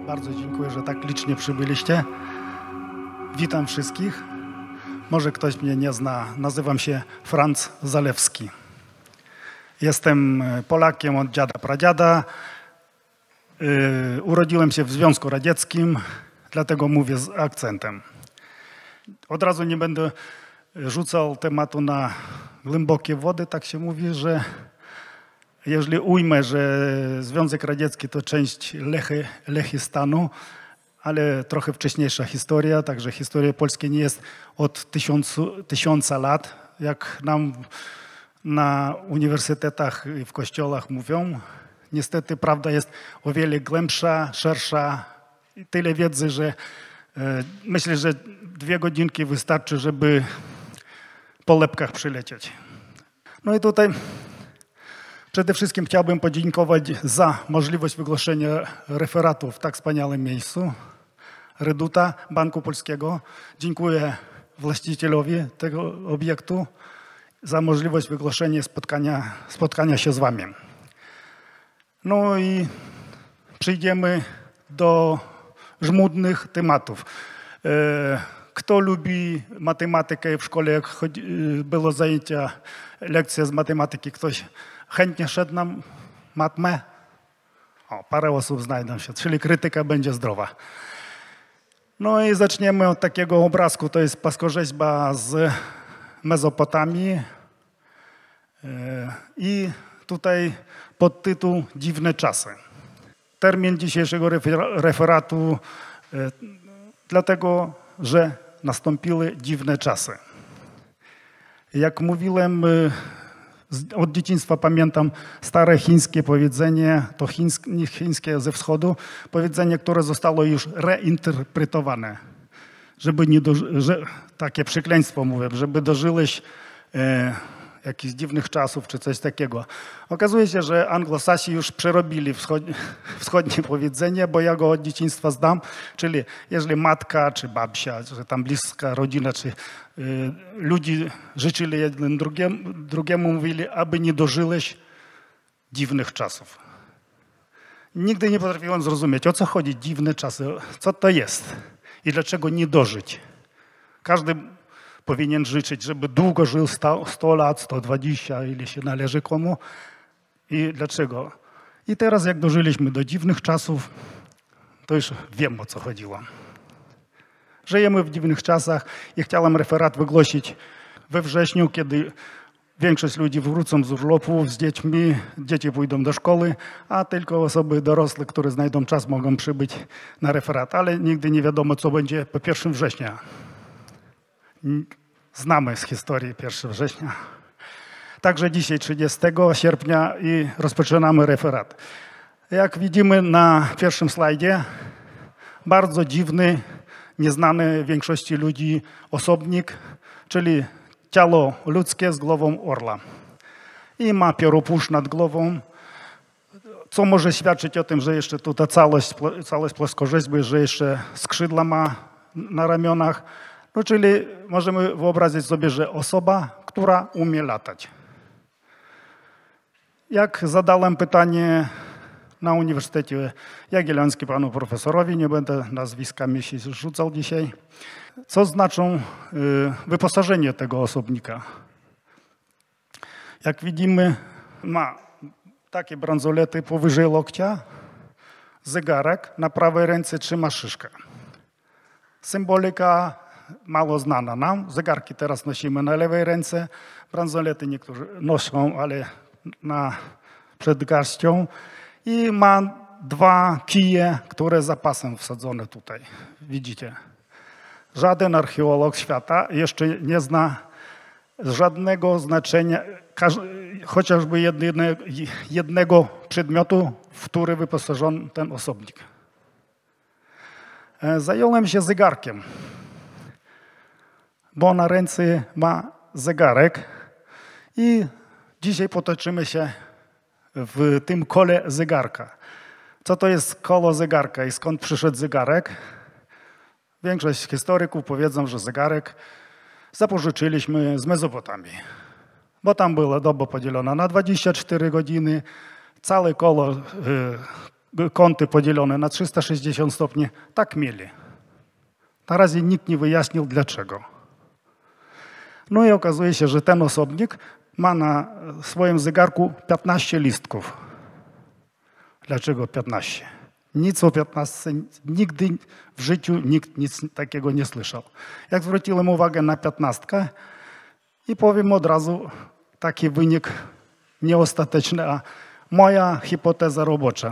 Bardzo dziękuję, że tak licznie przybyliście. Witam wszystkich. Może ktoś mnie nie zna. Nazywam się Franz Zalewski. Jestem Polakiem od dziada pradziada. Urodziłem się w Związku Radzieckim, dlatego mówię z akcentem. Od razu nie będę rzucał tematu na głębokie wody. Tak się mówi, że jeżeli ujmę, że Związek Radziecki to część Lechistanu, ale trochę wcześniejsza historia, także historia polska nie jest od tysiąca lat, jak nam na uniwersytetach i w kościołach mówią. Niestety prawda jest o wiele głębsza, szersza i tyle wiedzy, że myślę, że 2 godzinki wystarczy, żeby po lepkach przylecieć. No i tutaj przede wszystkim chciałbym podziękować za możliwość wygłoszenia referatu w tak wspaniałym miejscu, Reduta Banku Polskiego. Dziękuję właścicielowi tego obiektu za możliwość wygłoszenia spotkania się z wami. No i przejdziemy do żmudnych tematów. Kto lubi matematykę w szkole, jak było zajęcia, lekcja z matematyki, ktoś chętnie szedł na matmę? O, parę osób znajdą się, czyli krytyka będzie zdrowa. No i zaczniemy od takiego obrazku, to jest płaskorzeźba z Mezopotamii. I tutaj podtytuł Dziwne czasy. Termin dzisiejszego referatu dlatego, że nastąpiły dziwne czasy. Jak mówiłem, od dzieciństwa pamiętam stare chińskie powiedzenie, to chińskie ze wschodu, powiedzenie, które zostało już reinterpretowane. Takie przekleństwo mówię, żeby dożyłeś jakichś dziwnych czasów czy coś takiego. Okazuje się, że Anglosasi już przerobili wschodnie powiedzenie, bo ja go od dzieciństwa znam, czyli jeżeli matka czy babcia, czy tam bliska rodzina, czy ludzi życzyli jeden drugiemu, mówili, aby nie dożyłeś dziwnych czasów. Nigdy nie potrafiłem zrozumieć, o co chodzi dziwne czasy, co to jest i dlaczego nie dożyć. Każdy powinien życzyć, żeby długo żył 100 lat, 120, ile się należy komu. I dlaczego? I teraz jak dożyliśmy do dziwnych czasów, to już wiem, o co chodziło. Żyjemy w dziwnych czasach i chciałem referat wygłosić we wrześniu, kiedy większość ludzi wrócą z urlopów z dziećmi, dzieci pójdą do szkoły, a tylko osoby dorosłe, które znajdą czas, mogą przybyć na referat. Ale nigdy nie wiadomo, co będzie po 1 września. Znamy z historii 1 września. Także dzisiaj 30 sierpnia i rozpoczynamy referat. Jak widzimy na pierwszym slajdzie, bardzo dziwny, nieznany większości ludzi osobnik, czyli ciało ludzkie z głową orła. I ma pióropusz nad głową, co może świadczyć o tym, że jeszcze tutaj całość płaskorzeźby, że jeszcze skrzydła ma na ramionach. No, czyli możemy wyobrazić sobie, że osoba, która umie latać. Jak zadałem pytanie na Uniwersytecie Jagiellońskim panu profesorowi, nie będę nazwiskami się rzucał dzisiaj, co znaczą wyposażenie tego osobnika. Jak widzimy, ma takie bransolety powyżej lokcia, zegarek, na prawej ręce trzyma szyszkę. Symbolika mało znana nam. Zegarki teraz nosimy na lewej ręce, bransolety niektórzy noszą, ale przed garścią. I ma 2 kije, które zapasem wsadzone tutaj. Widzicie? Żaden archeolog świata jeszcze nie zna żadnego znaczenia, chociażby jednego przedmiotu, w który wyposażony ten osobnik. Zająłem się zegarkiem, bo na ręce ma zegarek i dzisiaj potoczymy się w tym kole zegarka. Co to jest koło zegarka i skąd przyszedł zegarek? Większość historyków powiedzą, że zegarek zapożyczyliśmy z Mezopotamii, bo tam była doba podzielona na 24 godziny, całe koło kąty podzielone na 360 stopni, tak mieli. Na razie nikt nie wyjaśnił dlaczego. No i okazuje się, że ten osobnik ma na swoim zegarku 15 listków. Dlaczego 15? Nic o 15 nigdy w życiu nikt nic takiego nie słyszał. Jak zwróciłem uwagę na 15 i powiem od razu taki wynik nieostateczny, a moja hipoteza robocza.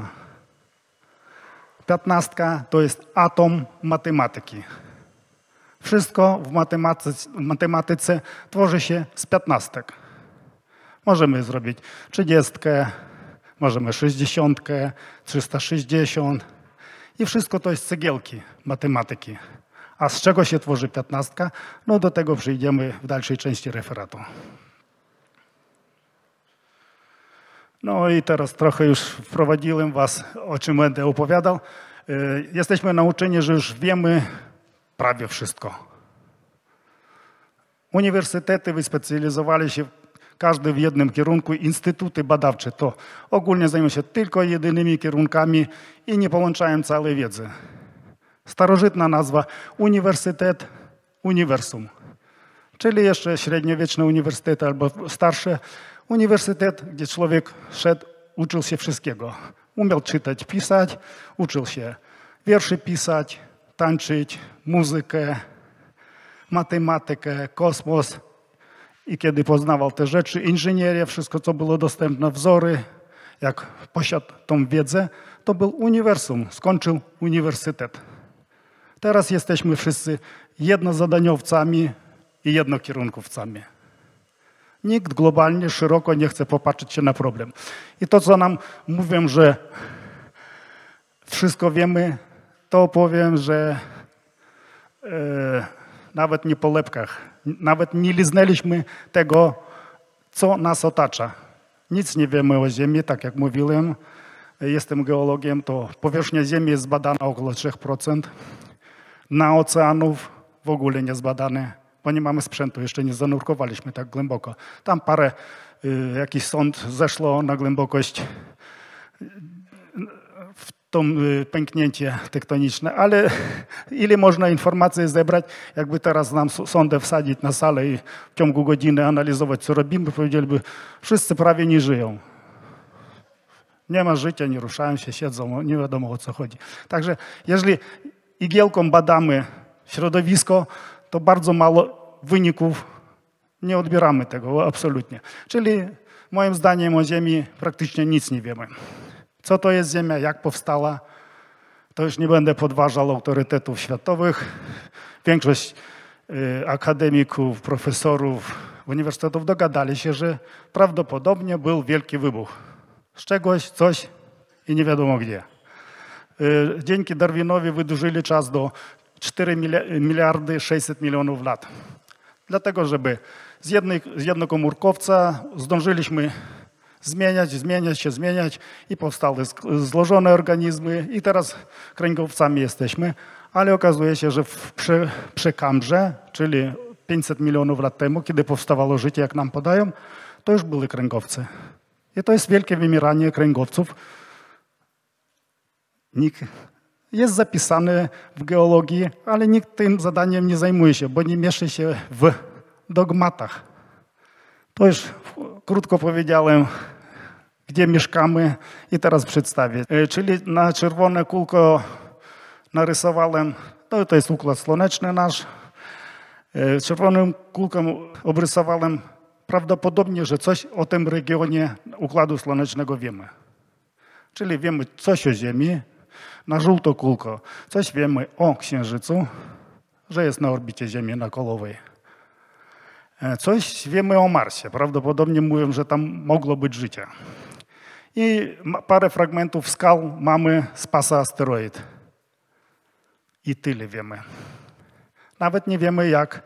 15 to jest atom matematyki. Wszystko w matematyce tworzy się z 15. Możemy zrobić 30, możemy 60, 360 i wszystko to jest cegiełki matematyki. A z czego się tworzy 15? No do tego przyjdziemy w dalszej części referatu. No i teraz trochę już wprowadziłem was, o czym będę opowiadał. Jesteśmy nauczeni, że już wiemy prawie wszystko. Uniwersytety wyspecjalizowali się każdy w jednym kierunku, instytuty badawcze to ogólnie zajmują się tylko jedynymi kierunkami i nie połączają całej wiedzy. Starożytna nazwa uniwersytet, uniwersum, czyli jeszcze średniowieczne uniwersytety albo starsze. Uniwersytet, gdzie człowiek szedł, uczył się wszystkiego. Umiał czytać, pisać, uczył się wierszy pisać, tańczyć, muzykę, matematykę, kosmos. I kiedy poznawał te rzeczy, inżynierię, wszystko co było dostępne, wzory, jak posiadł tą wiedzę, to był uniwersum, skończył uniwersytet. Teraz jesteśmy wszyscy jednozadaniowcami i jednokierunkowcami. Nikt globalnie, szeroko nie chce popatrzeć się na problem. I to, co nam mówią, że wszystko wiemy, to powiem, że nawet nie po lepkach, nawet nie liznęliśmy tego, co nas otacza. Nic nie wiemy o Ziemi, tak jak mówiłem. Jestem geologiem, to powierzchnia Ziemi jest zbadana około 3%. Na oceanów w ogóle nie zbadane, bo nie mamy sprzętu, jeszcze nie zanurkowaliśmy tak głęboko. Tam parę, jakiś sąd zeszło na głębokość w to pęknięcie tektoniczne, ale ile można informacji zebrać, jakby teraz nam sondę wsadzić na salę i w ciągu godziny analizować, co robimy, powiedzieliby, wszyscy prawie nie żyją. Nie ma życia, nie ruszają się, siedzą, nie wiadomo o co chodzi. Także jeżeli igiełką badamy środowisko, to bardzo mało wyników, nie odbieramy tego absolutnie. Czyli moim zdaniem o Ziemi praktycznie nic nie wiemy. Co to jest Ziemia, jak powstała, to już nie będę podważał autorytetów światowych. Większość akademików, profesorów uniwersytetów dogadali się, że prawdopodobnie był wielki wybuch. Z czegoś, coś i nie wiadomo gdzie. Dzięki Darwinowi wydłużyli czas do 4 miliardy 600 milionów lat. Dlatego, żeby z jednokomórkowca zdążyliśmy zmieniać i powstały złożone organizmy i teraz kręgowcami jesteśmy, ale okazuje się, że w Przekambrze, czyli 500 milionów lat temu, kiedy powstawało życie, jak nam podają, to już były kręgowce. I to jest wielkie wymieranie kręgowców. Jest zapisane w geologii, ale nikt tym zadaniem nie zajmuje się, bo nie mieszczy się w dogmatach. To już krótko powiedziałem, gdzie mieszkamy i teraz przedstawię. Czyli na czerwone kółko narysowałem, to jest układ słoneczny nasz. Czerwonym kółkiem obrysowałem prawdopodobnie, że coś o tym regionie Układu Słonecznego wiemy. Czyli wiemy coś o Ziemi. Na żółto kółko coś wiemy o Księżycu, że jest na orbicie Ziemi nakolowej. Coś wiemy o Marsie. Prawdopodobnie mówią, że tam mogło być życie. I parę fragmentów skał mamy z pasa asteroid. I tyle wiemy. Nawet nie wiemy, jak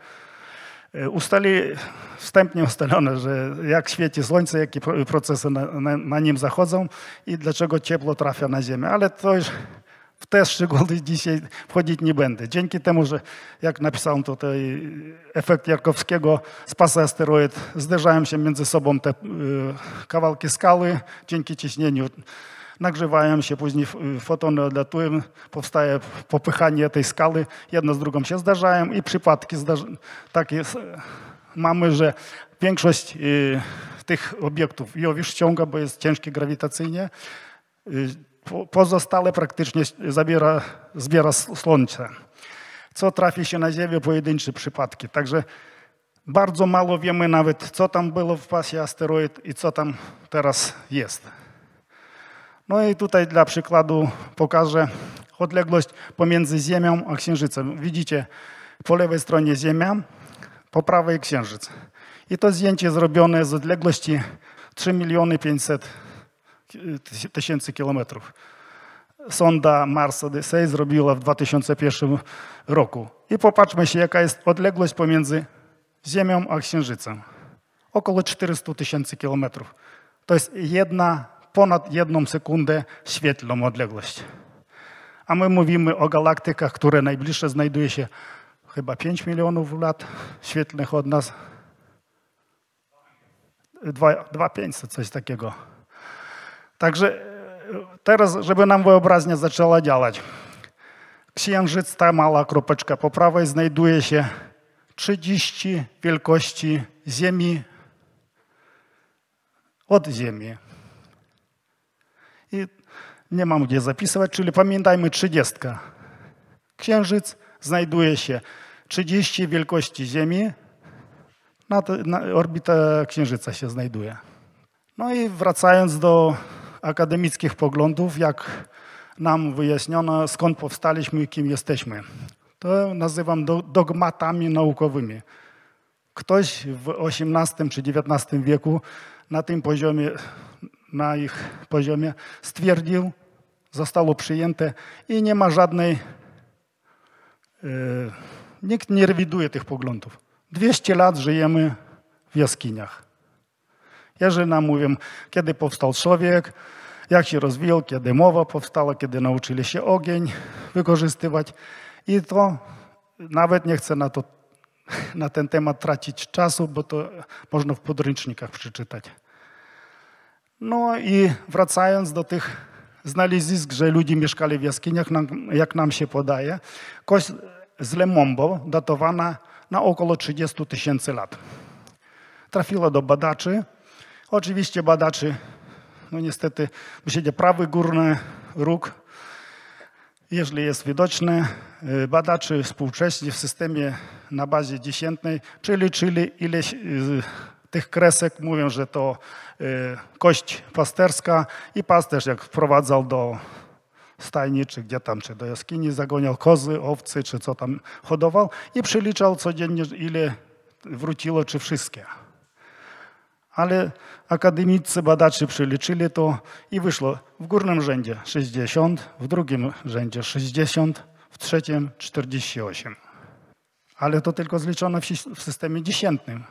wstępnie ustalone, że jak świeci słońce, jakie procesy na nim zachodzą i dlaczego ciepło trafia na Ziemię. Ale to już w te szczegóły dzisiaj wchodzić nie będę. Dzięki temu, że jak napisałem tutaj efekt Jarkowskiego z pasa asteroid, zderzają się między sobą te kawałki skały dzięki ciśnieniu nagrzewają się, później fotony odlatują, powstaje popychanie tej skały, jedna z drugą się zdarzają i przypadki takie mamy, że większość tych obiektów Jowisz ściąga, bo jest ciężki grawitacyjnie, pozostałe praktycznie zbiera Słońce. Co trafi się na Ziemię, pojedyncze przypadki. Także bardzo mało wiemy nawet, co tam było w pasie asteroid i co tam teraz jest. No i tutaj dla przykładu pokażę odległość pomiędzy Ziemią a Księżycem. Widzicie, po lewej stronie Ziemia, po prawej Księżyc. I to zdjęcie zrobione z odległości 3 500 000 kilometrów. Sonda Mars Odyssey zrobiła w 2001 roku. I popatrzmy się, jaka jest odległość pomiędzy Ziemią a Księżycem. Około 400 000 kilometrów. To jest ponad 1 sekundę świetlną odległość. A my mówimy o galaktykach, które najbliższe znajduje się chyba 5 milionów lat świetlnych od nas. 2500, coś takiego. Także teraz, żeby nam wyobraźnia zaczęła działać. Księżyc, ta mała kropeczka po prawej, znajduje się 30 wielkości Ziemi od Ziemi. I nie mam gdzie zapisywać, czyli pamiętajmy 30. Księżyc znajduje się 30 wielkości Ziemi, orbita Księżyca się znajduje. No i wracając do akademickich poglądów, jak nam wyjaśniono, skąd powstaliśmy i kim jesteśmy. To nazywam dogmatami naukowymi. Ktoś w XVIII czy XIX wieku na ich poziomie stwierdził, zostało przyjęte i nie ma żadnej, nikt nie rewiduje tych poglądów. 200 lat żyjemy w jaskiniach. Jeżeli nam mówią, kiedy powstał człowiek, jak się rozwijał, kiedy mowa powstała, kiedy nauczyli się ogień wykorzystywać. I to nawet nie chcę na ten temat tracić czasu, bo to można w podręcznikach przeczytać. No i wracając do tych znalezisk, że ludzie mieszkali w jaskiniach, jak nam się podaje, kość z Lemombo datowana na około 30 000 lat. Trafiła do badaczy. Oczywiście badaczy, no niestety, musicie prawy górny róg, jeżeli jest widoczny, badaczy współcześni w systemie na bazie dziesiętnej, czyli ileś tych kresek, mówią, że to kość pasterska i pasterz jak wprowadzał do stajni, czy gdzie tam, czy do jaskini, zagoniał kozy, owcy, czy co tam hodował i przeliczał codziennie, ile wróciło, czy wszystkie. Ale akademicy, badacze przeliczyli to i wyszło w górnym rzędzie 60, w drugim rzędzie 60, w trzecim 48. Ale to tylko zliczono w systemie dziesiętnym.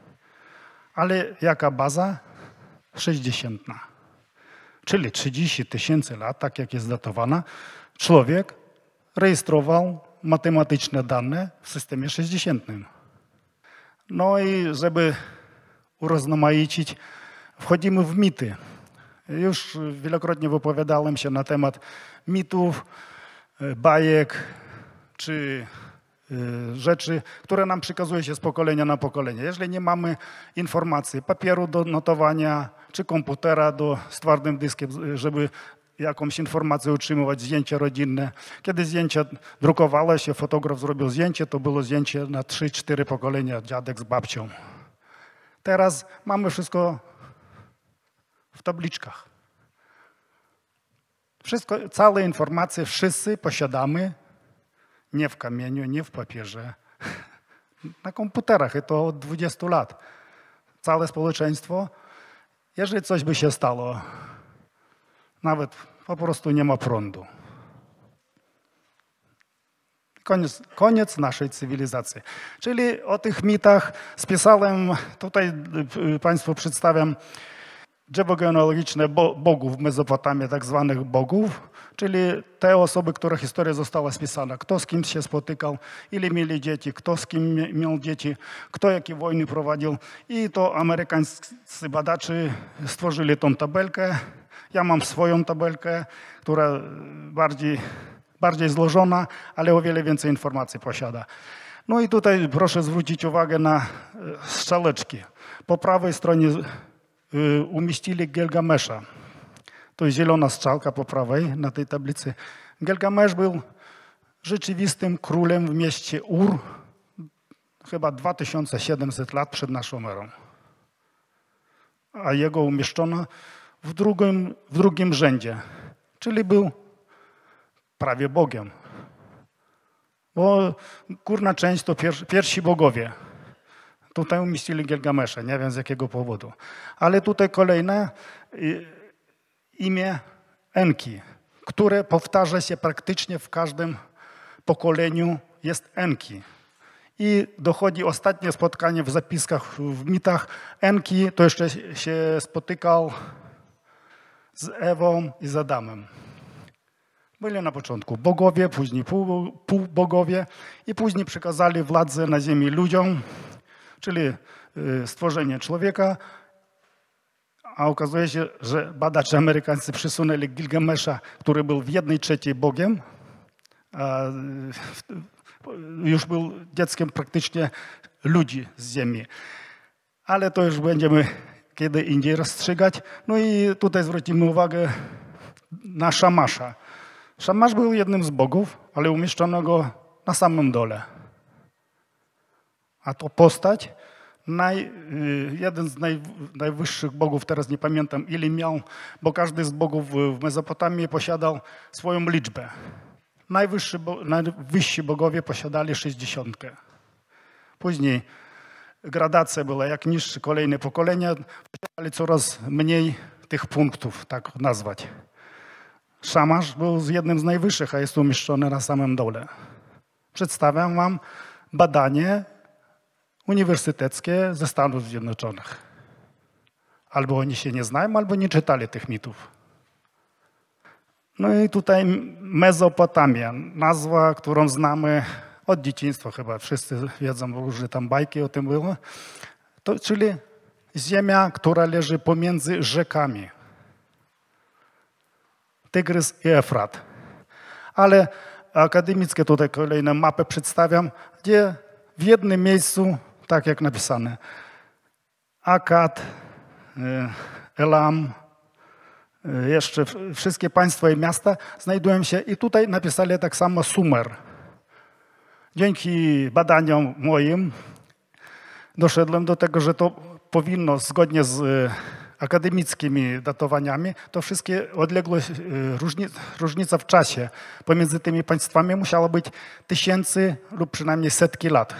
Ale jaka baza? 60. Czyli 30 000 lat, tak jak jest datowana, człowiek rejestrował matematyczne dane w systemie 60. No i żeby urozmaicić, wchodzimy w mity. Już wielokrotnie wypowiadałem się na temat mitów, bajek czy rzeczy, które nam przekazuje się z pokolenia na pokolenie. Jeżeli nie mamy informacji, papieru do notowania, czy komputera z twardym dyskiem, żeby jakąś informację utrzymywać, zdjęcia rodzinne. Kiedy zdjęcia drukowało się, fotograf zrobił zdjęcie, to było zdjęcie na 3-4 pokolenia, dziadek z babcią. Teraz mamy wszystko w tabliczkach. Wszystko, całe informacje wszyscy posiadamy, nie w kamieniu, nie w papierze, na komputerach i to od 20 lat. Całe społeczeństwo, jeżeli coś by się stało, nawet po prostu nie ma prądu. Koniec naszej cywilizacji. Czyli o tych mitach spisałem, tutaj Państwu przedstawiam drzewo genealogiczne bogów w Mezopotamii, tak zwanych bogów, czyli te osoby, których historia została spisana. Kto z kim się spotykał, ile mieli dzieci, kto z kim miał dzieci, kto jakie wojny prowadził. I to amerykańscy badacze stworzyli tą tabelkę. Ja mam swoją tabelkę, która bardziej złożona, ale o wiele więcej informacji posiada. No i tutaj proszę zwrócić uwagę na strzałeczki. Po prawej stronie umieścili Gilgamesza. To jest zielona strzałka po prawej na tej tablicy. Gilgamesz był rzeczywistym królem w mieście Ur chyba 2700 lat przed naszą erą. A jego umieszczono w drugim rzędzie, czyli był prawie Bogiem. Bo górna część to pierwsi bogowie. Tutaj umieścili Gilgamesza, nie wiem z jakiego powodu. Ale tutaj kolejne imię Enki, które powtarza się praktycznie w każdym pokoleniu, jest Enki. I dochodzi ostatnie spotkanie w zapiskach, w mitach. Enki to jeszcze się spotykał z Ewą i z Adamem. Byli na początku bogowie, później półbogowie i później przekazali władzę na ziemi ludziom, czyli stworzenie człowieka, a okazuje się, że badacze amerykańscy przysunęli Gilgamesza, który był w 1/3 Bogiem, a już był dzieckiem praktycznie ludzi z ziemi. Ale to już będziemy kiedy indziej rozstrzygać. No i tutaj zwrócimy uwagę na Szamasza. Szamasz był jednym z bogów, ale umieszczono go na samym dole. A to postać, jeden z najwyższych bogów, teraz nie pamiętam ile miał, bo każdy z bogów w Mezopotamii posiadał swoją liczbę. Najwyżsi bogowie posiadali 60. Później gradacja była, jak niższe kolejne pokolenia, posiadali coraz mniej tych punktów, tak nazwać. Szamasz był jednym z najwyższych, a jest umieszczony na samym dole. Przedstawiam wam badanie uniwersyteckie ze Stanów Zjednoczonych. Albo oni się nie znają, albo nie czytali tych mitów. No i tutaj Mezopotamia, nazwa, którą znamy od dzieciństwa chyba. Wszyscy wiedzą, bo różne tam bajki o tym było. Czyli ziemia, która leży pomiędzy rzekami. Tygrys i Efrat. Ale akademickie tutaj kolejne mapy przedstawiam, gdzie w jednym miejscu, tak jak napisane, Akkad, Elam, jeszcze wszystkie państwa i miasta znajdują się i tutaj napisali tak samo Sumer. Dzięki badaniom moim doszedłem do tego, że to powinno zgodnie z akademickimi datowaniami, to wszystkie odległość, różnica w czasie pomiędzy tymi państwami musiała być tysięcy lub przynajmniej setki lat.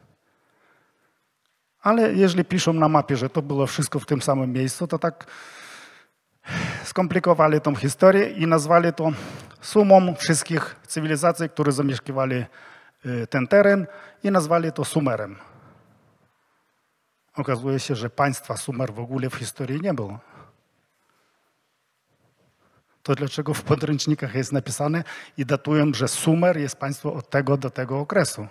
Ale jeżeli piszą na mapie, że to było wszystko w tym samym miejscu, to tak skomplikowali tą historię i nazwali to sumą wszystkich cywilizacji, które zamieszkiwali ten teren i nazwali to Sumerem. Okazuje się, że państwa Sumer w ogóle w historii nie było. To dlaczego w podręcznikach jest napisane i datują, że Sumer jest państwo od tego do tego okresu.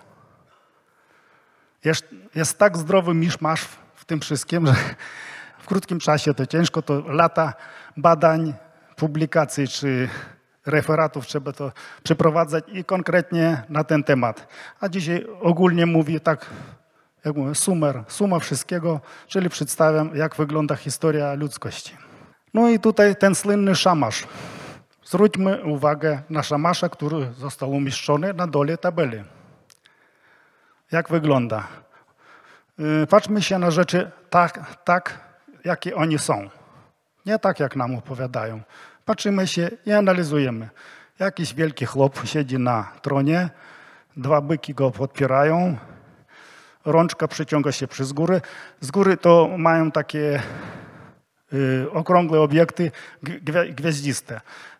Jest tak zdrowy miszmasz w tym wszystkim, że w krótkim czasie to ciężko, to lata badań, publikacji czy referatów trzeba to przeprowadzać i konkretnie na ten temat. A dzisiaj ogólnie mówię tak, jak mówię, suma wszystkiego, czyli przedstawiam, jak wygląda historia ludzkości. No i tutaj ten słynny Szamasz. Zwróćmy uwagę na Szamasza, który został umieszczony na dole tabeli. Jak wygląda? Patrzmy się na rzeczy tak, jakie oni są. Nie tak, jak nam opowiadają. Patrzymy się i analizujemy. Jakiś wielki chłop siedzi na tronie, dwa byki go podpierają, rączka przyciąga się przez góry. Z góry to mają takie okrągłe obiekty gwiaździste.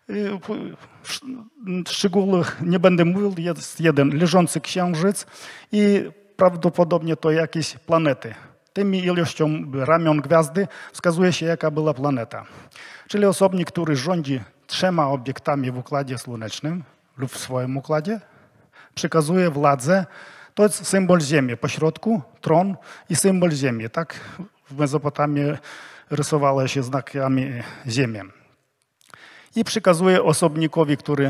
Szczegółów nie będę mówił, jest jeden leżący księżyc i prawdopodobnie to jakieś planety. Tymi ilością ramion gwiazdy wskazuje się, jaka była planeta. Czyli osobnik, który rządzi 3 obiektami w Układzie Słonecznym lub w swoim układzie, przekazuje władzę. To jest symbol Ziemi. Po środku tron i symbol Ziemi. Tak w Mezopotamii rysowało się znakami Ziemię. I przekazuje osobnikowi, który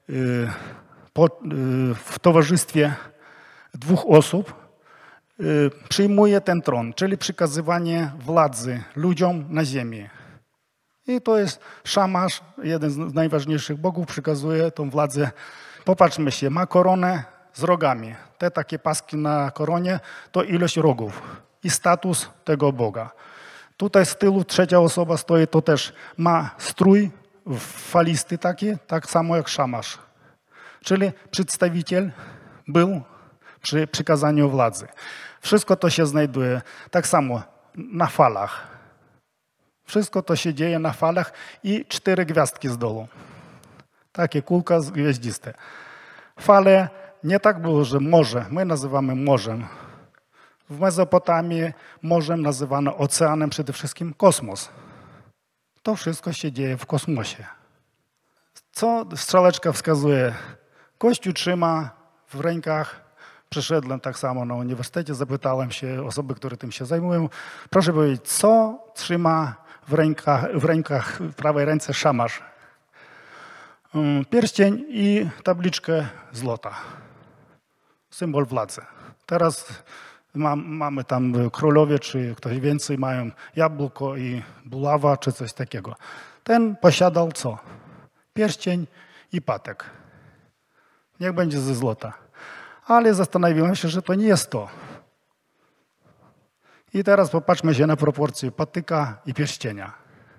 w towarzystwie 2 osób przyjmuje ten tron, czyli przekazywanie władzy ludziom na ziemi. I to jest Szamasz, jeden z najważniejszych bogów, przekazuje tą władzę. Popatrzmy się, ma koronę z rogami. Te takie paski na koronie to ilość rogów i status tego Boga. Tutaj z tyłu 3. osoba stoi, to też ma strój falisty taki, tak samo jak Szamasz. Czyli przedstawiciel był przy przekazaniu władzy. Wszystko to się znajduje tak samo na falach. Wszystko to się dzieje na falach i 4 gwiazdki z dołu. Takie kulka gwieździste. Fale nie tak było, że morze. My nazywamy morzem. W Mezopotamii morzem nazywano oceanem przede wszystkim kosmos. To wszystko się dzieje w kosmosie. Co strzałeczka wskazuje? Kościół trzyma w rękach. Przyszedłem tak samo na uniwersytecie, zapytałem się osoby, które tym się zajmują. Proszę powiedzieć, co trzyma w rękach w prawej ręce Szamasz? Pierścień i tabliczkę złota. Symbol władzy. Teraz mamy tam królowie, czy ktoś więcej mają jabłko i buława, czy coś takiego. Ten posiadał co? Pierścień i patek. Niech będzie ze złota. Ale zastanowiłem się, że to nie jest to. I teraz popatrzmy się na proporcje patyka i pierścienia.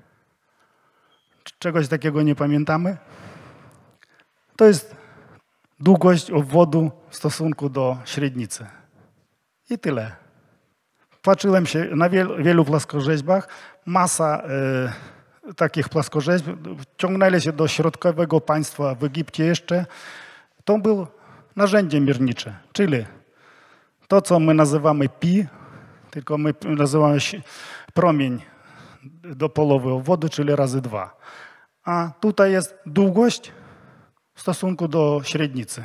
Czegoś takiego nie pamiętamy? To jest długość obwodu w stosunku do średnicy. I tyle. Patrzyłem się na wielu płaskorzeźbach. Masa takich płaskorzeźb ciągnęli się do środkowego państwa w Egipcie jeszcze. To był narzędzie miernicze, czyli to, co my nazywamy pi, tylko my nazywamy promień do połowy obwodu, czyli razy 2. A tutaj jest długość w stosunku do średnicy.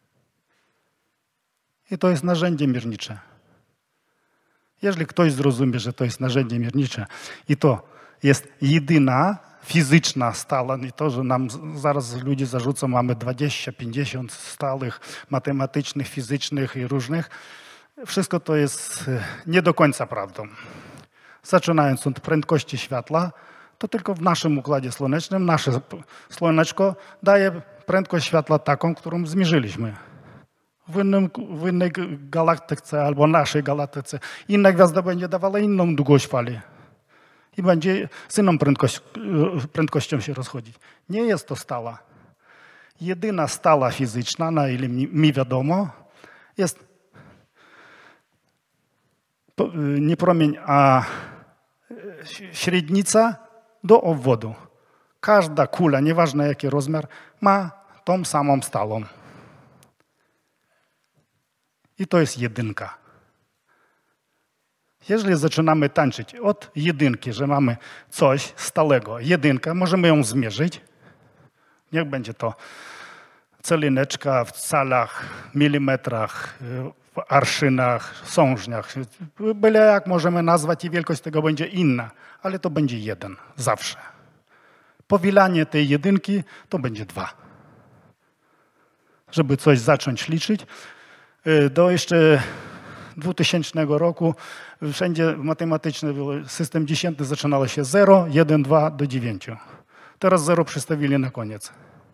I to jest narzędzie miernicze. Jeżeli ktoś zrozumie, że to jest narzędzie miernicze i to jest jedyna fizyczna stała, nie to, że nam zaraz ludzie zarzucą, mamy 20, 50 stałych matematycznych, fizycznych i różnych. Wszystko to jest nie do końca prawdą. Zaczynając od prędkości światła, to tylko w naszym Układzie Słonecznym nasze Słoneczko daje prędkość światła taką, którą zmierzyliśmy. W innej galaktyce albo naszej galaktyce inna gwiazda będzie dawała inną długość fali. I będzie z inną prędkością się rozchodzić. Nie jest to stała. Jedyna stała fizyczna, na ile mi wiadomo, jest nie promień, a średnica do obwodu. Każda kula, nieważne jaki rozmiar, ma tą samą stałą. I to jest jedynka. Jeżeli zaczynamy tańczyć od jedynki, że mamy coś stałego, jedynka, możemy ją zmierzyć. Niech będzie to calineczka w calach, milimetrach, w arszynach, sążniach. Byle jak możemy nazwać i wielkość tego będzie inna, ale to będzie 1 zawsze. Powielanie tej jedynki to będzie 2. Żeby coś zacząć liczyć, do jeszcze 2000 roku wszędzie matematyczny był system dziesiętny, zaczynało się 0, 1, 2 do 9. Teraz 0 przystawili na koniec.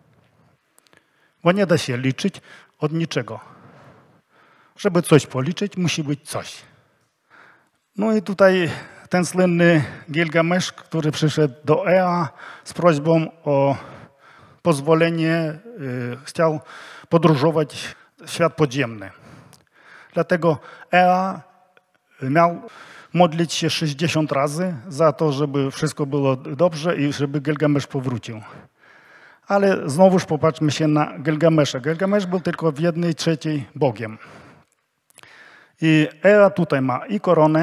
Bo nie da się liczyć od niczego. Żeby coś policzyć, musi być coś. No i tutaj ten słynny Gilgamesz, który przyszedł do Ea z prośbą o pozwolenie, chciał podróżować w świat podziemny. Dlatego Ea miał modlić się 60 razy za to, żeby wszystko było dobrze i żeby Gilgamesz powrócił. Ale znowuż popatrzmy się na Gilgamesza. Gilgamesz był tylko w 1/3 Bogiem. I Ea tutaj ma i koronę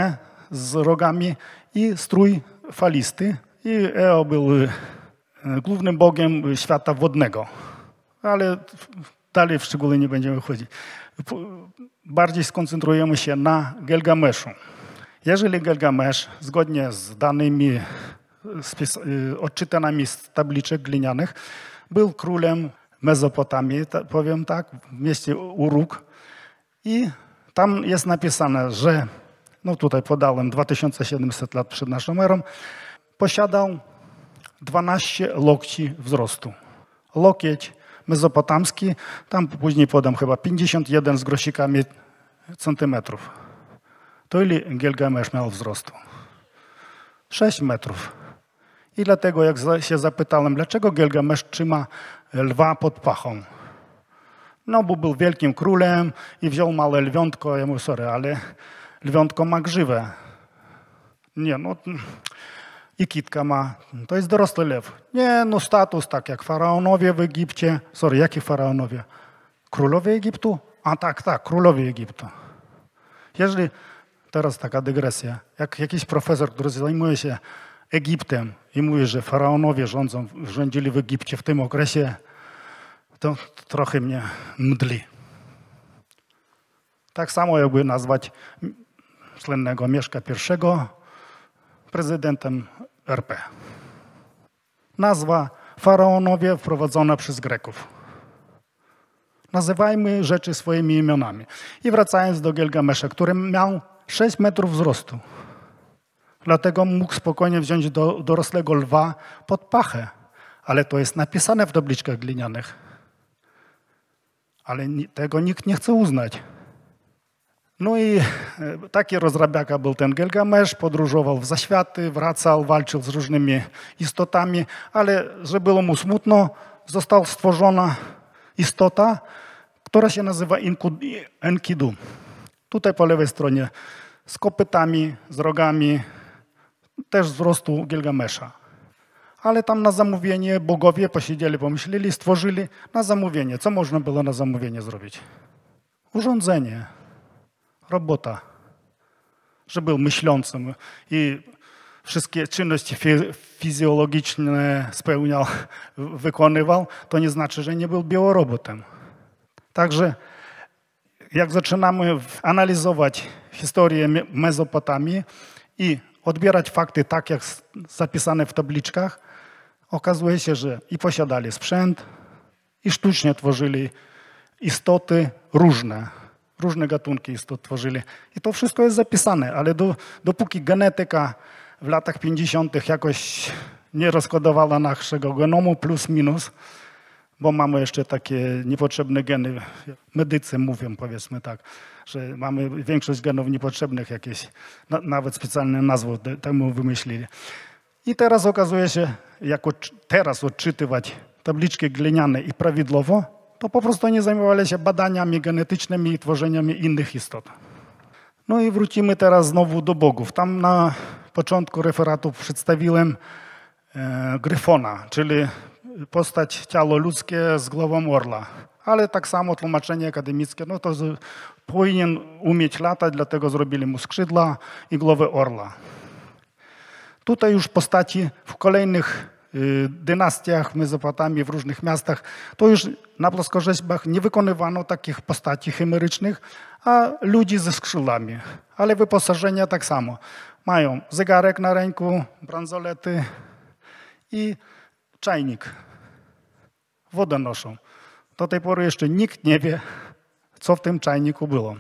z rogami i strój falisty. I Eo był głównym bogiem świata wodnego. Ale dalej w szczegóły nie będziemy wchodzić. Bardziej skoncentrujemy się na Gilgameszu. Jeżeli Gilgamesz, zgodnie z danymi odczytanymi z tabliczek glinianych, był królem Mezopotamii, powiem tak, w mieście Uruk. I tam jest napisane, że, no tutaj podałem 2700 lat przed naszą erą, posiadał 12 lokci wzrostu. Lokieć mezopotamski, tam później podam chyba 51 z grosikami centymetrów. To ile Gilgamesz miał wzrostu? 6 metrów. I dlatego, jak się zapytałem, dlaczego Gilgamesz trzyma lwa pod pachą? No, bo był wielkim królem i wziął małe lwiątko. Ja mówię, sorry, ale lwiątko ma grzywę. Nie, no i kitka ma. To jest dorosły lew. Nie, no status tak jak faraonowie w Egipcie. Sorry, jakie faraonowie? Królowie Egiptu? A tak, królowie Egiptu. Jeżeli, teraz taka dygresja, jak jakiś profesor, który zajmuje się Egiptem i mówi, że faraonowie rządzili w Egipcie w tym okresie, to trochę mnie mdli. Tak samo jakby nazwać słynnego Mieszka I prezydentem RP. Nazwa faraonowie wprowadzona przez Greków. Nazywajmy rzeczy swoimi imionami. I wracając do Gilgamesza, który miał 6 metrów wzrostu. Dlatego mógł spokojnie wziąć dorosłego lwa pod pachę. Ale to jest napisane w tabliczkach glinianych. Ale tego nikt nie chce uznać. No i taki rozrabiaka był ten Gilgamesz, podróżował w zaświaty, wracał, walczył z różnymi istotami, ale że było mu smutno, została stworzona istota, która się nazywa Enkidu. Tutaj po lewej stronie z kopytami, z rogami, też wzrostu Gilgamesza. Ale tam na zamówienie bogowie posiedzieli, pomyśleli, stworzyli na zamówienie. Co można było na zamówienie zrobić? Urządzenie, robota, że był myślącym i wszystkie czynności fizjologiczne spełniał, wykonywał, to nie znaczy, że nie był biorobotem. Także jak zaczynamy analizować historię Mezopotamii i odbierać fakty tak, jak zapisane w tabliczkach, okazuje się, że i posiadali sprzęt, i sztucznie tworzyli istoty różne gatunki istot tworzyli. I to wszystko jest zapisane, ale dopóki genetyka w latach 50. jakoś nie rozkodowała naszego genomu plus minus, bo mamy jeszcze takie niepotrzebne geny, medycy mówią, powiedzmy tak, że mamy większość genów niepotrzebnych jakieś, nawet specjalne nazwy temu wymyślili. I teraz okazuje się, jak teraz odczytywać tabliczki gliniane i prawidłowo, to po prostu nie zajmowali się badaniami genetycznymi i tworzeniem innych istot. No i wrócimy teraz znowu do bogów. Tam na początku referatu przedstawiłem Gryfona, czyli postać, ciało ludzkie z głową orla. Ale tak samo tłumaczenie akademickie, no to powinien umieć latać, dlatego zrobili mu skrzydła i głowę orla. Tutaj już postaci w kolejnych dynastiach w Mezopotamii, w różnych miastach, to już na płaskorzeźbach nie wykonywano takich postaci chimerycznych, a ludzi ze skrzydłami. Ale wyposażenia tak samo. Mają zegarek na ręku, bransolety i czajnik. Wodę noszą. Do tej pory jeszcze nikt nie wie, co w tym czajniku było.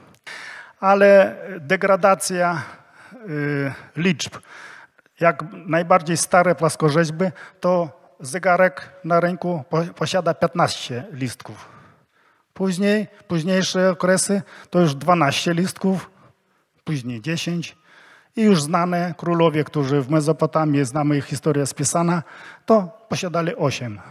Ale degradacja liczb. Jak najbardziej stare płaskorzeźby, to zegarek na ręku posiada 15 listków. Późniejsze okresy to już 12 listków, później 10. I już znane królowie, którzy w Mezopotamii, znamy ich historia spisana, to posiadali 8.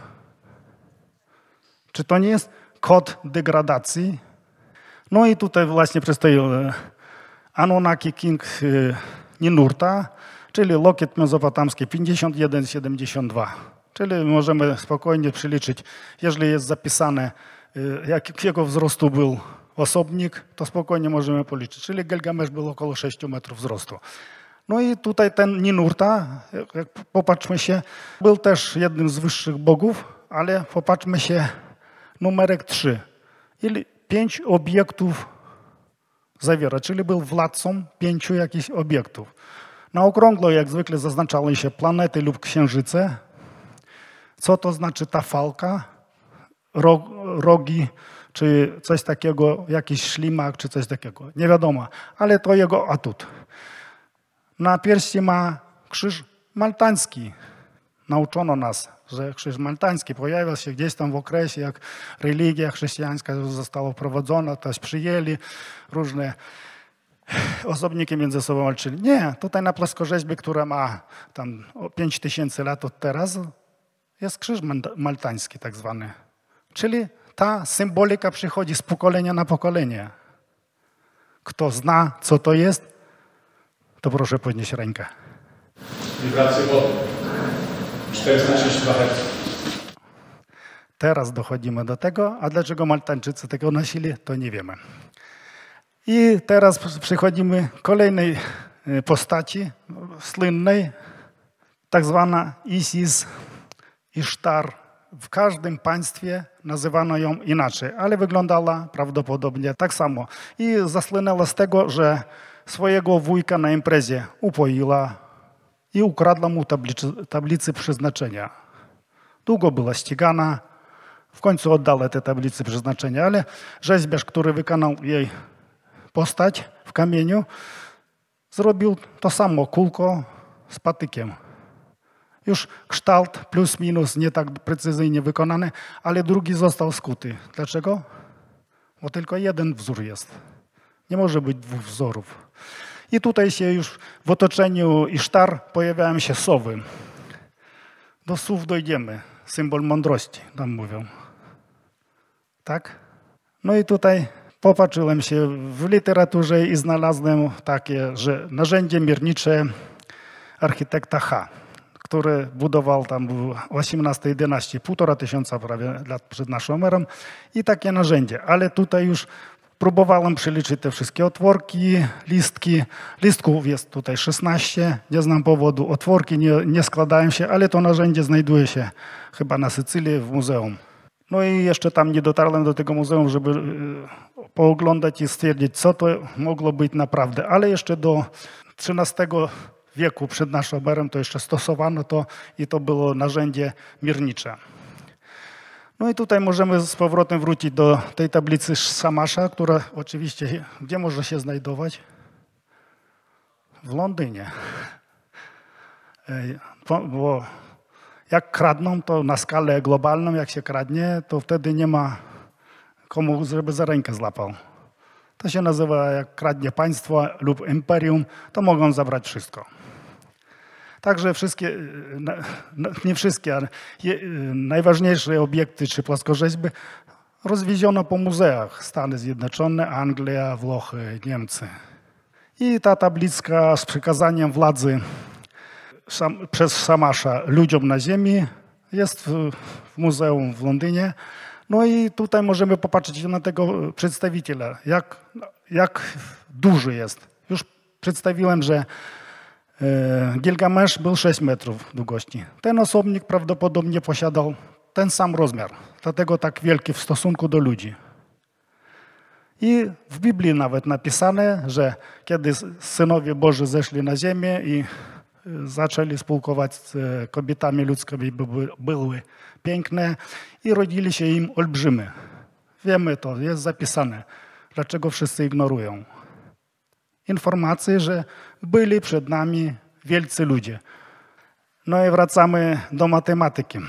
Czy to nie jest kod degradacji? No i tutaj właśnie przedstawił Anunnaki King Ninurta, czyli lokiet mezopotamski 51,72. Czyli możemy spokojnie przeliczyć, jeżeli jest zapisane, jakiego wzrostu był osobnik, to spokojnie możemy policzyć. Czyli Gilgamesz był około 6 metrów wzrostu. No i tutaj ten Ninurta, jak popatrzmy się, był też jednym z wyższych bogów, ale popatrzmy się, numerek 3. Ili 5 obiektów zawiera, czyli był władcą 5 jakichś obiektów. Na okrągło, jak zwykle, zaznaczały się planety lub księżyce. Co to znaczy ta falka, rogi, czy coś takiego, jakiś ślimak, czy coś takiego. Nie wiadomo, ale to jego atut. Na piersi ma krzyż maltański. Nauczono nas, że krzyż maltański pojawił się gdzieś tam w okresie, jak religia chrześcijańska została wprowadzona, też przyjęli różne osobniki między sobą walczyli. Nie, tutaj na płaskorzeźbie, która ma tam 5000 lat od teraz, jest krzyż maltański tak zwany. Czyli ta symbolika przychodzi z pokolenia na pokolenie. Kto zna, co to jest, to proszę podnieść rękę. Wibracje wody. 432 Hz. Teraz dochodzimy do tego, a dlaczego Maltańczycy tego nosili, to nie wiemy. I teraz przechodzimy do kolejnej postaci słynnej, tak zwana Isis Isztar. W każdym państwie nazywano ją inaczej, ale wyglądała prawdopodobnie tak samo. I zasłynęła z tego, że swojego wujka na imprezie upoiła i ukradła mu tablicę przeznaczenia. Długo była ścigana, w końcu oddała te tablice przeznaczenia, ale rzeźbiarz, który wykonał jej postać w kamieniu, zrobił to samo kulko z patykiem. Już kształt plus minus nie tak precyzyjnie wykonany, ale drugi został skuty. Dlaczego? Bo tylko jeden wzór jest. Nie może być 2 wzorów. I tutaj się już w otoczeniu Isztar pojawiają się sowy. Do słów dojdziemy. Symbol mądrości, tam mówią. Tak? No i tutaj popatrzyłem się w literaturze i znalazłem takie, że narzędzie miernicze architekta H, który budował tam w XVIII dynastii, 1500 prawie lat przed naszą erą i takie narzędzie. Ale tutaj już próbowałem przeliczyć te wszystkie otworki, listki. Listków jest tutaj 16, nie znam powodu. Otworki nie składają się, ale to narzędzie znajduje się chyba na Sycylii w muzeum. No i jeszcze tam nie dotarłem do tego muzeum, żeby pooglądać i stwierdzić, co to mogło być naprawdę. Ale jeszcze do XIII wieku przed naszą erą to jeszcze stosowano to i to było narzędzie miernicze. No i tutaj możemy z powrotem wrócić do tej tablicy Szamasza, która oczywiście, gdzie może się znajdować? W Londynie. Bo jak kradną, to na skalę globalną, jak się kradnie, to wtedy nie ma komu, żeby za rękę złapał. To się nazywa, jak kradnie państwo lub imperium, to mogą zabrać wszystko. Także wszystkie, nie wszystkie, ale najważniejsze obiekty czy płaskorzeźby rozwieziono po muzeach. Stany Zjednoczone, Anglia, Włochy, Niemcy. I ta tabliczka z przekazaniem władzy przez Szamasza ludziom na ziemi jest w muzeum w Londynie. No i tutaj możemy popatrzeć na tego przedstawiciela, jak duży jest. Już przedstawiłem, że Gilgamesz był 6 metrów długości. Ten osobnik prawdopodobnie posiadał ten sam rozmiar, dlatego tak wielki w stosunku do ludzi. I w Biblii nawet napisane, że kiedy synowie Boży zeszli na ziemię i zaczęli spółkować z kobietami ludzkimi, były piękne i rodzili się im olbrzymy. Wiemy to, jest zapisane. Dlaczego wszyscy ignorują? Informacje, że byli przed nami wielcy ludzie. No i wracamy do matematyki.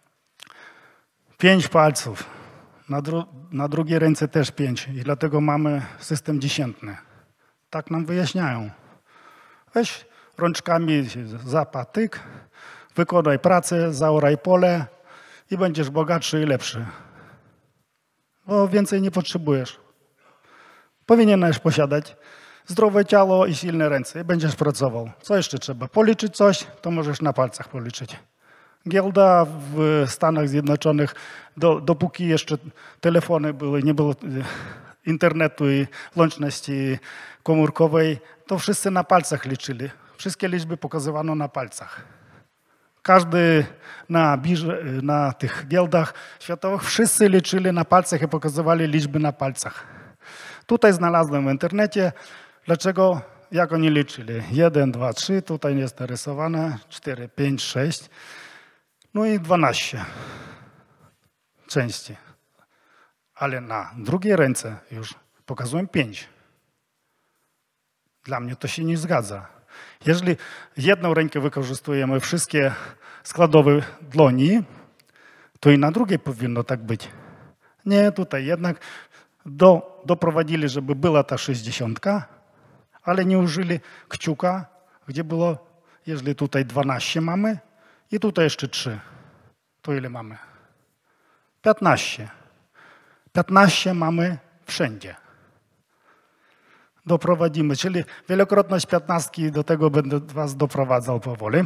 5 palców. Na drugiej ręce też 5 i dlatego mamy system dziesiętny. Tak nam wyjaśniają. Weź rączkami za patyk, wykonaj pracę, zaoraj pole i będziesz bogatszy i lepszy. Bo więcej nie potrzebujesz. Powinieneś posiadać zdrowe ciało i silne ręce i będziesz pracował. Co jeszcze trzeba? Policzyć coś, to możesz na palcach policzyć. Giełda w Stanach Zjednoczonych, dopóki jeszcze telefony były, nie było internetu i łączności komórkowej, to wszyscy na palcach liczyli. Wszystkie liczby pokazywano na palcach. Każdy na tych giełdach światowych wszyscy liczyli na palcach i pokazywali liczby na palcach. Tutaj znalazłem w internecie, dlaczego, jak oni liczyli. 1, 2, 3, tutaj jest narysowane, 4, 5, 6, no i 12 części. Ale na drugiej ręce już pokazuję 5. Dla mnie to się nie zgadza. Jeżeli jedną rękę wykorzystujemy wszystkie składowe dłoni, to i na drugiej powinno tak być. Nie, tutaj jednak doprowadzili, żeby była ta 60, ale nie użyli kciuka, gdzie było, jeżeli tutaj 12 mamy i tutaj jeszcze 3, to ile mamy? 15. 15 mamy wszędzie. Doprowadzimy, czyli wielokrotność 15, do tego będę was doprowadzał powoli.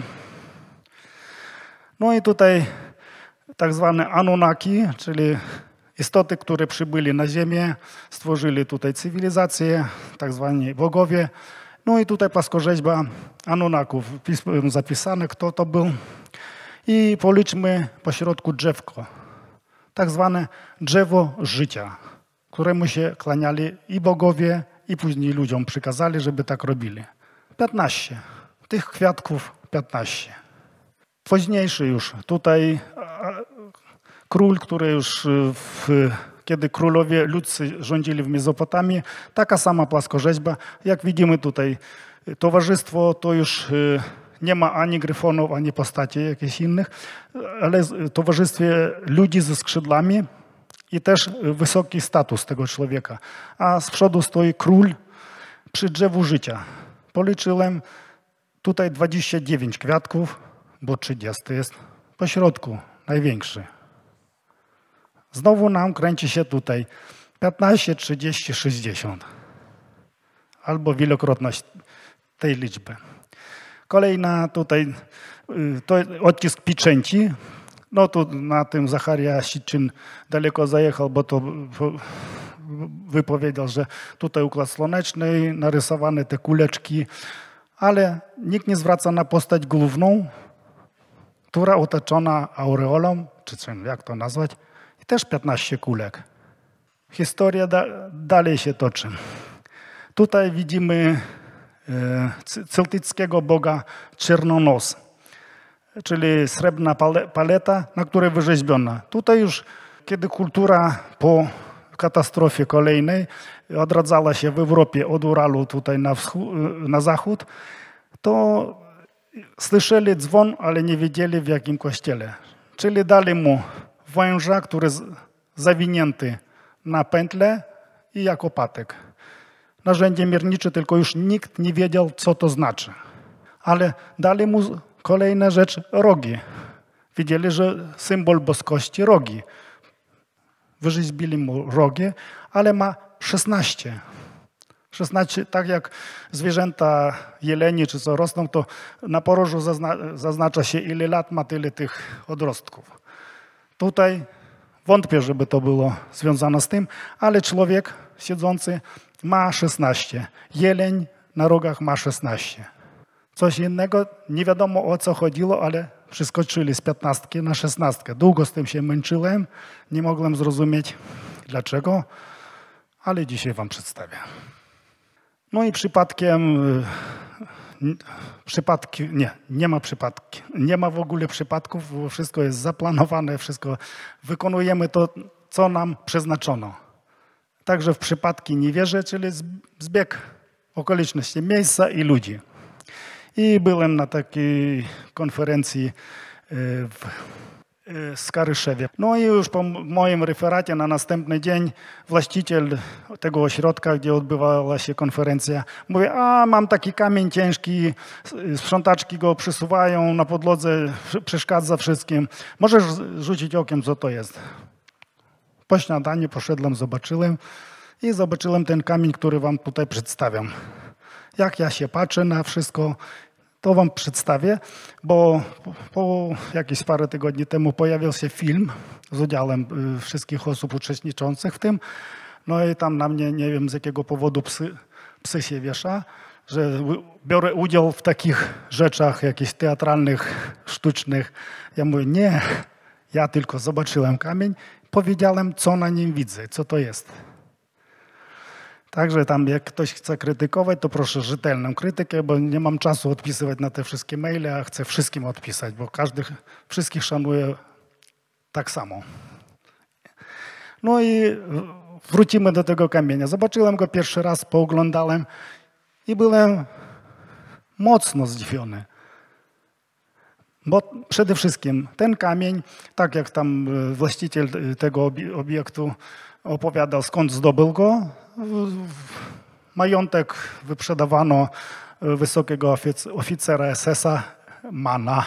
No i tutaj tak zwane Anunnaki, czyli istoty, które przybyli na Ziemię, stworzyli tutaj cywilizację, tak zwani bogowie. No i tutaj płaskorzeźba Anunnaków, zapisane, kto to był. I policzmy po środku drzewko, tak zwane drzewo życia, któremu się kłaniali i bogowie, i później ludziom przykazali, żeby tak robili. 15. Tych kwiatków 15. Późniejszy już tutaj król, który już kiedy królowie ludzcy rządzili w Mezopotamii, taka sama płaskorzeźba. Jak widzimy tutaj towarzystwo, to już nie ma ani gryfonów, ani postaci jakichś innych, ale w towarzystwie ludzi ze skrzydłami i też wysoki status tego człowieka. A z przodu stoi król przy drzewu życia. Policzyłem tutaj 29 kwiatków, bo 30 jest po środku, największy. Znowu nam kręci się tutaj 15, 30, 60. Albo wielokrotność tej liczby. Kolejna tutaj to odcisk pieczęci. No tu na tym Zacharia Sitchin daleko zajechał, bo to wypowiedział, że tutaj układ słoneczny, narysowane te kuleczki, ale nikt nie zwraca na postać główną, która otoczona aureolą, czy czym, jak to nazwać, i też 15 kulek. Historia dalej się toczy. Tutaj widzimy celtyckiego boga Czernonos, czyli srebrna paleta, na której wyrzeźbiona. Tutaj już, kiedy kultura po katastrofie kolejnej odradzała się w Europie od Uralu tutaj na zachód, to słyszeli dzwon, ale nie wiedzieli w jakim kościele. Czyli dali mu węża, który zawinięty na pętlę i jako patek. Narzędzie miernicze, tylko już nikt nie wiedział, co to znaczy. Ale dali mu kolejna rzecz, rogi. Widzieli, że symbol boskości rogi. Wyrzeźbili mu rogi, ale ma 16. 16, tak jak zwierzęta jeleni czy co rosną, to na porożu zaznacza się, ile lat ma, tyle tych odrostków. Tutaj wątpię, żeby to było związane z tym, ale człowiek siedzący ma 16. Jeleń na rogach ma 16. Coś innego, nie wiadomo o co chodziło, ale przeskoczyli z 15 na 16. Długo z tym się męczyłem, nie mogłem zrozumieć dlaczego, ale dzisiaj wam przedstawię. No i nie ma w ogóle przypadków, bo wszystko jest zaplanowane, wszystko wykonujemy to, co nam przeznaczono. Także w przypadki nie wierzę, czyli zbieg okoliczności miejsca i ludzi. I byłem na takiej konferencji w Skaryszewie. No i już po moim referacie na następny dzień właściciel tego ośrodka, gdzie odbywała się konferencja, mówi, a mam taki kamień ciężki, sprzątaczki go przesuwają na podłodze, przeszkadza wszystkim. Możesz rzucić okiem, co to jest. Po śniadaniu poszedłem, zobaczyłem ten kamień, który wam tutaj przedstawiam. Jak ja się patrzę na wszystko, to wam przedstawię, bo po jakieś parę tygodni temu pojawił się film z udziałem wszystkich osób uczestniczących w tym. No i tam na mnie, nie wiem z jakiego powodu psy się wiesza, że biorę udział w takich rzeczach jakichś teatralnych, sztucznych. Ja mówię, nie, ja tylko zobaczyłem kamień, powiedziałem, co na nim widzę, co to jest. Także tam jak ktoś chce krytykować, to proszę rzetelną krytykę, bo nie mam czasu odpisywać na te wszystkie maile, a chcę wszystkim odpisać, bo wszystkich szanuję tak samo. No i wrócimy do tego kamienia. Zobaczyłem go pierwszy raz, pooglądałem i byłem mocno zdziwiony. Bo przede wszystkim ten kamień, tak jak tam właściciel tego obiektu opowiadał, skąd zdobył go, majątek wyprzedawano wysokiego oficera SS-a Mana.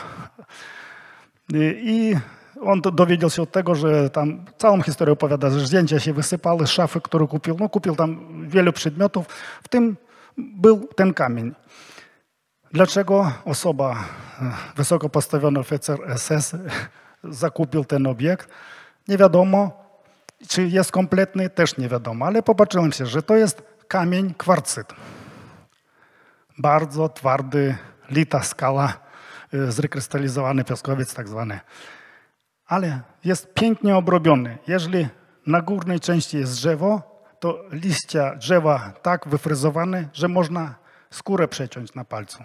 I on dowiedział się od tego, że tam całą historię opowiada, że zdjęcia się wysypały z szafy, którą kupił. No, kupił tam wiele przedmiotów, w tym był ten kamień. Dlaczego osoba, wysoko postawiony oficer SS zakupił ten obiekt? Nie wiadomo. Czy jest kompletny? Też nie wiadomo. Ale popatrzyłem się, że to jest kamień kwarcyt. Bardzo twardy, lita skala, zrekrystalizowany piaskowiec tak zwany. Ale jest pięknie obrobiony. Jeżeli na górnej części jest drzewo, to liścia drzewa tak wyfryzowane, że można skórę przeciąć na palcu.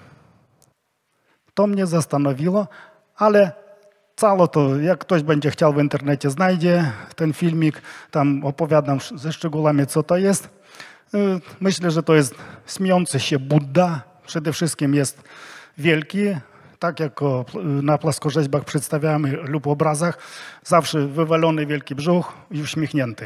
To mnie zastanowiło, ale całe to, jak ktoś będzie chciał w internecie, znajdzie ten filmik, tam opowiadam ze szczegółami, co to jest. Myślę, że to jest śmiejący się Budda. Przede wszystkim jest wielki, tak jak na płaskorzeźbach przedstawiamy lub obrazach, zawsze wywalony wielki brzuch i uśmiechnięty.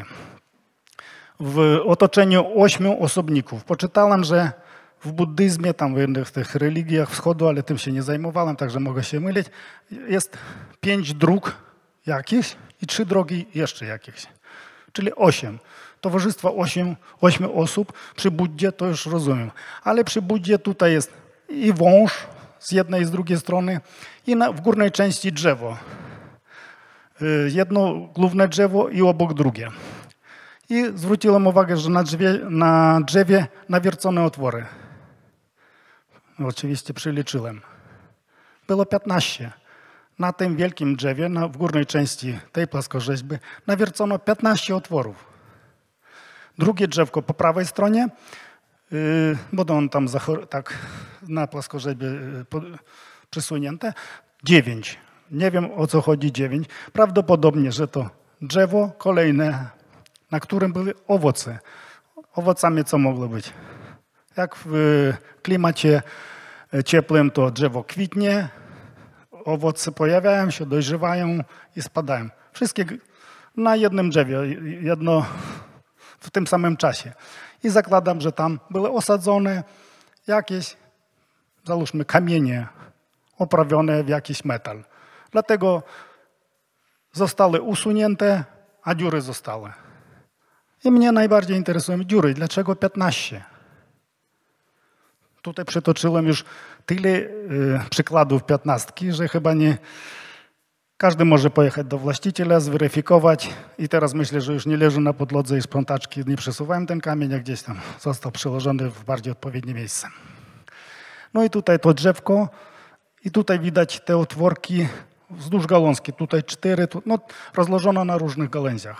W otoczeniu 8 osobników. Poczytałem, że w buddyzmie, tam w innych tych religiach wschodu, ale tym się nie zajmowałem, także mogę się mylić, jest 5 dróg jakichś i 3 drogi jeszcze jakieś. Czyli 8. Towarzystwo 8 osób. Przy Buddzie to już rozumiem. Ale przy Buddzie tutaj jest i wąż z jednej i z drugiej strony i w górnej części drzewo. Jedno główne drzewo i obok drugie. I zwróciłem uwagę, że na drzewie nawiercone otwory. Oczywiście przeliczyłem. Było 15. Na tym wielkim drzewie, w górnej części tej płaskorzeźby, nawiercono 15 otworów. Drugie drzewko po prawej stronie, bo on tam tak na płaskorzeźbie przysunięte, 9. Nie wiem, o co chodzi 9. Prawdopodobnie, że to drzewo kolejne, na którym były owoce. Owocami co mogło być? Jak w klimacie ciepłym to drzewo kwitnie, owoce pojawiają się, dojrzewają i spadają. Wszystkie na jednym drzewie, jedno w tym samym czasie. I zakładam, że tam były osadzone jakieś, załóżmy, kamienie oprawione w jakiś metal. Dlatego zostały usunięte, a dziury zostały. I mnie najbardziej interesują dziury. Dlaczego 15? Tutaj przytoczyłem już tyle przykładów 15, że chyba nie każdy może pojechać do właściciela, zweryfikować i teraz myślę, że już nie leży na podłodze i z prątaczki nie przesuwałem ten kamień, a gdzieś tam został przełożony w bardziej odpowiednie miejsce. No i tutaj to drzewko i tutaj widać te otworki wzdłuż gałązki. Tutaj 4, no, rozłożono na różnych gałęziach.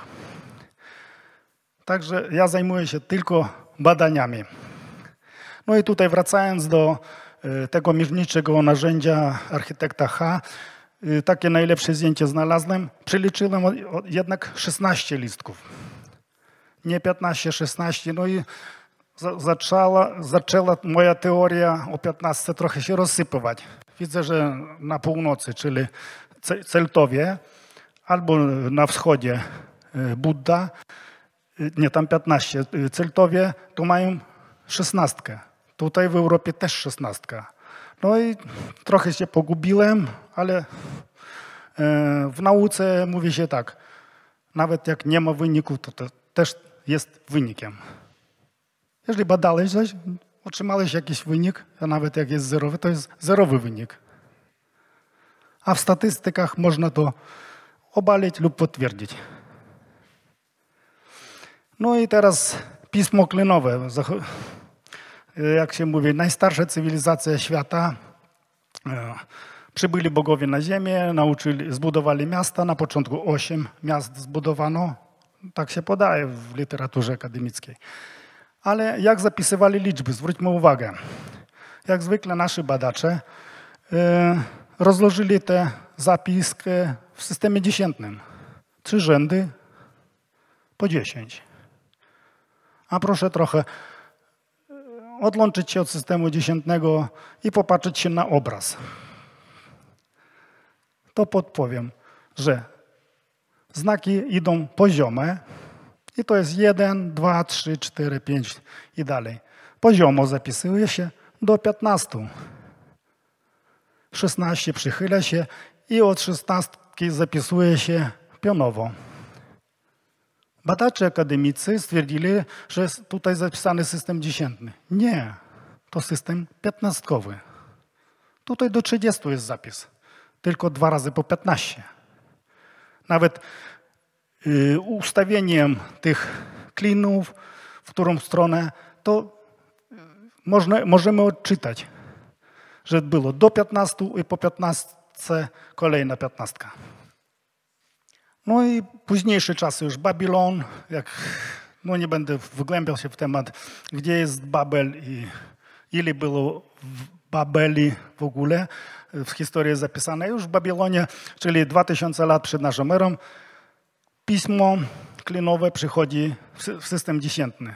Także ja zajmuję się tylko badaniami. No i tutaj wracając do tego mierniczego narzędzia architekta H, takie najlepsze zdjęcie znalazłem. Przeliczyłem jednak 16 listków. Nie 15, 16. No i zaczęła moja teoria o 15 trochę się rozsypywać. Widzę, że na północy, czyli Celtowie, albo na wschodzie Budda, nie tam 15, Celtowie tu mają 16. Tutaj w Europie też 16. No i trochę się pogubiłem, ale w nauce mówi się tak, nawet jak nie ma wyniku, to też jest wynikiem. Jeżeli badałeś coś, otrzymałeś jakiś wynik, a nawet jak jest zerowy, to jest zerowy wynik. A w statystykach można to obalić lub potwierdzić. No i teraz pismo klinowe. Jak się mówi, najstarsza cywilizacja świata. Przybyli bogowie na ziemię, zbudowali miasta. Na początku 8 miast zbudowano. Tak się podaje w literaturze akademickiej. Ale jak zapisywali liczby? Zwróćmy uwagę. Jak zwykle nasi badacze rozłożyli tę zapiskę w systemie dziesiętnym. 3 rzędy po 10. A proszę trochę odłączyć się od systemu dziesiętnego i popatrzeć się na obraz. To podpowiem, że znaki idą poziome i to jest 1, 2, 3, 4, 5 i dalej. Poziomo zapisuje się do 15. 16 przychyla się i od 16 zapisuje się pionowo. Badacze akademicy stwierdzili, że jest tutaj zapisany system dziesiętny. Nie, to system 15. Tutaj do 30 jest zapis, tylko 2 razy po 15. Nawet ustawieniem tych klinów, w którą stronę, to możemy odczytać, że było do 15 i po 15 kolejna 15. No i późniejsze czasy już Babilon, nie będę wgłębiał się w temat, gdzie jest Babel i ile było w Babeli w ogóle. W historii jest zapisane już w Babilonie, czyli 2000 lat przed naszą erą, pismo klinowe przychodzi w system dziesiętny.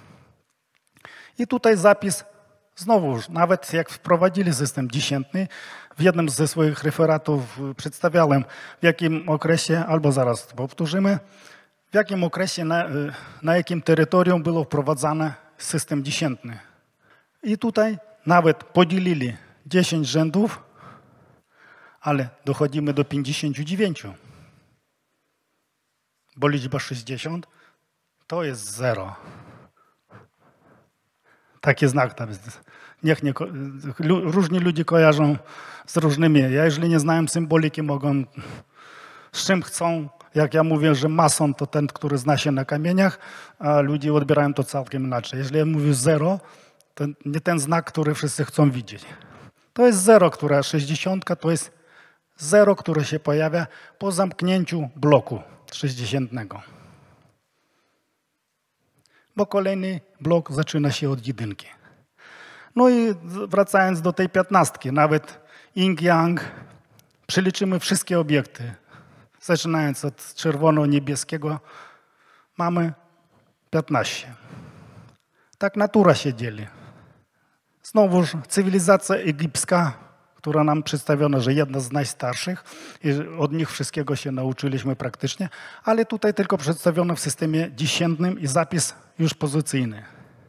I tutaj zapis, znowu, nawet jak wprowadzili system dziesiętny, w jednym ze swoich referatów przedstawiałem, w jakim okresie, albo zaraz powtórzymy, w jakim okresie, na jakim terytorium było wprowadzany system dziesiętny. I tutaj nawet podzielili 10 rzędów, ale dochodzimy do 59. Bo liczba 60 to jest 0. Taki znak tam jest. Różni ludzie kojarzą z różnymi. Jeżeli nie znają symboliki, mogą z czym chcą. Jak ja mówię, że mason to ten, który zna się na kamieniach, a ludzie odbierają to całkiem inaczej. Jeżeli ja mówię 0, to nie ten znak, który wszyscy chcą widzieć. To jest 0, która 60 to jest 0, które się pojawia po zamknięciu bloku 60. Bo kolejny blok zaczyna się od jedynki. No i wracając do tej 15, nawet Yin-Yang, przeliczymy wszystkie obiekty. Zaczynając od czerwono-niebieskiego, mamy 15. Tak natura się dzieli. Znowuż cywilizacja egipska, która nam przedstawiono, że jedna z najstarszych i od nich wszystkiego się nauczyliśmy praktycznie, ale tutaj tylko przedstawiono w systemie dziesiętnym i zapis już pozycyjny.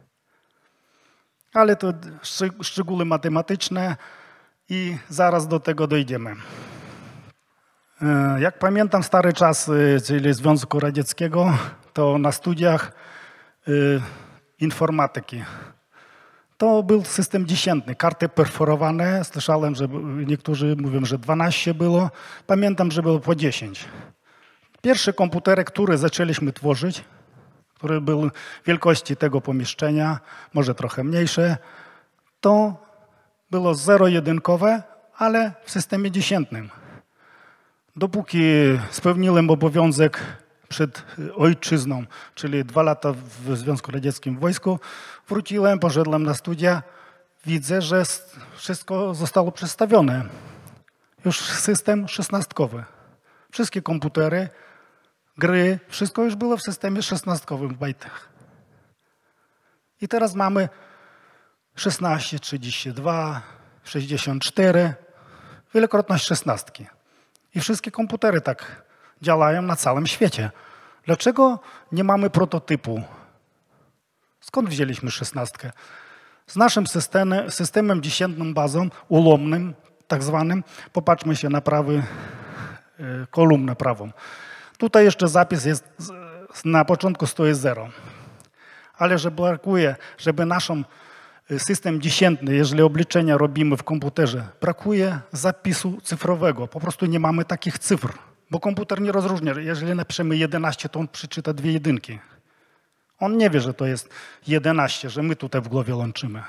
Ale to szczegóły matematyczne i zaraz do tego dojdziemy. Jak pamiętam stare czasy, czyli Związku Radzieckiego, to na studiach informatyki to był system dziesiętny, karty perforowane. Słyszałem, że niektórzy mówią, że 12 było. Pamiętam, że było po 10. Pierwsze komputery, które zaczęliśmy tworzyć, które były wielkości tego pomieszczenia, może trochę mniejsze, to było zero-jedynkowe, ale w systemie dziesiętnym. Dopóki spełniłem obowiązek przed ojczyzną, czyli 2 lata w Związku Radzieckim w wojsku, wróciłem, poszedłem na studia, widzę, że wszystko zostało przedstawione. Już system 16. Wszystkie komputery, gry, wszystko już było w systemie 16 w bajtach. I teraz mamy 16, 32, 64, wielokrotność 16. I wszystkie komputery tak działają na całym świecie. Dlaczego nie mamy prototypu? Skąd wzięliśmy 16? Z naszym systemem dziesiętną bazą, ulomnym tak zwanym, popatrzmy się na kolumnę prawą. Tutaj jeszcze zapis jest, na początku stoi 0. Ale że brakuje, żeby naszą system dziesiętny, jeżeli obliczenia robimy w komputerze, brakuje zapisu cyfrowego. Po prostu nie mamy takich cyfr, bo komputer nie rozróżnia. Jeżeli napiszemy 11, to on przeczyta 2 jedynki. On nie wie, że to jest 11, że my tutaj w głowie łączymy.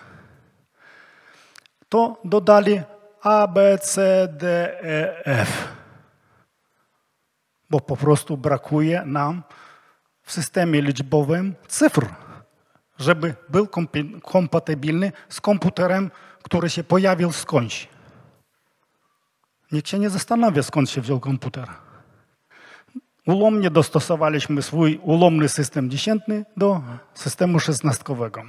To dodali A, B, C, D, E, F. Bo po prostu brakuje nam w systemie liczbowym cyfr, żeby był kompatybilny z komputerem, który się pojawił skądś. Nikt się nie zastanawia, skąd się wziął komputer. Ulomnie dostosowaliśmy swój ulomny system dziesiętny do systemu szesnastkowego.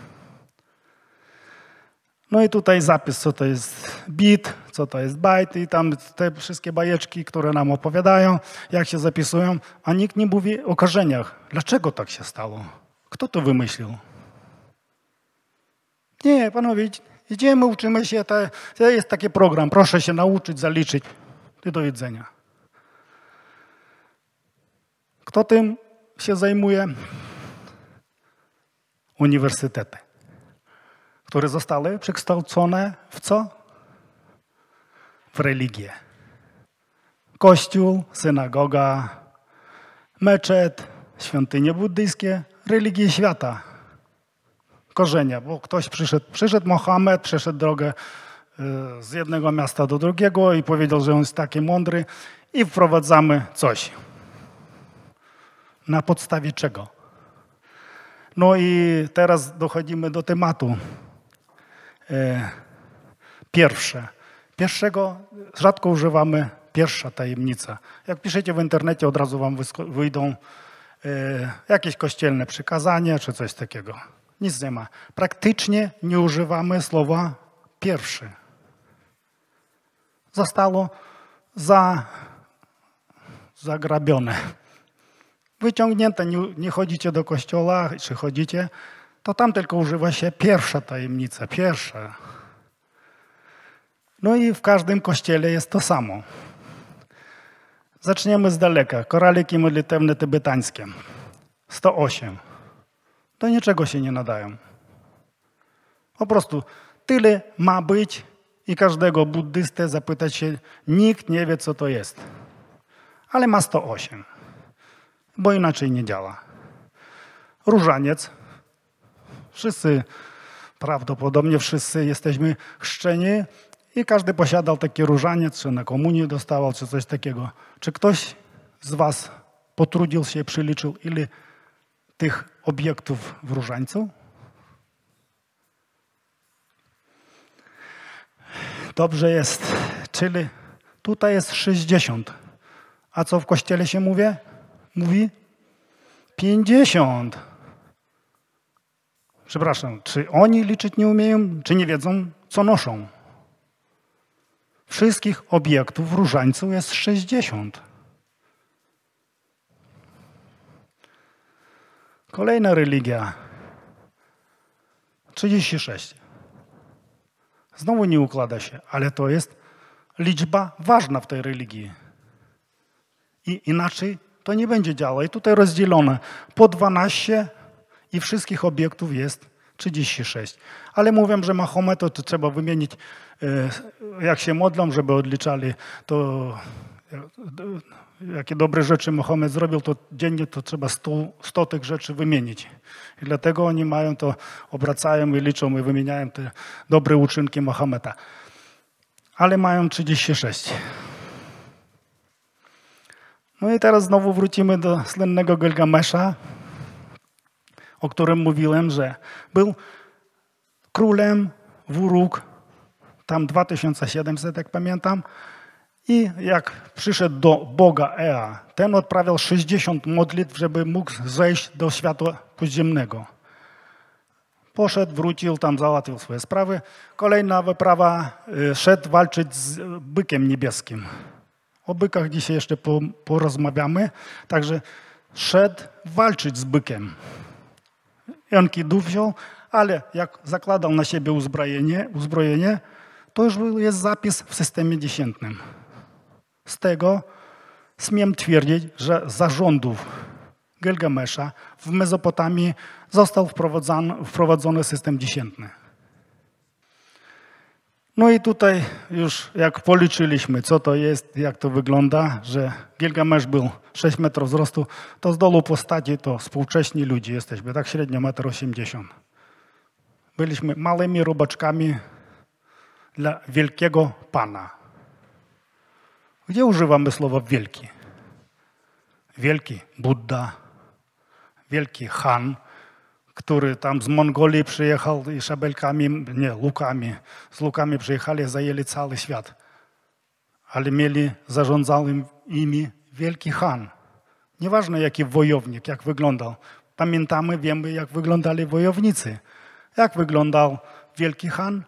No i tutaj zapis, co to jest bit, co to jest byte i tam te wszystkie bajeczki, które nam opowiadają, jak się zapisują, a nikt nie mówi o korzeniach. Dlaczego tak się stało? Kto to wymyślił? Nie, panowie, idziemy, uczymy się, to jest taki program, proszę się nauczyć, zaliczyć i do widzenia. Kto tym się zajmuje? Uniwersytety, które zostały przekształcone w co? W religię. Kościół, synagoga, meczet, świątynie buddyjskie, religie świata. Korzenia, bo ktoś przyszedł Mohamed, przeszedł drogę z jednego miasta do drugiego i powiedział, że on jest taki mądry i wprowadzamy coś. Na podstawie czego? No i teraz dochodzimy do tematu. Pierwszego rzadko używamy pierwsza tajemnica. Jak piszecie w internecie, od razu wam wyjdą jakieś kościelne przykazania czy coś takiego. Nic nie ma. Praktycznie nie używamy słowa pierwszy. Zostało zagrabione. Wyciągnięte, nie chodzicie do kościoła, czy chodzicie, to tam tylko używa się pierwsza tajemnica, pierwsza. No i w każdym kościele jest to samo. Zaczniemy z daleka. Koraliki modlitewne tybetańskie. 108. Do niczego się nie nadają. Po prostu tyle ma być i każdego buddystę zapytać się, nikt nie wie, co to jest. Ale ma 108. Bo inaczej nie działa. Różaniec. Prawdopodobnie wszyscy jesteśmy chrzczeni i każdy posiadał taki różaniec, czy na komunii dostawał, czy coś takiego. Czy ktoś z was potrudził się, przeliczył, ile tych obiektów w różańcu? Dobrze jest, czyli tutaj jest 60. A co w kościele się mówi? 50. Przepraszam, czy oni liczyć nie umieją, czy nie wiedzą, co noszą? Wszystkich obiektów w różańcu jest 60. Kolejna religia. 36. Znowu nie układa się, ale to jest liczba ważna w tej religii. I inaczej to nie będzie działało. I tutaj rozdzielone po 12 i wszystkich obiektów jest 36. Ale mówią, że Mahomet to trzeba wymienić, jak się modlą, żeby odliczali to, jakie dobre rzeczy Mahomet zrobił, to dziennie to trzeba 100 tych rzeczy wymienić. I dlatego oni mają to, obracają i liczą i wymieniają te dobre uczynki Mahometa. Ale mają 36. No i teraz znowu wrócimy do słynnego Gilgamesza, o którym mówiłem, że był królem w Uruk, tam 2700, jak pamiętam, i jak przyszedł do Boga Ea, ten odprawiał 60 modlitw, żeby mógł zejść do światła podziemnego. Poszedł, wrócił, tam załatwił swoje sprawy. Kolejna wyprawa, szedł walczyć z bykiem niebieskim. O bykach dzisiaj jeszcze porozmawiamy. Także szedł walczyć z bykiem. Enkidu wziął, ale jak zakładał na siebie uzbrojenie, to już jest zapis w systemie dziesiętnym. Z tego śmiem twierdzić, że za rządów Gilgamesza w Mezopotamii został wprowadzony system dziesiętny. No i tutaj już jak policzyliśmy, co to jest, jak to wygląda, że Gilgamesz był 6 metrów wzrostu, to z dolu postaci to współcześni ludzie jesteśmy, tak średnio 1,80 m. Byliśmy małymi robaczkami dla wielkiego Pana. Gdzie używamy słowa wielki? Wielki Buddha, wielki Han, który tam z Mongolii przyjechał i szabelkami, nie, lukami, z lukami przyjechali, zajęli cały świat. Ale zarządzał imi wielki Han. Nieważne jaki wojownik, jak wyglądał. Pamiętamy, wiemy jak wyglądali wojownicy. Jak wyglądał wielki Han?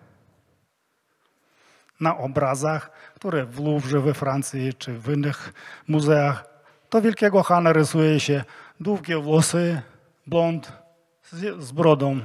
Na obrazach, które w Louvre we Francji czy w innych muzeach, to wielkiego Hana rysuje się długie włosy, blond, z brodą.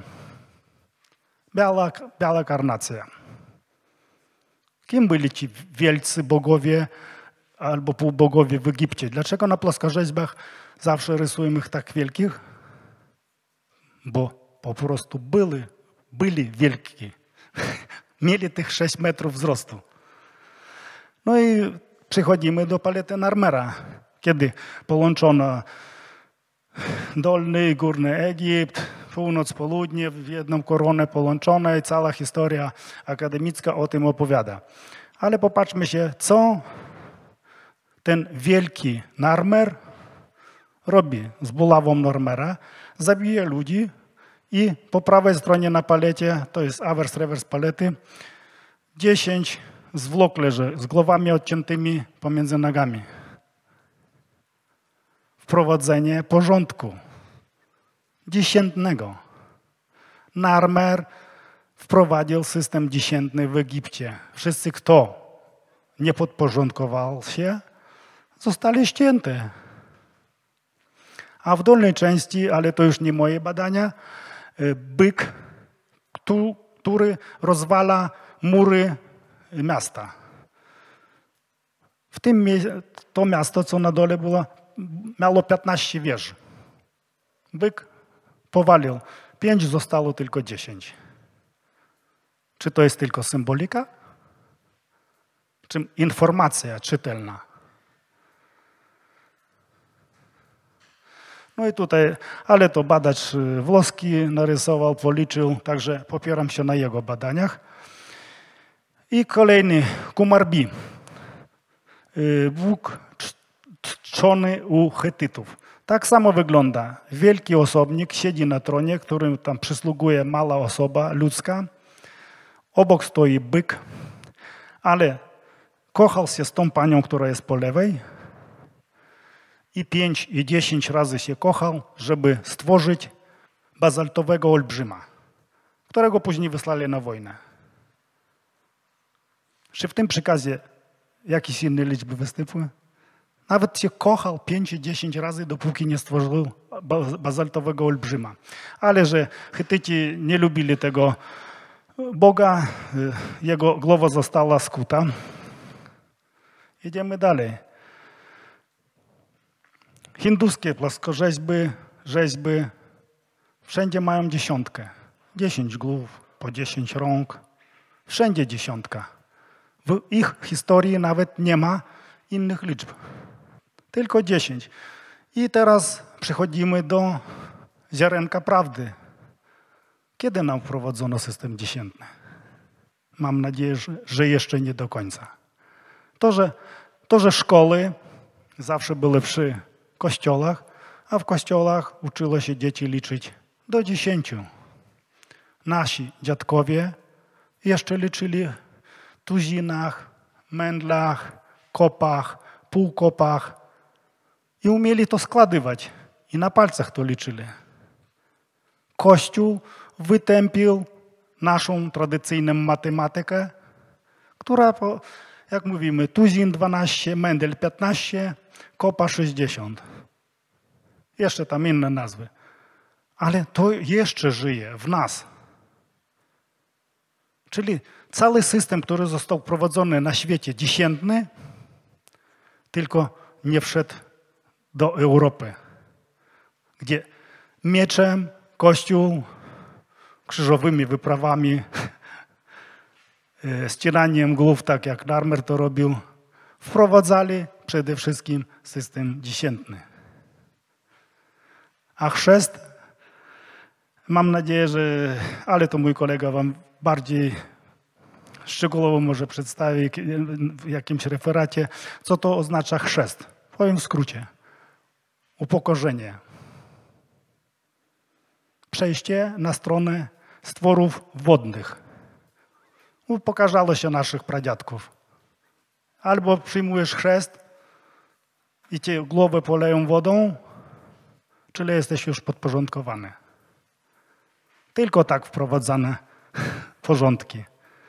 Biała karnacja. Kim byli ci wielcy bogowie albo półbogowie w Egipcie? Dlaczego na płaskorzeźbach zawsze rysujemy ich tak wielkich? Bo po prostu byli wielki. Mieli tych 6 metrów wzrostu. No i przechodzimy do palety Narmera, kiedy połączono Dolny i Górny Egipt, północ, południe, w jedną koronę połączone i cała historia akademicka o tym opowiada. Ale popatrzmy się, co ten wielki Narmer robi z bulawą Narmera. Zabija ludzi i po prawej stronie na palecie, to jest awers, rewers palety, 10 zwłok leży z głowami odciętymi pomiędzy nogami. Wprowadzenie porządku dziesiętnego. Narmer wprowadził system dziesiętny w Egipcie. Wszyscy, kto nie podporządkował się, zostali ścięci. A w dolnej części, ale to już nie moje badania, byk, który rozwala mury miasta. W tym to miasto, co na dole było, miało 15 wież. Byk powalił 5, zostało tylko 10. Czy to jest tylko symbolika? Czy informacja czytelna? No i tutaj, ale to badacz włoski narysował, policzył, także popieram się na jego badaniach. I kolejny, Kumarbi. Bóg czczony u Chetytów. Tak samo wygląda. Wielki osobnik siedzi na tronie, którym tam przysługuje mała osoba ludzka. Obok stoi byk, ale kochał się z tą panią, która jest po lewej. I 5 i 10 razy się kochał, żeby stworzyć bazaltowego olbrzyma, którego później wysłali na wojnę. Czy w tym przekazie jakieś inne liczby występują? Nawet się kochał 5 i 10 razy, dopóki nie stworzył bazaltowego olbrzyma. Ale że Chetyci nie lubili tego Boga, jego głowa została skuta. Idziemy dalej. Hinduskie rzeźby, wszędzie mają 10. 10 głów, po 10 rąk. Wszędzie 10. W ich historii nawet nie ma innych liczb. Tylko 10. I teraz przechodzimy do ziarenka prawdy. Kiedy nam wprowadzono system dziesiętny? Mam nadzieję, że jeszcze nie do końca. To, że szkoły zawsze były przy kościołach, a w kościołach uczyło się dzieci liczyć do 10. Nasi dziadkowie jeszcze liczyli w tuzinach, mędlach, kopach, półkopach i umieli to składywać. I na palcach to liczyli. Kościół wytępił naszą tradycyjną matematykę, która, jak mówimy, tuzin 12, mędel 15, kopa 60. Jeszcze tam inne nazwy. Ale to jeszcze żyje w nas. Czyli cały system, który został wprowadzony na świecie dziesiętny, tylko nie wszedł do Europy, gdzie mieczem Kościół krzyżowymi wyprawami ścieraniem głów, tak jak Narmer to robił, wprowadzali przede wszystkim system dziesiętny. A chrzest, mam nadzieję, że, ale to mój kolega wam bardziej szczegółowo może przedstawi w jakimś referacie, co to oznacza chrzest. Powiem w skrócie. Upokorzenie. Przejście na stronę stworów wodnych. Upokarzało się naszych pradziadków. Albo przyjmujesz chrzest i cię głowę poleją wodą, czyli jesteś już podporządkowany. Tylko tak wprowadzane porządki.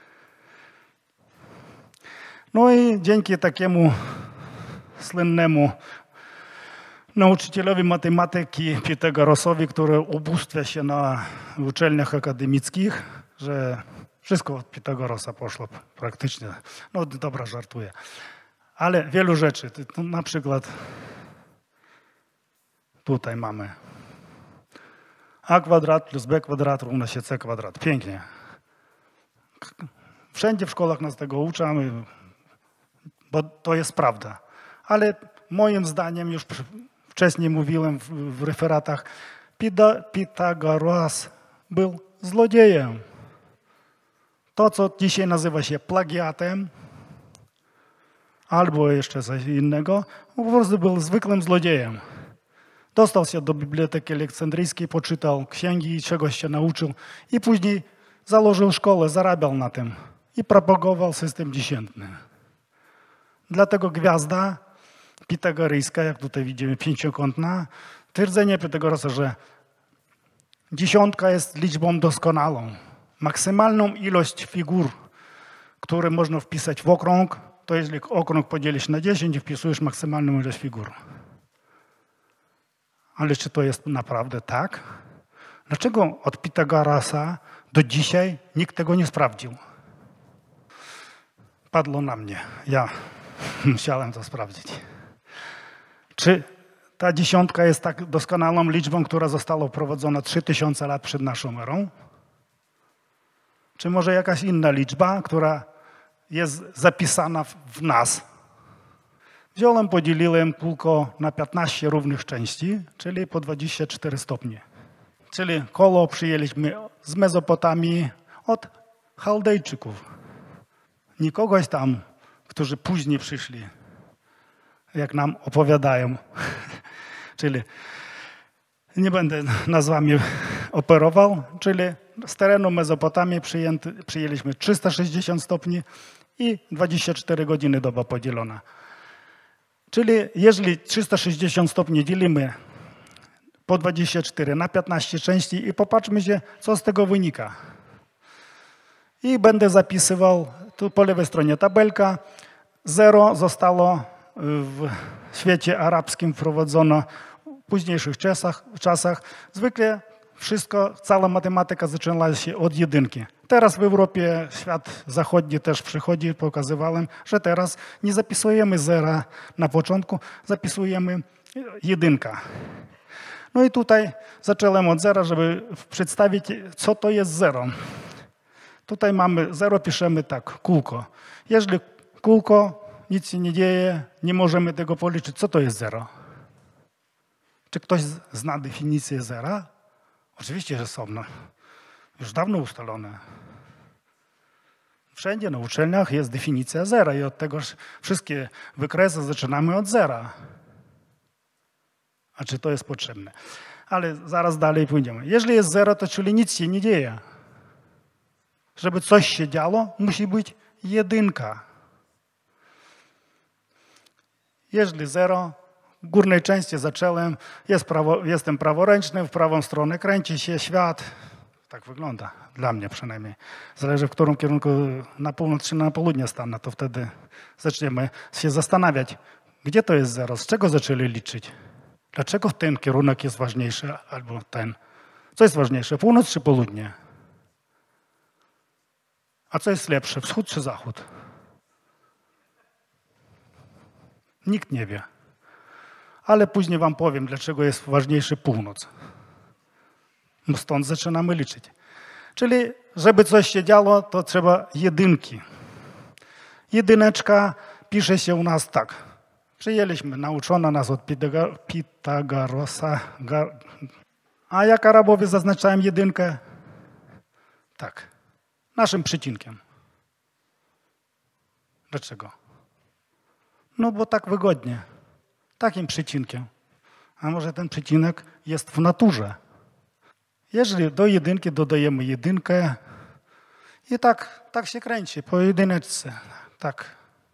No i dzięki takiemu słynnemu nauczycielowi matematyki Pitagorosowi, który ubóstwia się na uczelniach akademickich, że wszystko od Pitagorosa poszło praktycznie. No dobra, żartuję. Ale wielu rzeczy, na przykład tutaj mamy a kwadrat plus b kwadrat równa się c kwadrat. Pięknie. Wszędzie w szkołach nas tego uczą, bo to jest prawda. Ale moim zdaniem, już wcześniej mówiłem w referatach, Pitagoras był złodziejem. To, co dzisiaj nazywa się plagiatem, albo jeszcze coś innego, po prostu był zwykłym złodziejem. Dostał się do Biblioteki Aleksandryjskiej, poczytał księgi, czegoś się nauczył i później założył szkołę, zarabiał na tym i propagował system dziesiętny. Dlatego gwiazda pitagoryjska, jak tutaj widzimy, pięciokątna, twierdzenie Pitagorasa, że dziesiątka jest liczbą doskonałą. Maksymalną ilość figur, które można wpisać w okrąg, to jeżeli okrąg podzielisz na 10 i wpisujesz maksymalną ilość figur. Ale czy to jest naprawdę tak? Dlaczego od Pitagorasa do dzisiaj nikt tego nie sprawdził? Padło na mnie. Ja musiałem to sprawdzić. Czy ta dziesiątka jest tak doskonałą liczbą, która została wprowadzona 3000 lat przed naszą erą? Czy może jakaś inna liczba, która jest zapisana w nas? Wziąłem, podzieliłem kółko na 15 równych części, czyli po 24 stopnie. Czyli koło przyjęliśmy z Mezopotamii od Chaldejczyków. Nie kogoś tam, którzy później przyszli, jak nam opowiadają. Czyli nie będę nazwami operował, czyli z terenu Mezopotamii przyjęliśmy 360 stopni i 24 godziny doba podzielona. Czyli jeżeli 360 stopni dzielimy po 24 na 15 części i popatrzmy się, co z tego wynika. I będę zapisywał, tu po lewej stronie tabelka, 0 zostało w świecie arabskim wprowadzono w późniejszych czasach. Zwykle wszystko, cała matematyka zaczynała się od jedynki. Teraz w Europie świat zachodni też przychodzi, pokazywałem, że teraz nie zapisujemy zera na początku, zapisujemy jedynka. No i tutaj zacząłem od zera, żeby przedstawić, co to jest zero. Tutaj mamy zero, piszemy tak, kółko. Jeżeli kółko, nic się nie dzieje, nie możemy tego policzyć, co to jest zero? Czy ktoś zna definicję zera? Oczywiście, że są. Już dawno ustalone. Wszędzie na uczelniach jest definicja zera i od tego wszystkie wykresy zaczynamy od zera. A czy to jest potrzebne? Ale zaraz dalej pójdziemy. Jeżeli jest zero, to czyli nic się nie dzieje. Żeby coś się działo, musi być jedynka. Jeżeli zero, w górnej części zacząłem, jestem praworęczny, w prawą stronę kręci się świat. Tak wygląda, dla mnie przynajmniej. Zależy, w którym kierunku na północ czy na południe stanę, to wtedy zaczniemy się zastanawiać, gdzie to jest zero, z czego zaczęli liczyć. Dlaczego ten kierunek jest ważniejszy albo ten? Co jest ważniejsze, północ czy południe? A co jest lepsze, wschód czy zachód? Nikt nie wie. Ale później wam powiem, dlaczego jest ważniejszy północ. No stąd zaczynamy liczyć. Czyli, żeby coś się działo, to trzeba jedynki. Jedyneczka pisze się u nas tak. Przyjęliśmy, nauczono nas od Pitagorosa. A jak Arabowie zaznaczają jedynkę? Tak, naszym przecinkiem. Dlaczego? No bo tak wygodnie. Takim przecinkiem. A może ten przecinek jest w naturze? Jeżeli do jedynki dodajemy jedynkę i tak się kręci po jedyneczce. Tak.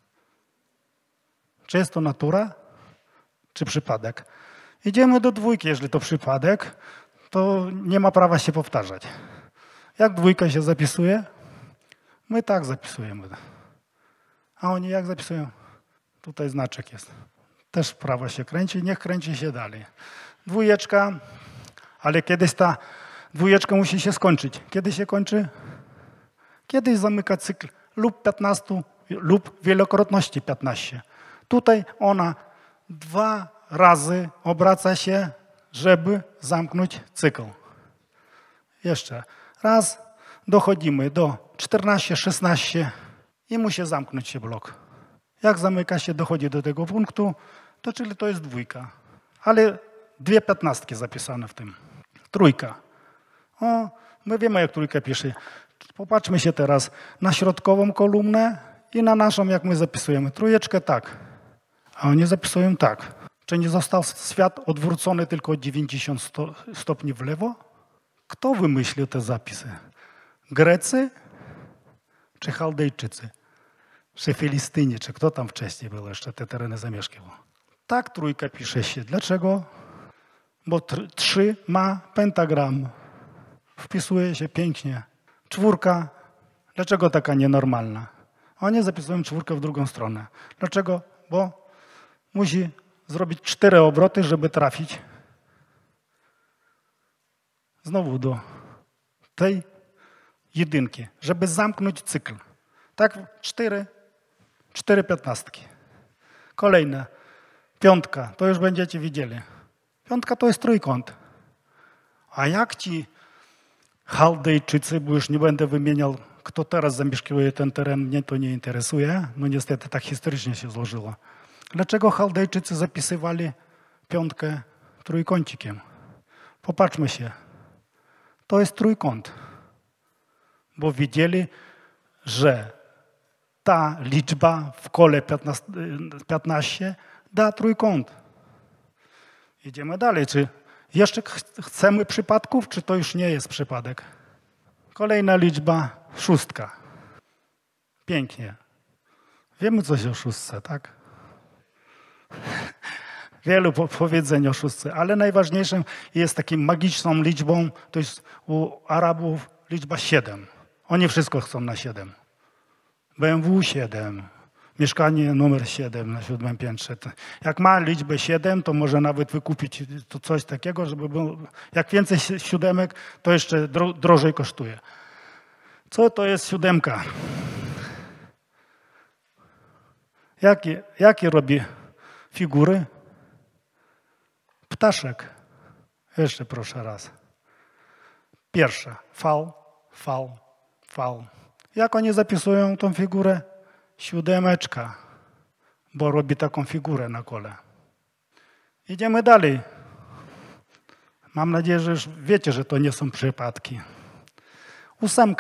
Czy jest to natura, czy przypadek? Idziemy do dwójki. Jeżeli to przypadek, to nie ma prawa się powtarzać. Jak dwójka się zapisuje? My tak zapisujemy. A oni jak zapisują? Tutaj znaczek jest. Też prawo się kręci, niech kręci się dalej. Dwójeczka, ale kiedyś ta dwójeczka musi się skończyć. Kiedy się kończy? Kiedyś zamyka cykl lub 15 lub wielokrotności 15. Tutaj ona 2 razy obraca się, żeby zamknąć cykl. Jeszcze raz dochodzimy do 14, 16 i musi zamknąć się blok. Jak zamyka się, dochodzi do tego punktu, to czyli to jest dwójka. Ale 2 15 zapisane w tym. Trójka. O, my wiemy, jak trójka pisze. Popatrzmy się teraz na środkową kolumnę i na naszą, jak my zapisujemy. Trójeczkę tak, a oni zapisują tak. Czy nie został świat odwrócony tylko o 90 stopni w lewo? Kto wymyślił te zapisy? Grecy czy Chaldejczycy? Czy Filistyni, czy kto tam wcześniej był jeszcze, te tereny zamieszkiwał? Tak trójka pisze się. Dlaczego? Bo 3 ma pentagram. Wpisuje się pięknie. 4. Dlaczego taka nienormalna? Oni zapisują 4 w drugą stronę. Dlaczego? Bo musi zrobić 4 obroty, żeby trafić znowu do tej jedynki, żeby zamknąć cykl. Tak 4 15. Kolejne. 5. To już będziecie widzieli. 5 to jest trójkąt. A jak ci Chaldejczycy, bo już nie będę wymieniał, kto teraz zamieszkuje ten teren, mnie to nie interesuje. No niestety tak historycznie się złożyło. Dlaczego Chaldejczycy zapisywali 5 trójkącikiem? Popatrzmy się. To jest trójkąt. Bo wiedzieli, że ta liczba w kole 15 da trójkąt. Idziemy dalej. Czy jeszcze chcemy przypadków, czy to już nie jest przypadek? Kolejna liczba 6. Pięknie. Wiemy coś o 6, tak? Wielu powiedzeń o 6, ale najważniejszym jest taką magiczną liczbą, to jest u Arabów liczba 7. Oni wszystko chcą na 7. BMW 7, mieszkanie numer 7 na 7. piętrze. Jak ma liczbę 7, to może nawet wykupić to coś takiego, żeby było, jak więcej 7, to jeszcze drożej kosztuje. Co to jest 7? Jakie robi figury? Ptaszek. Jeszcze proszę raz. Pierwsza. V, V, V. Jak oni zapisują tą figurę? 7, bo robi taką figurę na kole. Idziemy dalej. Mam nadzieję, że już wiecie, że to nie są przypadki. 8.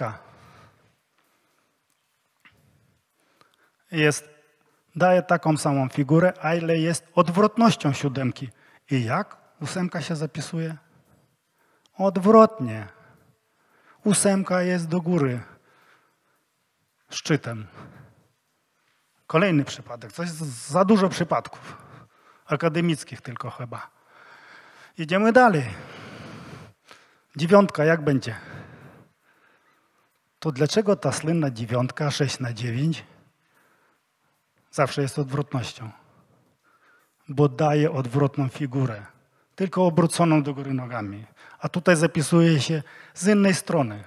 Daje taką samą figurę, ale jest odwrotnością 7. I jak 8 się zapisuje? Odwrotnie. 8 jest do góry. Szczytem. Kolejny przypadek. Coś za dużo przypadków. Akademickich tylko chyba. Idziemy dalej. 9 jak będzie? To dlaczego ta słynna 9, 6 na 9 zawsze jest odwrotnością? Bo daje odwrotną figurę. Tylko obróconą do góry nogami. A tutaj zapisuje się z innej strony.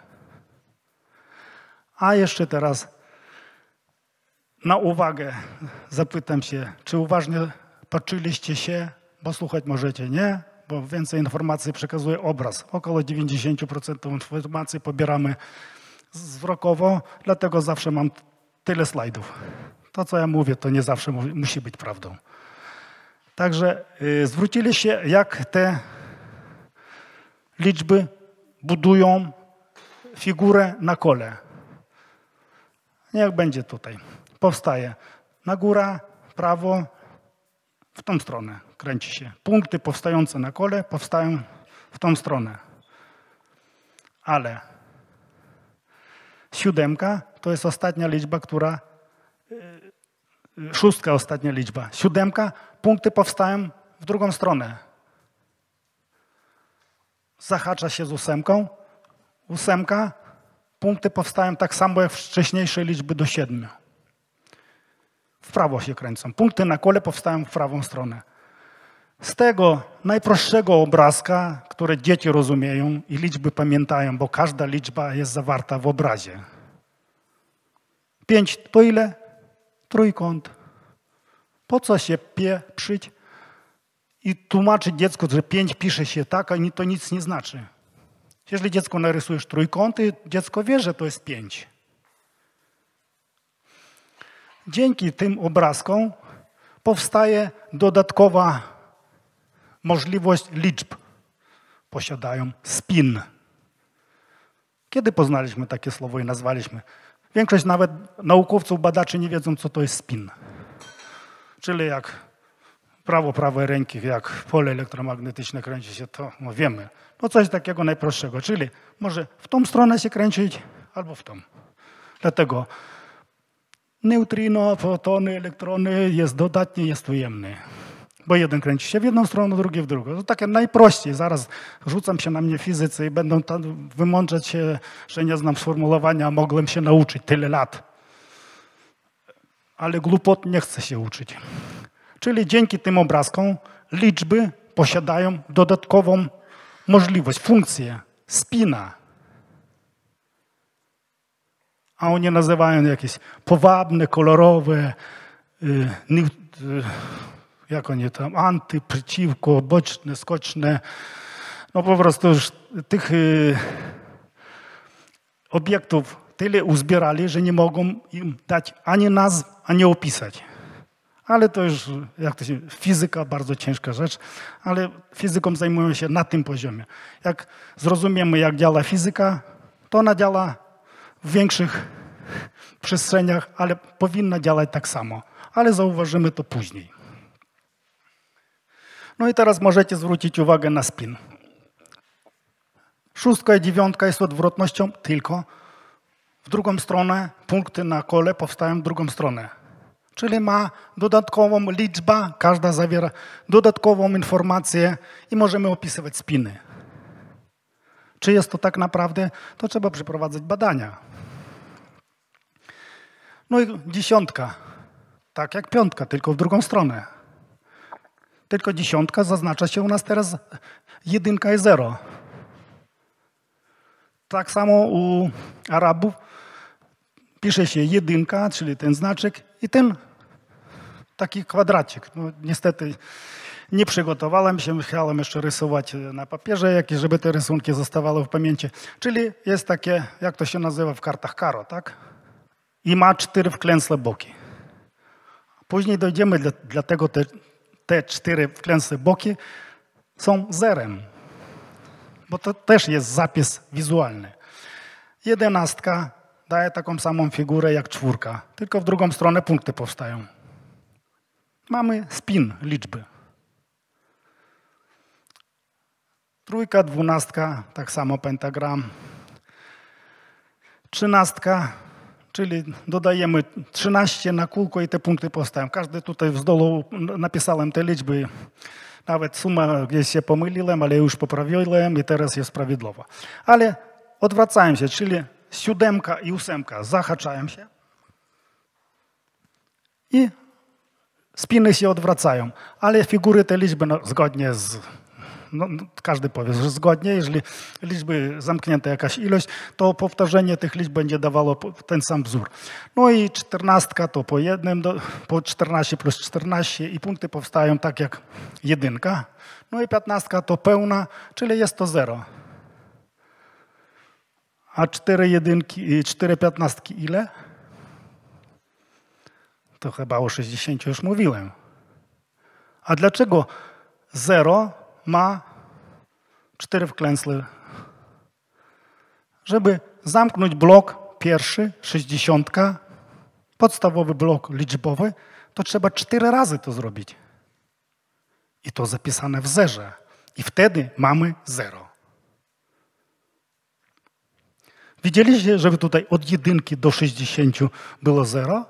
A jeszcze teraz na uwagę zapytam się, czy uważnie patrzyliście się, bo słuchać możecie, nie? bo więcej informacji przekazuje obraz. Około 90% informacji pobieramy wzrokowo, dlatego zawsze mam tyle slajdów. To, co ja mówię, to nie zawsze musi być prawdą. Także zwróciliście, jak te liczby budują figurę na kole. Niech będzie tutaj. Powstaje na górę, prawo, w tą stronę kręci się. Punkty powstające na kole powstają w tą stronę. Ale 7 to jest ostatnia liczba, która... 6 ostatnia liczba. 7 punkty powstają w drugą stronę. Zahacza się z 8. 8 punkty powstają tak samo jak wcześniejsze liczby do 7. W prawo się kręcą. Punkty na kole powstają w prawą stronę. Z tego najprostszego obrazka, które dzieci rozumieją i liczby pamiętają, bo każda liczba jest zawarta w obrazie. 5 to ile? Trójkąt. Po co się pieprzyć i tłumaczyć dziecku, że 5 pisze się tak, a to nic nie znaczy. Jeżeli dziecko narysujesz trójkąty, dziecko wie, że to jest 5. Dzięki tym obrazkom powstaje dodatkowa możliwość liczb. Posiadają spin. Kiedy poznaliśmy takie słowo i nazwaliśmy? Większość nawet naukowców, badaczy nie wiedzą, co to jest spin. Czyli jak prawo prawej ręki, jak pole elektromagnetyczne kręci się, to wiemy. No coś takiego najprostszego, czyli może w tą stronę się kręcić, albo w tą. Dlatego neutrino, fotony, elektrony jest dodatni, jest ujemny. Bo jeden kręci się w jedną stronę, drugi w drugą. To takie najprościej. Zaraz rzucam się na mnie fizycy i będą tam wymądrzać się, że nie znam sformułowania, mogłem się nauczyć tyle lat. Ale głupot nie chcę się uczyć. Czyli dzięki tym obrazkom liczby posiadają dodatkową możliwość, funkcję, spina. A oni nazywają jakieś powabne, kolorowe, jak oni tam, anty, przeciwko, boczne, skoczne. No po prostu już tych obiektów tyle uzbierali, że nie mogą im dać ani nazw, ani opisać. Ale to już, jak to się, fizyka, bardzo ciężka rzecz, ale fizyką zajmują się na tym poziomie. Jak zrozumiemy, jak działa fizyka, to ona działa w większych przestrzeniach, ale powinna działać tak samo. Ale zauważymy to później. No i teraz możecie zwrócić uwagę na spin. 6 i 9 jest odwrotnością tylko w drugą stronę. Punkty na kole powstają w drugą stronę. Czyli ma dodatkową liczbę, każda zawiera dodatkową informację i możemy opisywać spiny. Czy jest to tak naprawdę? To trzeba przeprowadzać badania. No i 10, tak jak 5, tylko w drugą stronę. Tylko 10 zaznacza się u nas teraz 1 i 0. Tak samo u Arabów pisze się 1, czyli ten znaczek i ten taki kwadracik. No, niestety nie przygotowałem się, chciałem jeszcze rysować na papierze, jakieś, żeby te rysunki zostawały w pamięci. Czyli jest takie, jak to się nazywa w kartach karo, tak? I ma 4 wklęsłe boki. Później dojdziemy, dlatego te 4 wklęsłe boki są zerem, bo to też jest zapis wizualny. 11 daje taką samą figurę jak 4, tylko w drugą stronę punkty powstają. Mamy spin liczby. 3, 12, tak samo pentagram. 13, czyli dodajemy 13 na kółko i te punkty powstają. Każdy tutaj z dolu napisałem te liczby. Nawet suma gdzieś się pomyliłem, ale już poprawiłem i teraz jest prawidłowa. Ale odwracają się, czyli 7 i 8 zahaczają się i spiny się odwracają. Ale figury te liczby, no, zgodnie z No, każdy powie, że zgodnie. Jeżeli liczby zamknięte jakaś ilość, to powtarzanie tych liczb będzie dawało ten sam wzór. No i 14 to po jednym, po 14 plus 14 i punkty powstają tak jak jedynka. No i 15 to pełna, czyli jest to 0. A 4 jedynki i 4 piętnastki ile? To chyba o 60 już mówiłem. A dlaczego 0 ma 4 wklęsły? Żeby zamknąć blok pierwszy, 60, podstawowy blok liczbowy, to trzeba 4 razy to zrobić. I to zapisane w zerze. I wtedy mamy 0. Widzieliście, żeby tutaj od 1 do 60 było 0?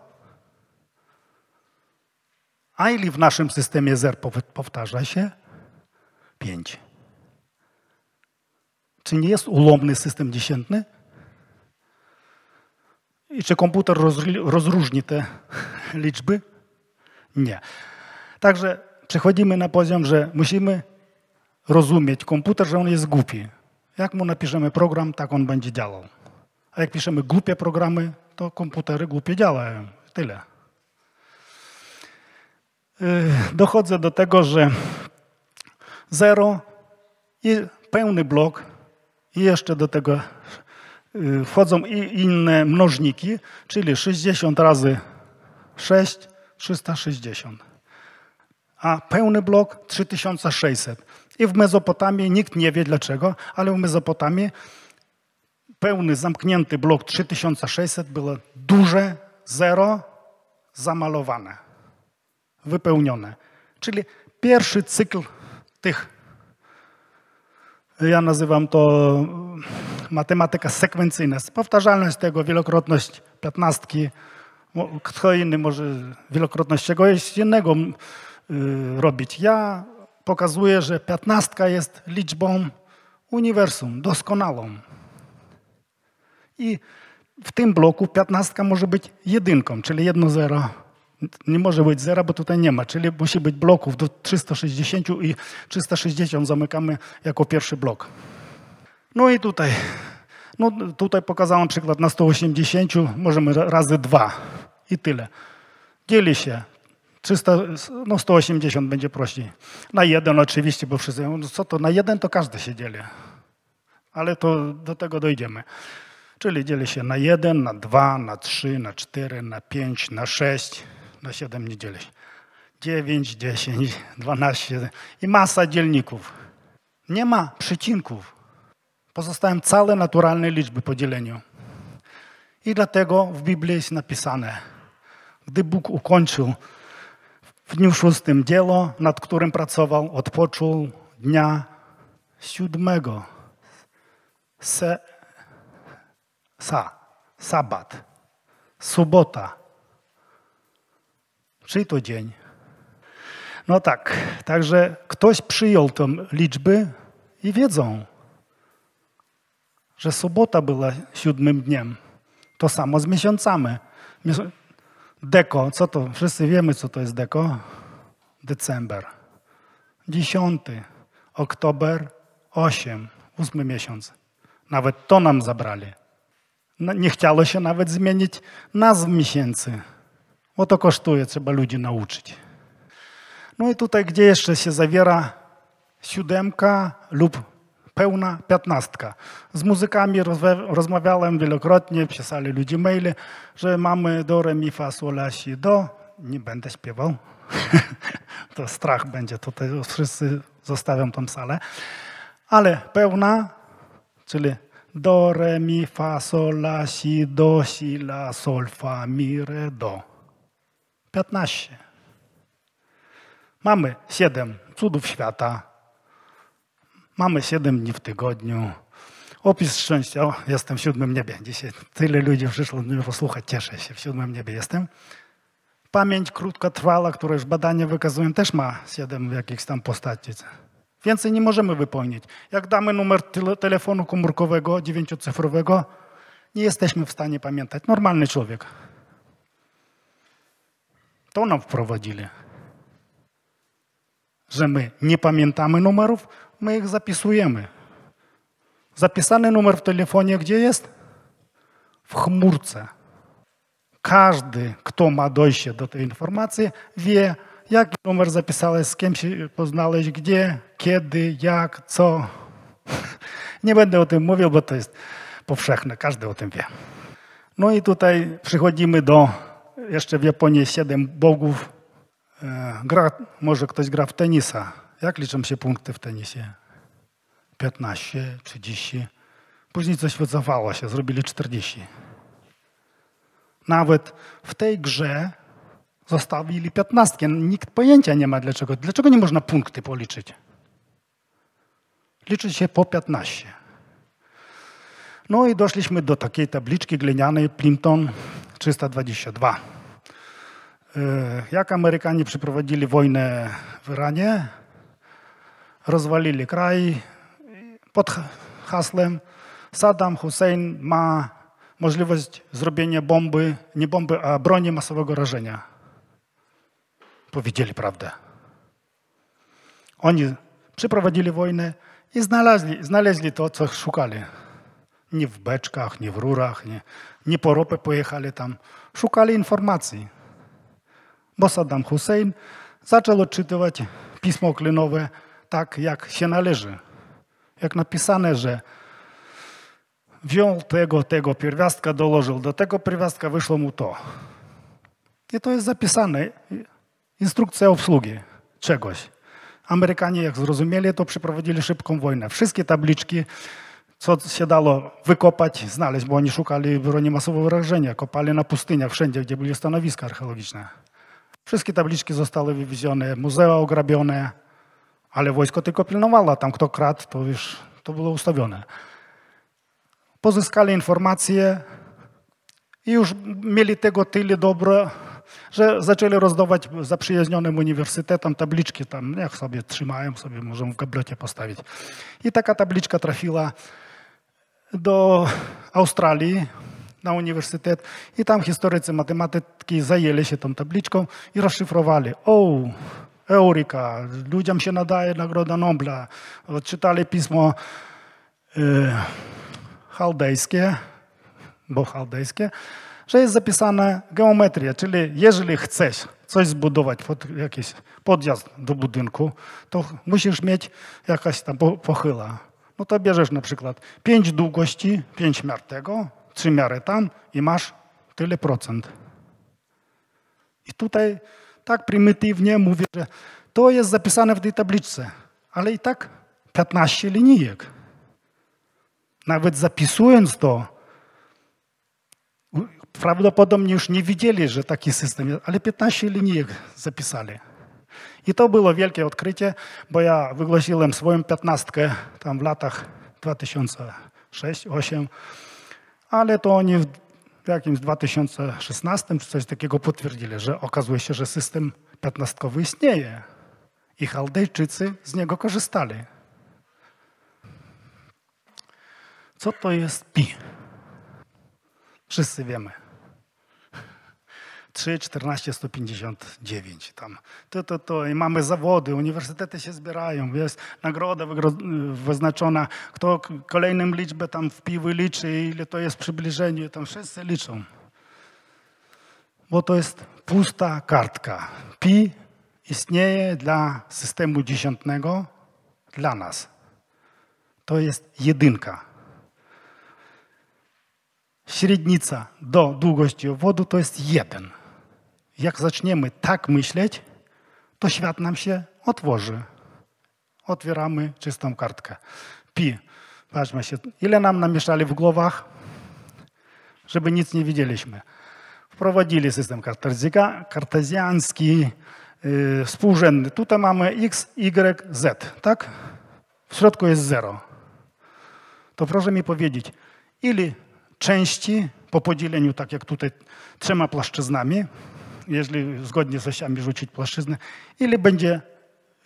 A ile w naszym systemie zer powtarza się? 5. Czy nie jest ułomny system dziesiętny? I czy komputer rozróżni te liczby? Nie. Także przechodzimy na poziom, że musimy rozumieć komputer, że on jest głupi. Jak mu napiszemy program, tak on będzie działał. A jak piszemy głupie programy, to komputery głupie działają. Tyle. Dochodzę do tego, że 0 i pełny blok i jeszcze do tego wchodzą i inne mnożniki, czyli 60 razy 6, 360. A pełny blok 3600. I w Mezopotamii nikt nie wie dlaczego, ale w Mezopotamii pełny zamknięty blok 3600 było duże 0 zamalowane, wypełnione. Czyli pierwszy cykl tych, ja nazywam to matematyka sekwencyjna. Powtarzalność tego, wielokrotność 15. Kto inny może wielokrotność czegoś innego robić. Ja pokazuję, że 15 jest liczbą uniwersum, doskonałą. I w tym bloku 15 może być jedynką, czyli 1 0. Nie może być 0, bo tutaj nie ma, czyli musi być bloków do 360 i 360 zamykamy jako pierwszy blok. No i tutaj pokazałem przykład na 180, możemy razy 2 i tyle. Dzieli się. 180 będzie prościej. Na 1 oczywiście, bo wszyscy mówią, co to na 1 to każdy się dzieli. Ale to do tego dojdziemy. Czyli dzieli się na 1, na 2, na 3, na 4, na 5, na 6, na 7 nie dzieli się. 9, 10, 12 i masa dzielników. Nie ma przecinków. Pozostają całe naturalne liczby po dzieleniu. I dlatego w Biblii jest napisane, gdy Bóg ukończył w dniu 6 dzieło, nad którym pracował, odpoczął dnia 7. Sabat. Sobota. Czyj to dzień? No tak, także ktoś przyjął tę liczbę i wiedzą, że sobota była 7 dniem. To samo z miesiącami. Deko, co to? Wszyscy wiemy, co to jest deko. December. 10. Oktober. 8 miesiąc. Nawet to nam zabrali. Nie chciało się nawet zmienić nazw miesięcy. Bo to kosztuje, trzeba ludzi nauczyć. No i tutaj, gdzie jeszcze się zawiera 7 lub pełna 15. Z muzykami rozmawiałem wielokrotnie, pisali ludzie maile, że mamy do, re, mi, fa, sol, la, si, do. Nie będę śpiewał. To strach będzie tutaj, wszyscy zostawią tą salę. Ale pełna, czyli do, re, mi, fa, sol, la, si, do, si, la, sol, fa, mi, re, do. 15. Mamy 7 cudów świata. Mamy 7 dni w tygodniu. Opis szczęścia. O, jestem w 7 niebie. Dzisiaj tyle ludzi przyszło mnie posłuchać. Cieszę się. W 7 niebie jestem. Pamięć krótkotrwała, które już badania wykazują, też ma 7 w jakichś tam postaci. Więcej nie możemy wypełnić. Jak damy numer telefonu komórkowego 9-cyfrowego, nie jesteśmy w stanie pamiętać. Normalny człowiek. To nam wprowadzili. że my nie pamiętamy numerów, my ich zapisujemy. Zapisany numer w telefonie gdzie jest? W chmurce. Każdy, kto ma dojście do tej informacji, wie, jaki numer zapisałeś, z kim się poznałeś, gdzie, kiedy, jak, co. Nie będę o tym mówił, bo to jest powszechne, każdy o tym wie. No i tutaj przychodzimy do, jeszcze w Japonii 7 bogów. Może ktoś gra w tenisa. Jak liczą się punkty w tenisie? 15, 30. Później coś wycofało się, zrobili 40. Nawet w tej grze zostawili 15. Nikt pojęcia nie ma dlaczego. Dlaczego nie można punkty policzyć? Liczy się po 15. No i doszliśmy do takiej tabliczki glinianej Plimpton 322. Jak Amerykanie przeprowadzili wojnę w Iranie, rozwalili kraj pod hasłem Saddam Hussein ma możliwość zrobienia bomby, nie bomby, a broni masowego rażenia. Powiedzieli prawdę. Oni przeprowadzili wojnę i znaleźli to, co szukali. Nie w beczkach, nie w rurach, nie po ropę pojechali tam. Szukali informacji. Bo Saddam Hussein zaczął odczytywać pismo klinowe tak, jak się należy. Jak napisane, że wziął tego pierwiastka, dołożył do tego pierwiastka, wyszło mu to. I to jest zapisane. Instrukcja obsługi czegoś. Amerykanie, jak zrozumieli, to przeprowadzili szybką wojnę. Wszystkie tabliczki, co się dało wykopać, znaleźć, bo oni szukali broni masowego rażenia, kopali na pustyniach, wszędzie, gdzie były stanowiska archeologiczne. Wszystkie tabliczki zostały wywiezione, muzea ograbione, ale wojsko tylko pilnowało. Tam kto kradł, to już to było ustawione. Pozyskali informacje i już mieli tego tyle dobro, że zaczęli rozdawać zaprzyjaźnionym uniwersytetom tabliczki. Tam niech sobie trzymają, sobie możemy w gablecie postawić. I taka tabliczka trafiła do Australii na uniwersytet i tam historycy matematyki zajęli się tą tabliczką i rozszyfrowali. Eureka, ludziom się nadaje Nagroda Nobla. Odczytali pismo chaldejskie, że jest zapisana geometria, czyli jeżeli chcesz coś zbudować, jakiś podjazd do budynku, to musisz mieć jakaś tam pochyła. No to bierzesz na przykład 5 długości, 5 miar tego, 3 miary tam i masz tyle procent. I tutaj tak prymitywnie mówię, że to jest zapisane w tej tabliczce, ale i tak 15 linijek. Nawet zapisując to, prawdopodobnie już nie widzieli, że taki system jest, ale 15 linijek zapisali. I to było wielkie odkrycie, bo ja wygłosiłem swoją 15 tam w latach 2006-2008, ale to oni w jakimś 2016 czy coś takiego potwierdzili, że okazuje się, że system 15 istnieje i Chaldejczycy z niego korzystali. Co to jest pi? Wszyscy wiemy. 3, 14, 159. Tam. I mamy zawody, uniwersytety się zbierają, jest nagroda wyznaczona, kto kolejną liczbę tam w pi wyliczy, ile to jest przybliżenie, tam wszyscy liczą. Bo to jest pusta kartka. Pi istnieje dla systemu dziesiętnego, dla nas. To jest jedynka. Średnica do długości obwodu to jest 1. Jak zaczniemy tak myśleć, to świat nam się otworzy. Otwieramy czystą kartkę. Pi. Patrzmy się, ile nam namieszali w głowach, żeby nic nie widzieliśmy. Wprowadzili system kartezjański, współrzędny. Tutaj mamy x, y, z, tak? W środku jest 0. To proszę mi powiedzieć, ile części po podzieleniu, tak jak tutaj, 3 płaszczyznami, jeżeli zgodnie z osiami rzucić płaszczyznę, ile będzie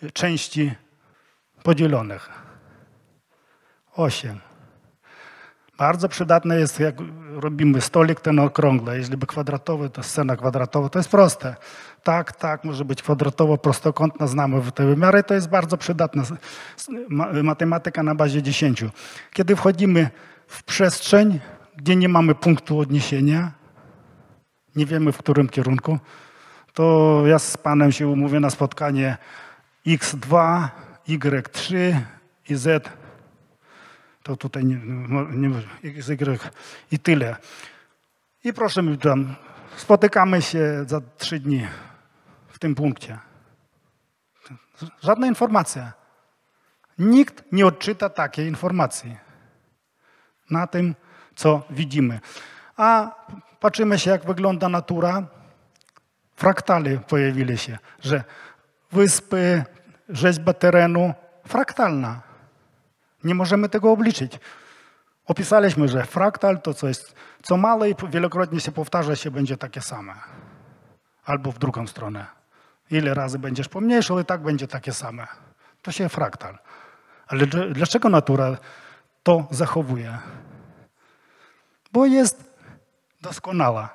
części podzielonych? 8. Bardzo przydatne jest, jak robimy stolik ten okrągły. Jeśli by kwadratowy, to scena kwadratowa. To jest proste. Tak, może być kwadratowo, prostokątna, znamy te wymiary. To jest bardzo przydatna matematyka na bazie 10. Kiedy wchodzimy w przestrzeń, gdzie nie mamy punktu odniesienia, nie wiemy w którym kierunku, to ja z panem się umówię na spotkanie x2, y3 i z. To tutaj nie x, y i tyle. I proszę mi tam, spotykamy się za 3 dni w tym punkcie. Żadna informacja. Nikt nie odczyta takiej informacji na tym, co widzimy. A patrzymy się, jak wygląda natura. Fraktale pojawili się, że wyspy, rzeźba terenu fraktalna. Nie możemy tego obliczyć. Opisaliśmy, że fraktal to coś, co małe i wielokrotnie się powtarza, się będzie takie same. Albo w drugą stronę. Ile razy będziesz pomniejszał, i tak będzie takie same. To się fraktal. Ale dlaczego natura to zachowuje? Bo jest doskonała.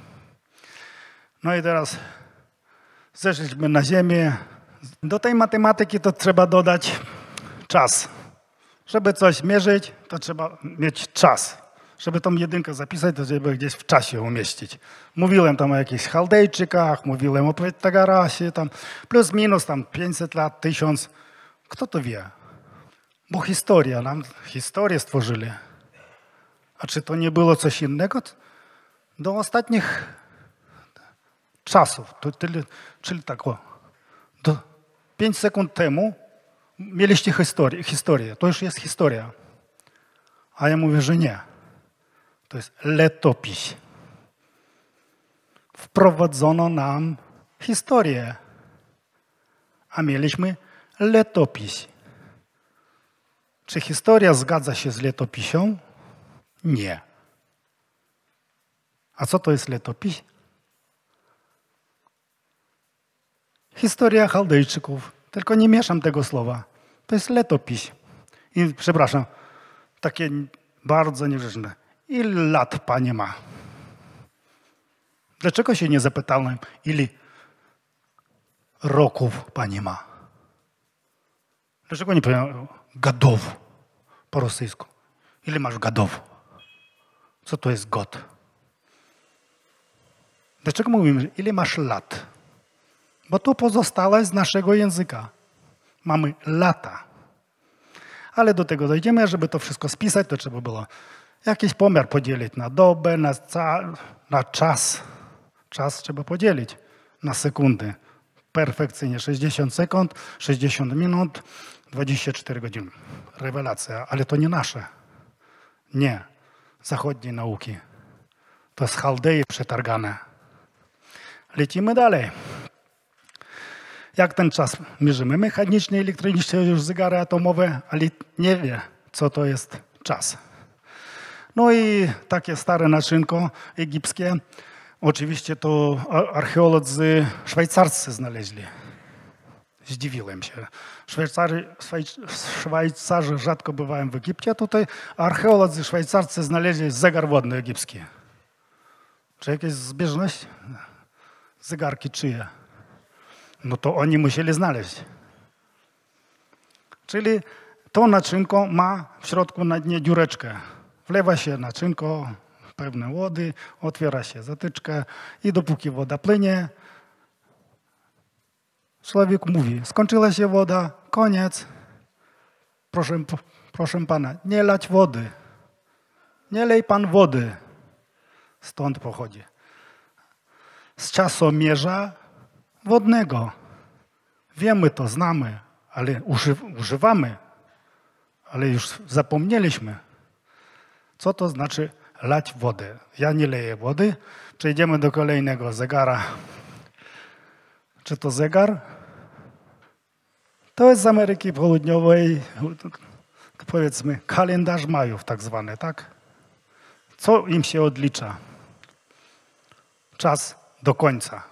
No i teraz zeszliśmy na ziemię. Do tej matematyki to trzeba dodać czas. Żeby coś mierzyć, to trzeba mieć czas. Żeby tą jedynkę zapisać, to trzeba gdzieś w czasie umieścić. Mówiłem tam o jakichś Chaldejczykach, mówiłem o Pitagarasie, tam plus minus tam 500 lat, 1000. Kto to wie? Bo nam historię stworzyli. A czy to nie było coś innego? Do ostatnich czasów, czyli tak do 5 sekund temu mieliście historię. To już jest historia. A ja mówię, że nie. To jest letopis. Wprowadzono nam historię. A mieliśmy letopis. Czy historia zgadza się z letopisem? Nie. A co to jest letopis? Historia Chaldejczyków. Tylko nie mieszam tego słowa. To jest letopis. I przepraszam, takie bardzo niegrzeczne. Ile lat pani ma? Dlaczego się nie zapytałem, ile roków pani ma? Dlaczego nie powiedziałem годов po rosyjsku? Ile masz годов? Co to jest god? Dlaczego mówimy, ile masz lat? Bo to pozostałe z naszego języka. Mamy lata. Ale do tego dojdziemy, żeby to wszystko spisać, to trzeba było jakiś pomiar podzielić na dobę, na czas. Czas trzeba podzielić na sekundy. Perfekcyjnie 60 sekund, 60 minut, 24 godziny. Rewelacja, ale to nie nasze. Nie. Zachodniej nauki. To z Chaldei przetargane. Lecimy dalej. Jak ten czas mierzymy? Mechanicznie, elektronicznie już zegary atomowe, ale nie wie, co to jest czas. No i takie stare naczynko egipskie. Oczywiście to archeolodzy szwajcarscy znaleźli. Zdziwiłem się. Szwajcarzy rzadko bywają w Egipcie, a tutaj archeolodzy szwajcarscy znaleźli zegar wodny egipski. Czy jakaś zbieżność? Zegarki czyje? No to oni musieli znaleźć. Czyli to naczynko ma w środku na dnie dziureczkę. Wlewa się naczynko, pewne wody, otwiera się zatyczkę i dopóki woda płynie, człowiek mówi, skończyła się woda, koniec. Proszę pana, nie lać wody. Nie lej pan wody. Stąd pochodzi. Z czasomierza wodnego. Wiemy to, znamy, ale używamy, ale już zapomnieliśmy. Co to znaczy lać wodę? Ja nie leję wody. Przejdziemy do kolejnego zegara. Czy to zegar? To jest z Ameryki Południowej, powiedzmy, kalendarz Majów tak zwany, tak? Co im się odlicza? Czas do końca.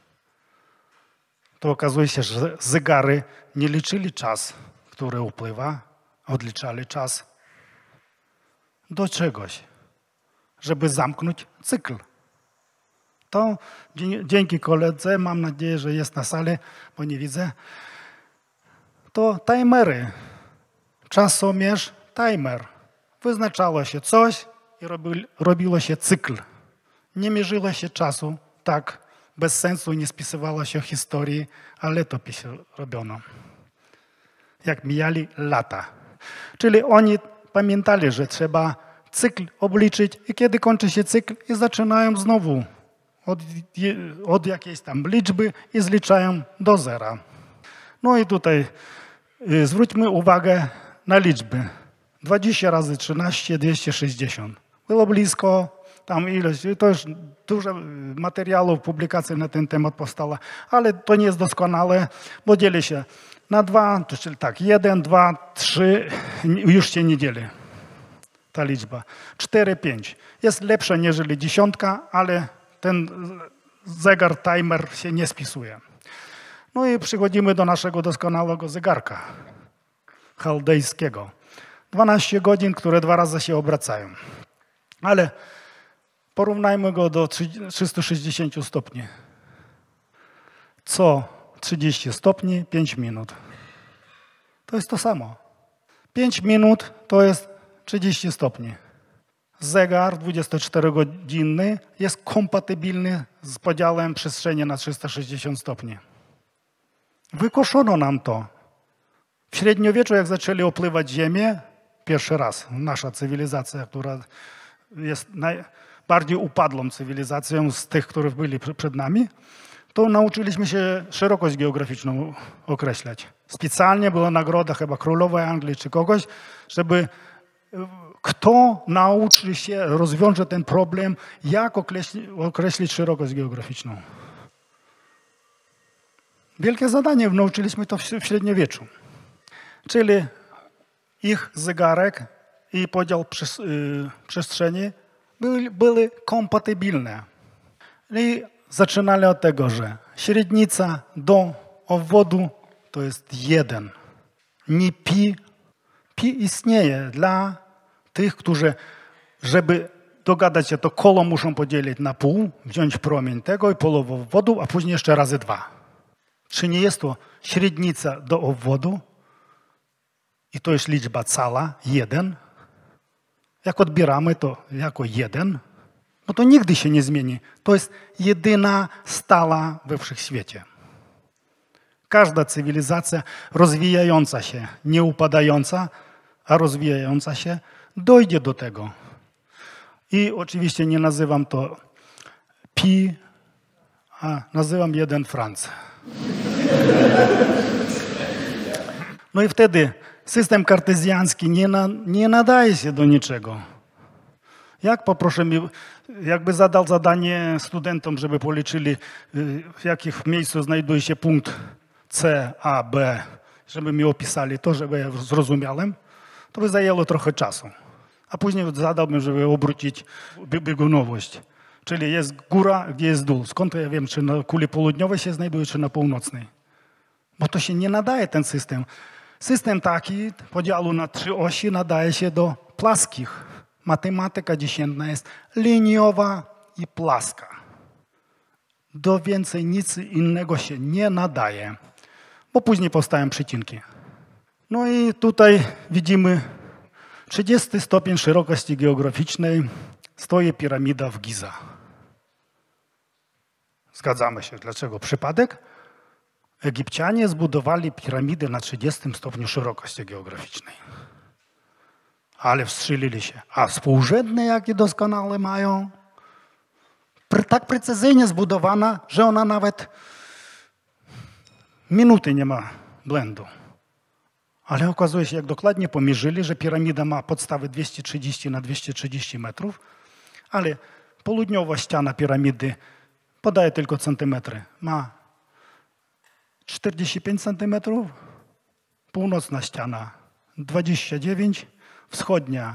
To okazuje się, że zegary nie liczyli czas, który upływa, odliczali czas do czegoś, żeby zamknąć cykl. To dzięki koledze, mam nadzieję, że jest na sali, bo nie widzę, to timery, czasomierz, timer. Wyznaczało się coś i robiło się cykl. Nie mierzyło się czasu, tak, bez sensu nie spisywało się historii, ale letopisy robiono. Jak mijali lata. Czyli oni pamiętali, że trzeba cykl obliczyć i kiedy kończy się cykl i zaczynają znowu od jakiejś tam liczby i zliczają do zera. No i tutaj zwróćmy uwagę na liczby. 20 razy 13, 260. Było blisko, tam ilość, to już dużo materiałów, publikacji na ten temat powstało, ale to nie jest doskonałe, bo dzieli się na 2, czyli tak, 1, 2, 3, już się nie dzieli ta liczba. 4, 5. Jest lepsza niż dziesiątka, ale ten zegar, timer się nie spisuje. No i przychodzimy do naszego doskonałego zegarka chaldejskiego. 12 godzin, które 2 razy się obracają. Ale porównajmy go do 360 stopni. Co 30 stopni, 5 minut. To jest to samo. 5 minut to jest 30 stopni. Zegar 24-godzinny jest kompatybilny z podziałem przestrzeni na 360 stopni. Wykoszono nam to. W średniowieczu, jak zaczęli opływać Ziemię, pierwszy raz nasza cywilizacja, która jest najbardziej upadłą cywilizacją z tych, które byli przed nami, to nauczyliśmy się szerokość geograficzną określać. Specjalnie była nagroda chyba królowej Anglii czy kogoś, żeby kto nauczy się, rozwiąże ten problem, jak określić szerokość geograficzną. Wielkie zadanie, nauczyliśmy to w średniowieczu. Czyli ich zegarek i podział przestrzeni były kompatybilne. I zaczynali od tego, że średnica do obwodu to jest 1. Nie pi. Pi istnieje dla tych, którzy, żeby dogadać się, to koło muszą podzielić na pół, wziąć promień tego i połowę obwodu, a później jeszcze razy 2. Czy nie jest to średnica do obwodu? I to jest liczba cała, 1. Jak odbieramy to jako 1, no to nigdy się nie zmieni. To jest jedyna stała we wszechświecie. Każda cywilizacja rozwijająca się, nie upadająca, a rozwijająca się, dojdzie do tego. I oczywiście nie nazywam to pi, a nazywam 1 Franc. No i wtedy system kartezjański nie nadaje się do niczego. Jak poproszę mi, jakby zadał zadanie studentom, żeby policzyli, w jakim miejscu znajduje się punkt C, A, B, żeby mi opisali to, żeby ja zrozumiałem, to by zajęło trochę czasu. A później zadałbym, żeby obrócić biegunowość. Czyli jest góra, gdzie jest dół. Skąd ja wiem, czy na kuli południowej się znajduje, czy na północnej? Bo to się nie nadaje ten system. System taki podziału na 3 osi nadaje się do płaskich. Matematyka dziesiętna jest liniowa i płaska. Do więcej nic innego się nie nadaje, bo później powstają przecinki. No i tutaj widzimy 30 stopień szerokości geograficznej stoi piramida w Giza. Zgadzamy się. Dlaczego? Przypadek? Egipcianie zbudowali piramidy na 30 stopniu szerokości geograficznej. Ale wstrzelili się. A współrzędne jakie doskonale mają? Tak precyzyjnie zbudowana, że ona nawet minuty nie ma błędu. Ale okazuje się, jak dokładnie pomierzyli, że piramida ma podstawę 230 na 230 metrów, ale południowa ściana piramidy podaje tylko centymetry. Ma 45 centymetrów, północna ściana 29, wschodnia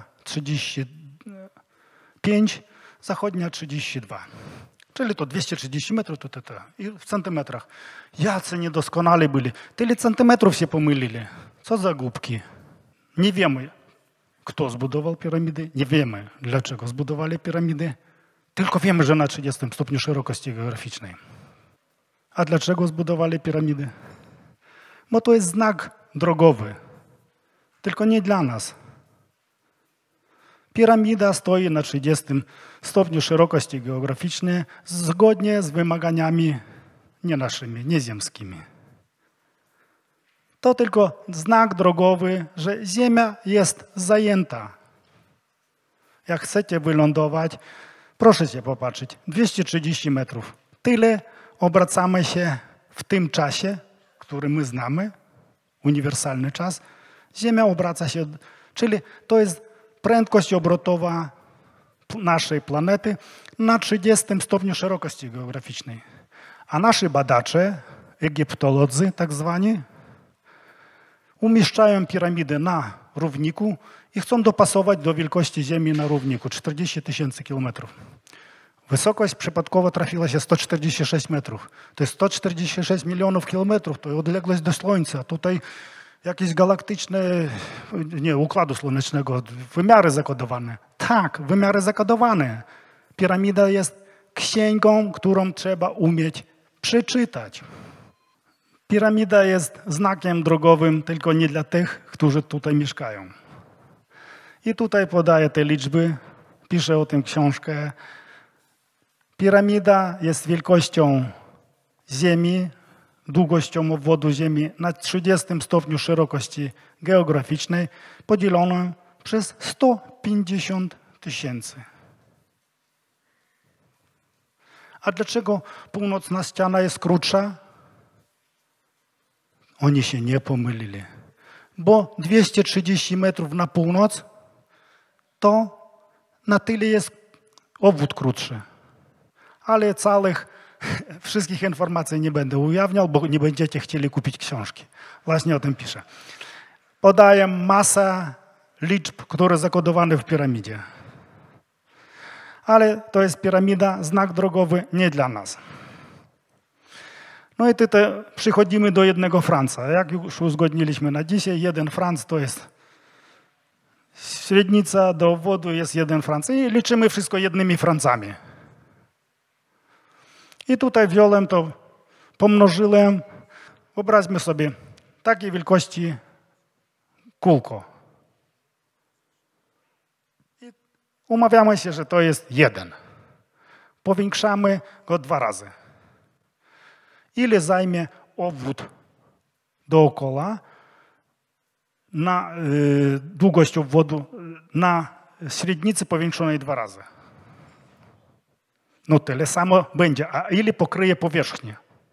35, zachodnia 32. Czyli to 230 metrów, to. I w centymetrach. Jacy niedoskonali byli. Tyle centymetrów się pomylili. Co za głupki. Nie wiemy, Kto zbudował piramidy? Nie wiemy, dlaczego zbudowali piramidy. Tylko wiemy, że na 30 stopniu szerokości geograficznej. A dlaczego zbudowali piramidy? Bo to jest znak drogowy. Tylko nie dla nas. Piramida stoi na 30 stopniu szerokości geograficznej zgodnie z wymaganiami nie naszymi, nie ziemskimi. To tylko znak drogowy, że Ziemia jest zajęta. Jak chcecie wylądować, proszę się popatrzeć, 230 metrów. Tyle obracamy się w tym czasie, który my znamy, uniwersalny czas. Ziemia obraca się, czyli to jest prędkość obrotowa naszej planety na 30 stopniu szerokości geograficznej. A nasi badacze, egiptolodzy tak zwani, umieszczają piramidy na równiku i chcą dopasować do wielkości Ziemi na równiku 40 000 kilometrów. Wysokość przypadkowo trafiła się 146 metrów. To jest 146 milionów kilometrów, to jest odległość do Słońca. Tutaj jakieś galaktyczne, nie, układu słonecznego, wymiary zakodowane. Tak, wymiary zakodowane. Piramida jest księgą, którą trzeba umieć przeczytać. Piramida jest znakiem drogowym tylko nie dla tych, którzy tutaj mieszkają. I tutaj podaję te liczby, piszę o tym książkę. Piramida jest wielkością Ziemi, długością obwodu Ziemi na 30 stopniu szerokości geograficznej podzieloną przez 150 000. A dlaczego północna ściana jest krótsza? Oni się nie pomylili. Bo 230 metrów na północ to na tyle jest obwód krótszy. Ale wszystkich informacji nie będę ujawniał, bo nie będziecie chcieli kupić książki. Właśnie o tym piszę. Podaję masę liczb, które zakodowane w piramidzie. Ale to jest piramida, znak drogowy nie dla nas. No i tutaj przychodzimy do jednego franca. Jak już uzgodniliśmy na dzisiaj, jeden franc to jest średnica do obwodu jest jeden franc. I liczymy wszystko jednymi francami. I tutaj wziąłem to, pomnożyłem. Wyobraźmy sobie takiej wielkości kółko. I umawiamy się, że to jest 1. Powiększamy go 2 razy. Ile zajmie obwód dookoła na długość obwodu na średnicy powiększonej 2 razy? No tyle samo będzie. A ile pokryje powierzchnię?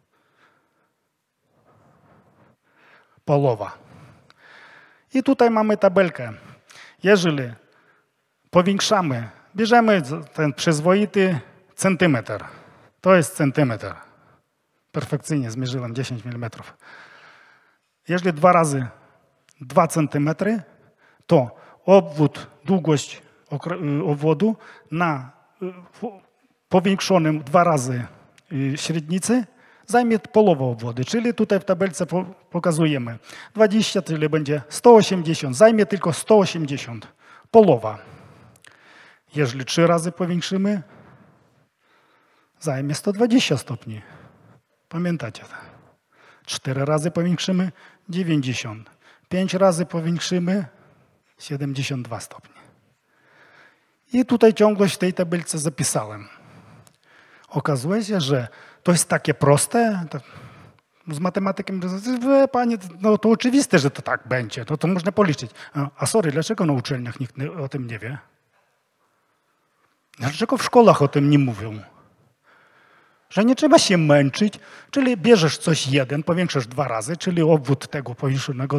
Połowa. I tutaj mamy tabelkę. Jeżeli powiększamy, bierzemy ten przyzwoity centymetr. To jest centymetr. Perfekcyjnie zmierzyłem 10 mm. Jeżeli 2 razy 2 centymetry, to obwód, długość obwodu na powiększonym 2 razy średnicy zajmie połowę obwodu. Czyli tutaj w tabelce pokazujemy 20, czyli będzie 180. Zajmie tylko 180. Połowa. Jeżeli 3 razy powiększymy, zajmie 120 stopni. Pamiętacie to? 4 razy powiększymy, 90. 5 razy powiększymy, 72 stopnie. I tutaj ciągłość w tej tabelce zapisałem. Okazuje się, że to jest takie proste. Z matematykiem, panie, no to oczywiste, że to tak będzie. To można policzyć. A sorry, dlaczego na uczelniach nikt o tym nie wie? Dlaczego w szkołach o tym nie mówią? Że nie trzeba się męczyć, czyli bierzesz coś 1, powiększasz 2 razy, czyli obwód tego powiększonego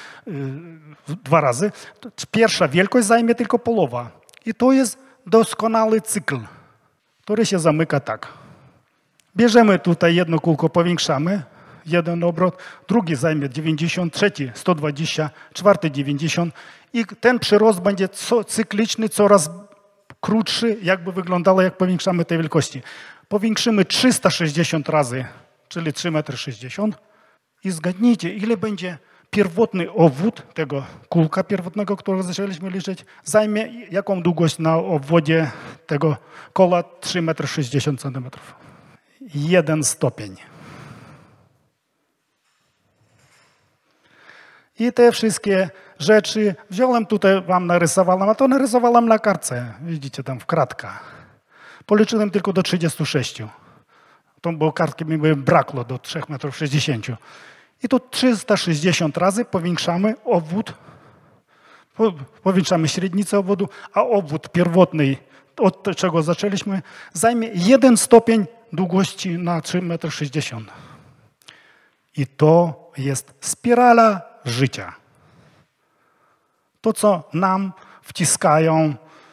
2 razy. Pierwsza wielkość zajmie tylko połowa. I to jest doskonały cykl, który się zamyka tak. Bierzemy tutaj jedno kółko, powiększamy, 1 obrot, drugi zajmie 90, trzeci 120, czwarty 90 i ten przyrost będzie cykliczny, coraz krótszy, jakby wyglądało, jak powiększamy te wielkości. Powiększymy 360 razy, czyli 3,60 m i zgadnijcie, ile będzie pierwotny obwód tego kulka pierwotnego, którego zaczęliśmy liczyć, zajmie jaką długość na obwodzie tego koła 3,60 m. 1 stopień. I te wszystkie rzeczy wziąłem tutaj, wam narysowałem, a to narysowałem na kartce. Widzicie tam w kratkach. Policzyłem tylko do 36. To bo kartki mi by brakło do 3,60 m. I tu 360 razy powiększamy obwód, powiększamy średnicę obwodu, a obwód pierwotny, od czego zaczęliśmy, zajmie 1 stopień długości na 3,60 m. I to jest spirala życia. To, co nam wciskają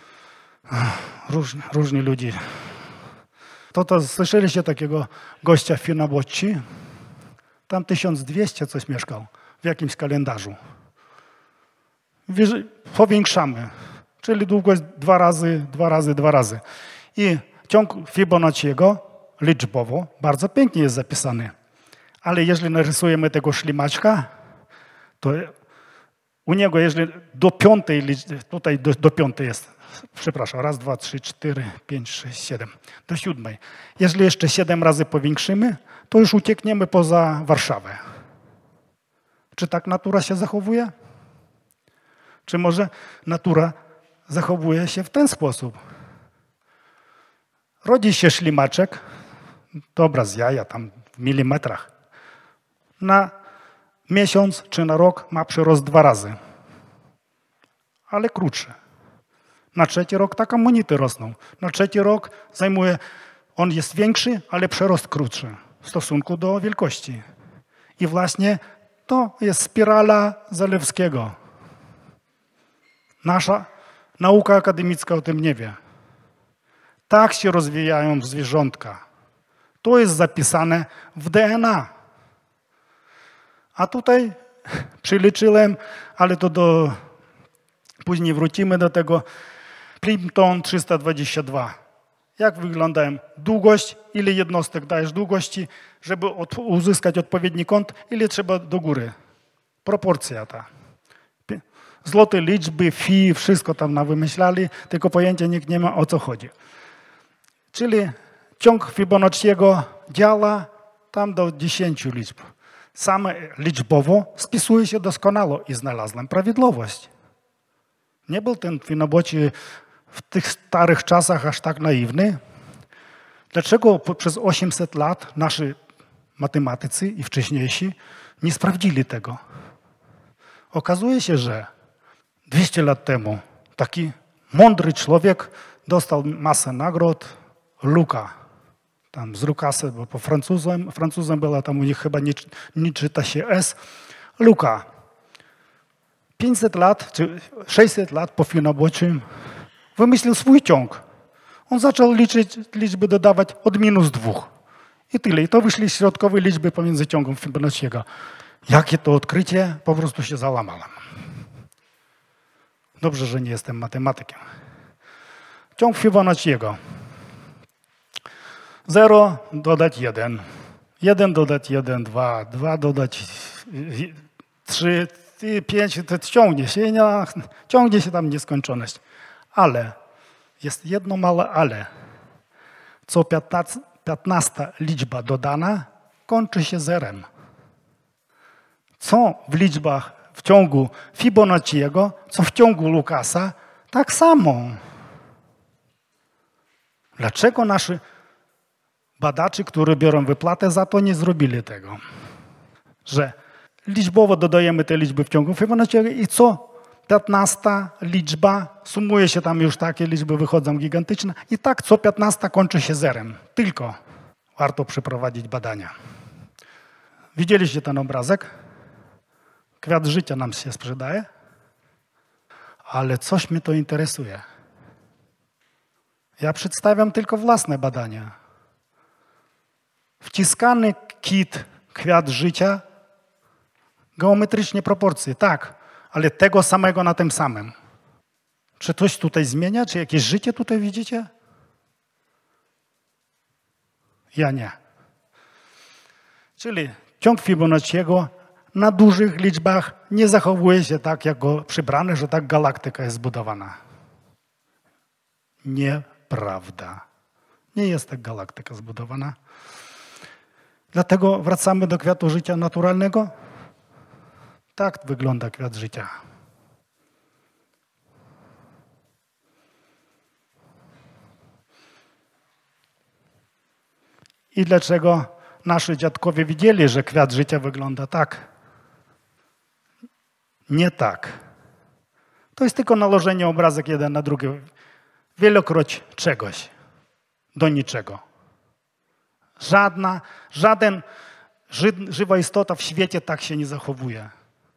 różni ludzie. To słyszeliście takiego gościa w Finaboci? Tam 1200 coś mieszkał w jakimś kalendarzu. Powiększamy, czyli długość 2 razy, 2 razy, 2 razy. I ciąg Fibonacciego liczbowo bardzo pięknie jest zapisany. Ale jeżeli narysujemy tego ślimaczka, to u niego, jeżeli do 5, tutaj do 5 jest, przepraszam, 1, 2, 3, 4, 5, 6, 7, do 7. Jeżeli jeszcze 7 razy powiększymy, to już uciekniemy poza Warszawę. Czy tak natura się zachowuje? Czy może natura zachowuje się w ten sposób? Rodzi się ślimaczek, to obraz jaja tam w milimetrach. Na miesiąc czy na rok ma przyrost 2 razy, ale krótszy. Na 3. rok tak amonity rosną. Na 3. rok on jest większy, ale przyrost krótszy w stosunku do wielkości. I właśnie to jest spirala Zalewskiego. Nasza nauka akademicka o tym nie wie. Tak się rozwijają zwierzątka. To jest zapisane w DNA. A tutaj przyliczyłem, ale to później wrócimy do tego, Plimpton 322. Jak wyglądają długość, ile jednostek dajesz długości, żeby uzyskać odpowiedni kąt, ile trzeba do góry. Proporcja ta. Złote liczby, fi, wszystko tam nawymyślali, tylko pojęcia nikt nie ma, o co chodzi. Czyli ciąg Fibonacciego działa tam do 10 liczb. Same liczbowo spisuje się doskonale i znalazłem prawidłowość. Nie był ten Fibonacci w tych starych czasach aż tak naiwny. Dlaczego przez 800 lat nasi matematycy i wcześniejsi nie sprawdzili tego? Okazuje się, że 200 lat temu taki mądry człowiek dostał masę nagród, Luca. Tam z Lucasem, bo po Francuzem była, tam u nich chyba nie czyta się S. Luca. 500 lat, czy 600 lat po Fibonacci wymyślił swój ciąg. On zaczął liczyć, liczby dodawać od -2. I tyle. I to wyszli środkowe liczby pomiędzy ciągiem Fibonacciego. Jakie to odkrycie? Po prostu się załamałem. Dobrze, że nie jestem matematykiem. Ciąg Fibonacciego. 0 dodać 1. 1 dodać 1, 2. 2 dodać 3, 5. To ciągnie się tam nieskończoność. Ale jest jedno małe ale. Co 15 liczba dodana kończy się zerem. Co w liczbach w ciągu Fibonacciego, co w ciągu Lucasa, tak samo. Dlaczego nasi badacze, którzy biorą wypłatę za to, nie zrobili tego? Że liczbowo dodajemy te liczby w ciągu Fibonacciego i co 15 liczba, sumuje się tam już takie liczby, wychodzą gigantyczne i tak co 15 kończy się zerem. Tylko warto przeprowadzić badania. Widzieliście ten obrazek? Kwiat życia nam się sprzedaje, ale coś mnie to interesuje. Ja przedstawiam tylko własne badania. Wciskany kit, kwiat życia, geometrycznie proporcje, tak, ale tego samego na tym samym. Czy coś tutaj zmienia? Czy jakieś życie tutaj widzicie? Ja nie. Czyli ciąg Fibonacciego na dużych liczbach nie zachowuje się tak, jak go przybrane, że tak galaktyka jest zbudowana. Nieprawda. Nie jest tak galaktyka zbudowana. Dlatego wracamy do kwiatu życia naturalnego. Tak wygląda kwiat życia. I dlaczego nasi dziadkowie widzieli, że kwiat życia wygląda tak? Nie tak. To jest tylko nałożenie obrazek jeden na drugi. Wielokroć czegoś do niczego. Żaden żywa istota w świecie tak się nie zachowuje.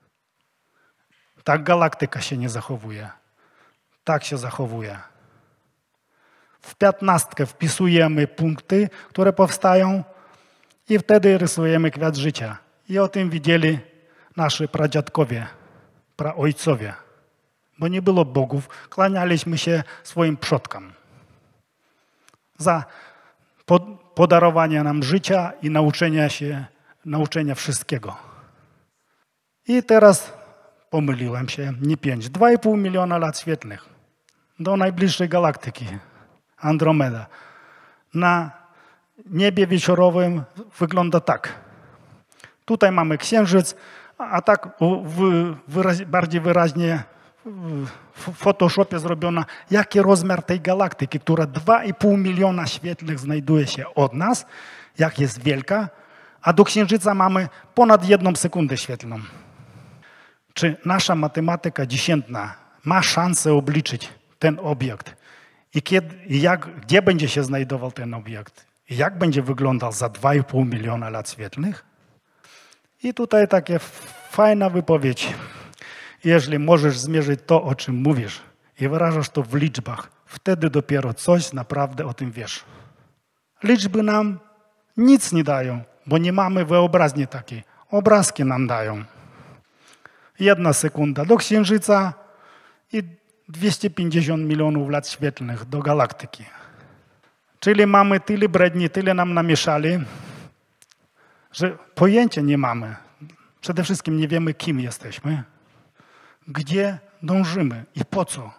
Tak galaktyka się nie zachowuje. Tak się zachowuje. W 15 wpisujemy punkty, które powstają i wtedy rysujemy kwiat życia. I o tym widzieli nasi pradziadkowie, praojcowie. Bo nie było bogów, kłanialiśmy się swoim przodkom. Za podarowanie nam życia i nauczenia wszystkiego. I teraz pomyliłem się, nie 5, 2,5 miliona lat świetlnych do najbliższej galaktyki, Andromeda. Na niebie wieczorowym wygląda tak. Tutaj mamy Księżyc, a tak bardziej wyraźnie w Photoshopie zrobiono, jaki rozmiar tej galaktyki, która 2,5 miliona świetlnych znajduje się od nas, jak jest wielka, a do Księżyca mamy ponad 1 sekundę świetlną. Czy nasza matematyka dziesiętna ma szansę obliczyć ten obiekt? Gdzie będzie się znajdował ten obiekt? I jak będzie wyglądał za 2,5 miliona lat świetlnych? I tutaj taka fajna wypowiedź. Jeżeli możesz zmierzyć to, o czym mówisz i wyrażasz to w liczbach, wtedy dopiero coś naprawdę o tym wiesz. Liczby nam nic nie dają, bo nie mamy wyobraźni takiej. Obrazki nam dają. 1 sekunda do Księżyca i 250 milionów lat świetlnych do galaktyki. Czyli mamy tyle bredni, tyle nam namieszali, że pojęcia nie mamy. Przede wszystkim nie wiemy, kim jesteśmy, gdzie dążymy i po co.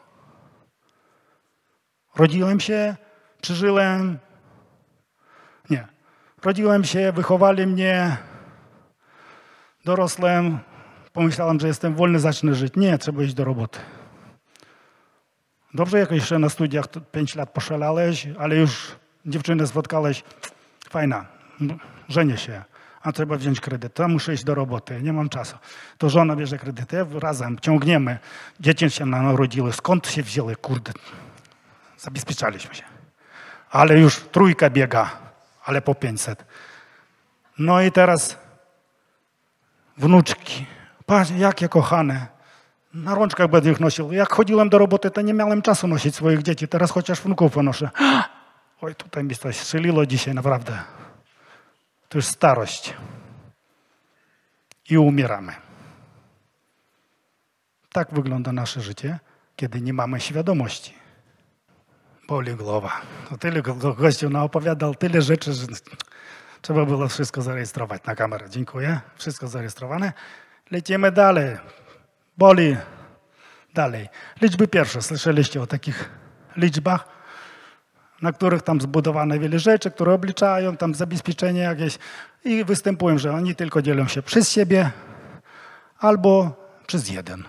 Rodziłem się, przeżyłem... Nie. Rodziłem się, wychowali mnie, dorosłem, pomyślałem, że jestem wolny, zacznę żyć. Nie, trzeba iść do roboty. Dobrze, jak jeszcze na studiach 5 lat poszalałeś, ale już dziewczynę spotkałeś, fajna, żenię się, a trzeba wziąć kredyt, to muszę iść do roboty, nie mam czasu. To żona bierze kredyt, razem ciągniemy, dzieci się narodziły, skąd się wzięły, kurde, zabezpieczaliśmy się. Ale już 3 biega, ale po 500. No i teraz wnuczki, patrz, jakie kochane. Na rączkach będę ich nosił. Jak chodziłem do roboty, to nie miałem czasu nosić swoich dzieci. Teraz chociaż wnuków ponoszę. Oj, tutaj mi coś strzeliło dzisiaj, naprawdę. To już starość. I umieramy. Tak wygląda nasze życie, kiedy nie mamy świadomości. Boli głowa. To tyle gościu naopowiadał, tyle rzeczy, że trzeba było wszystko zarejestrować na kamerę. Dziękuję. Wszystko zarejestrowane. Lecimy dalej. Boli. Dalej. Liczby pierwsze. Słyszeliście o takich liczbach, na których tam zbudowane wiele rzeczy, które obliczają, tam zabezpieczenie jakieś i występują, że oni tylko dzielą się przez siebie albo przez 1.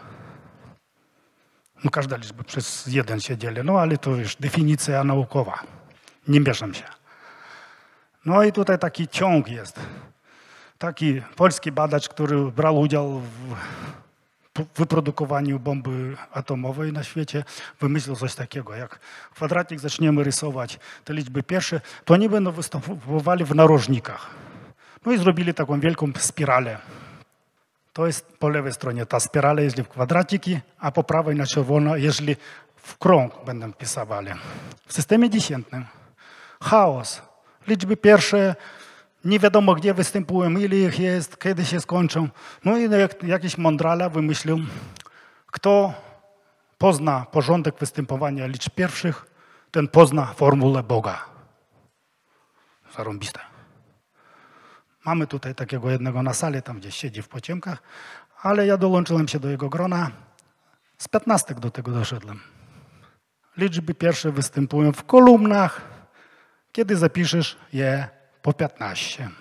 No każda liczba przez 1 się dzieli, no ale to już definicja naukowa. Nie mieszam się. No i tutaj taki ciąg jest. Taki polski badacz, który brał udział w wyprodukowaniu bomby atomowej na świecie, wymyślił coś takiego. Jak kwadracik zaczniemy rysować te liczby pierwsze, to oni będą występowali w narożnikach. No i zrobili taką wielką spiralę. To jest po lewej stronie ta spirala, jeżeli w kwadraciki, a po prawej na czerwono, jeżeli w krąg będą pisywali. W systemie dziesiętnym chaos. Liczby pierwsze nie wiadomo, gdzie występują, ile ich jest, kiedy się skończą. No i jakiś mądrala wymyślił, kto pozna porządek występowania liczb pierwszych, ten pozna formułę Boga. Zarąbiste. Mamy tutaj takiego jednego na sali, tam gdzieś siedzi w pociemkach, ale ja dołączyłem się do jego grona. Z 15 do tego doszedłem. Liczby pierwsze występują w kolumnach, kiedy zapiszesz je po 15.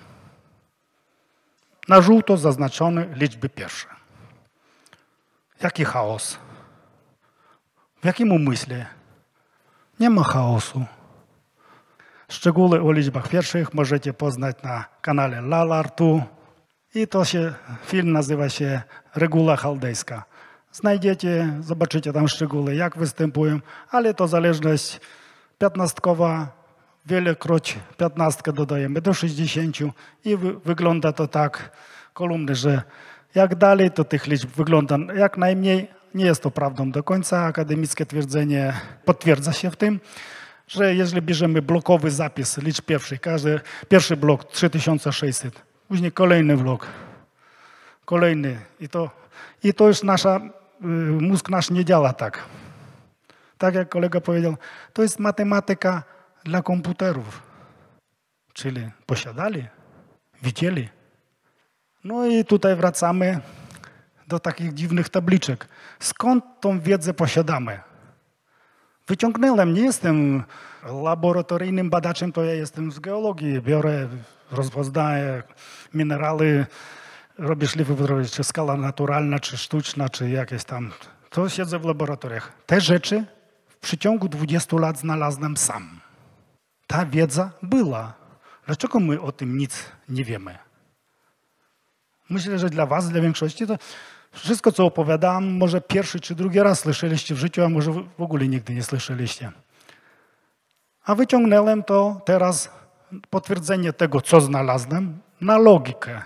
Na żółto zaznaczone liczby pierwsze. Jaki chaos? W jakim umyśle? Nie ma chaosu. Szczegóły o liczbach pierwszych możecie poznać na kanale Lalartu. I film nazywa się Reguła chaldejska. Znajdziecie, zobaczycie tam szczegóły, jak występują, ale to zależność piętnastkowa, wielekroć 15 dodajemy do 60 i wygląda to tak, kolumny, że jak dalej, to tych liczb wygląda jak najmniej. Nie jest to prawdą do końca. Akademickie twierdzenie potwierdza się w tym, że jeżeli bierzemy blokowy zapis liczb pierwszych, pierwszy blok 3600, później kolejny blok, kolejny i to już mózg nasz nie działa tak. Tak jak kolega powiedział, to jest matematyka dla komputerów. Czyli posiadali, widzieli. No i tutaj wracamy do takich dziwnych tabliczek. Skąd tą wiedzę posiadamy? Wyciągnąłem, nie jestem laboratoryjnym badaczem, to ja jestem z geologii. Biorę, rozpoznaję minerały, robię szlify, czy skala naturalna, czy sztuczna, czy jakieś tam. To siedzę w laboratoriach. Te rzeczy w przeciągu 20 lat znalazłem sam. Ta wiedza była. Dlaczego my o tym nic nie wiemy? Myślę, że dla was, dla większości, to wszystko, co opowiadam, może pierwszy czy drugi raz słyszeliście w życiu, a może w ogóle nigdy nie słyszeliście. A wyciągnąłem to teraz, potwierdzenie tego, co znalazłem, na logikę.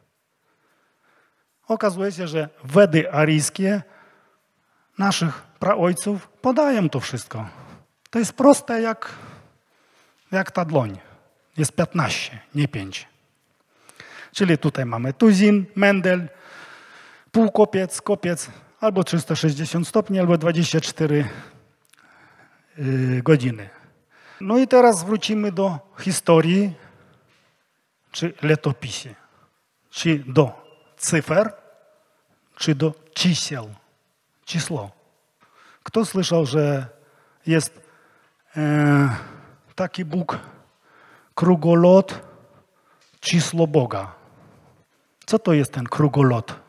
Okazuje się, że Wedy aryjskie naszych praojców podają to wszystko. To jest proste jak ta dłoń. Jest 15, nie 5. Czyli tutaj mamy tuzin, Mendel, półkopiec, kopiec, albo 360 stopni, albo 24 godziny. No i teraz wrócimy do historii, czy letopisie. Czy do cyfr, czy do чисел. Число. Kto słyszał, że jest taki Bóg, krugolot, czysło Boga? Co to jest ten krugolot?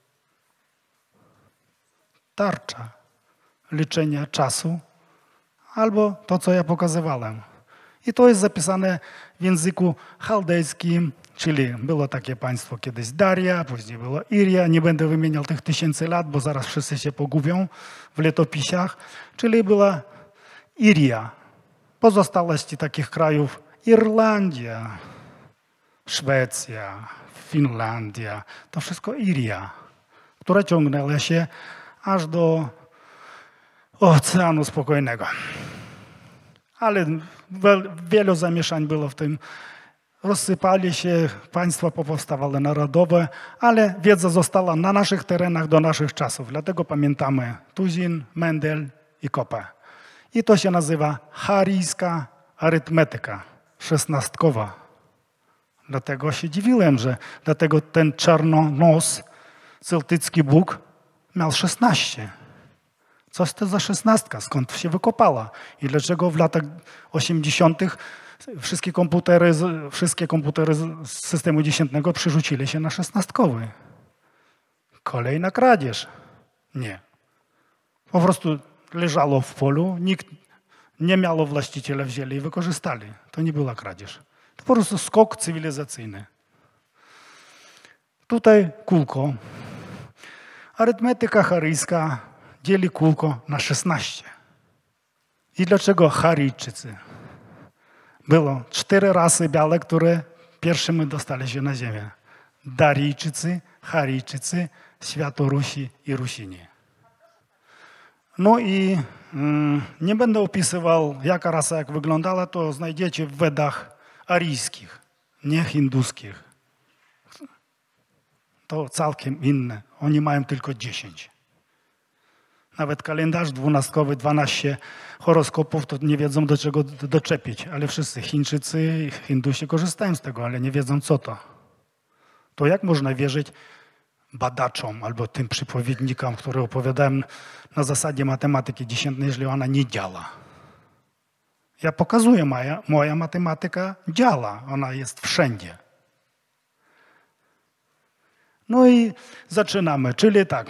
Tarcza liczenia czasu albo to, co ja pokazywałem. I to jest zapisane w języku chaldejskim, czyli było takie państwo kiedyś Daria, później było Iria. Nie będę wymieniał tych 1000 lat, bo zaraz wszyscy się pogubią w letopisach. Czyli była Iria. Pozostałości takich krajów Irlandia, Szwecja, Finlandia. To wszystko Iria, która ciągnęła się aż do Oceanu Spokojnego. Ale wiele zamieszań było w tym. Rozsypali się, państwa powstawały narodowe, ale wiedza została na naszych terenach do naszych czasów. Dlatego pamiętamy Tuzin, Mendel i Kopę. I to się nazywa aryjska arytmetyka, szesnastkowa. Dlatego się dziwiłem, że dlatego ten czarnonos, celtycki Bóg, miał 16. Co to za 16? Skąd się wykopała? I dlaczego w latach 80. wszystkie komputery z systemu dziesiętnego przerzucili się na szesnastkowy? Kolejna kradzież. Nie. Po prostu leżało w polu, nikt nie miało właściciela, wzięli i wykorzystali. To nie była kradzież. To po prostu skok cywilizacyjny. Tutaj kółko. Arytmetyka aryjska dzieli kółko na 16. I dlaczego Aryjczycy? Było 4 rasy białe, które pierwszymi dostali się na ziemię. Daryjczycy, Aryjczycy, Świętorusi i Rusini. No i nie będę opisywał, jaka rasa jak wyglądała, to znajdziecie w Wedach aryjskich, nie hinduskich. To całkiem inne. Oni mają tylko 10. Nawet kalendarz 12, 12 horoskopów, to nie wiedzą, do czego doczepić. Ale wszyscy Chińczycy i Hindusi korzystają z tego, ale nie wiedzą, co to. to jak można wierzyć badaczom albo tym przypowiednikom, które opowiadają na zasadzie matematyki dziesiętnej, jeżeli ona nie działa? Ja pokazuję, moja matematyka działa, ona jest wszędzie. No i zaczynamy, czyli tak.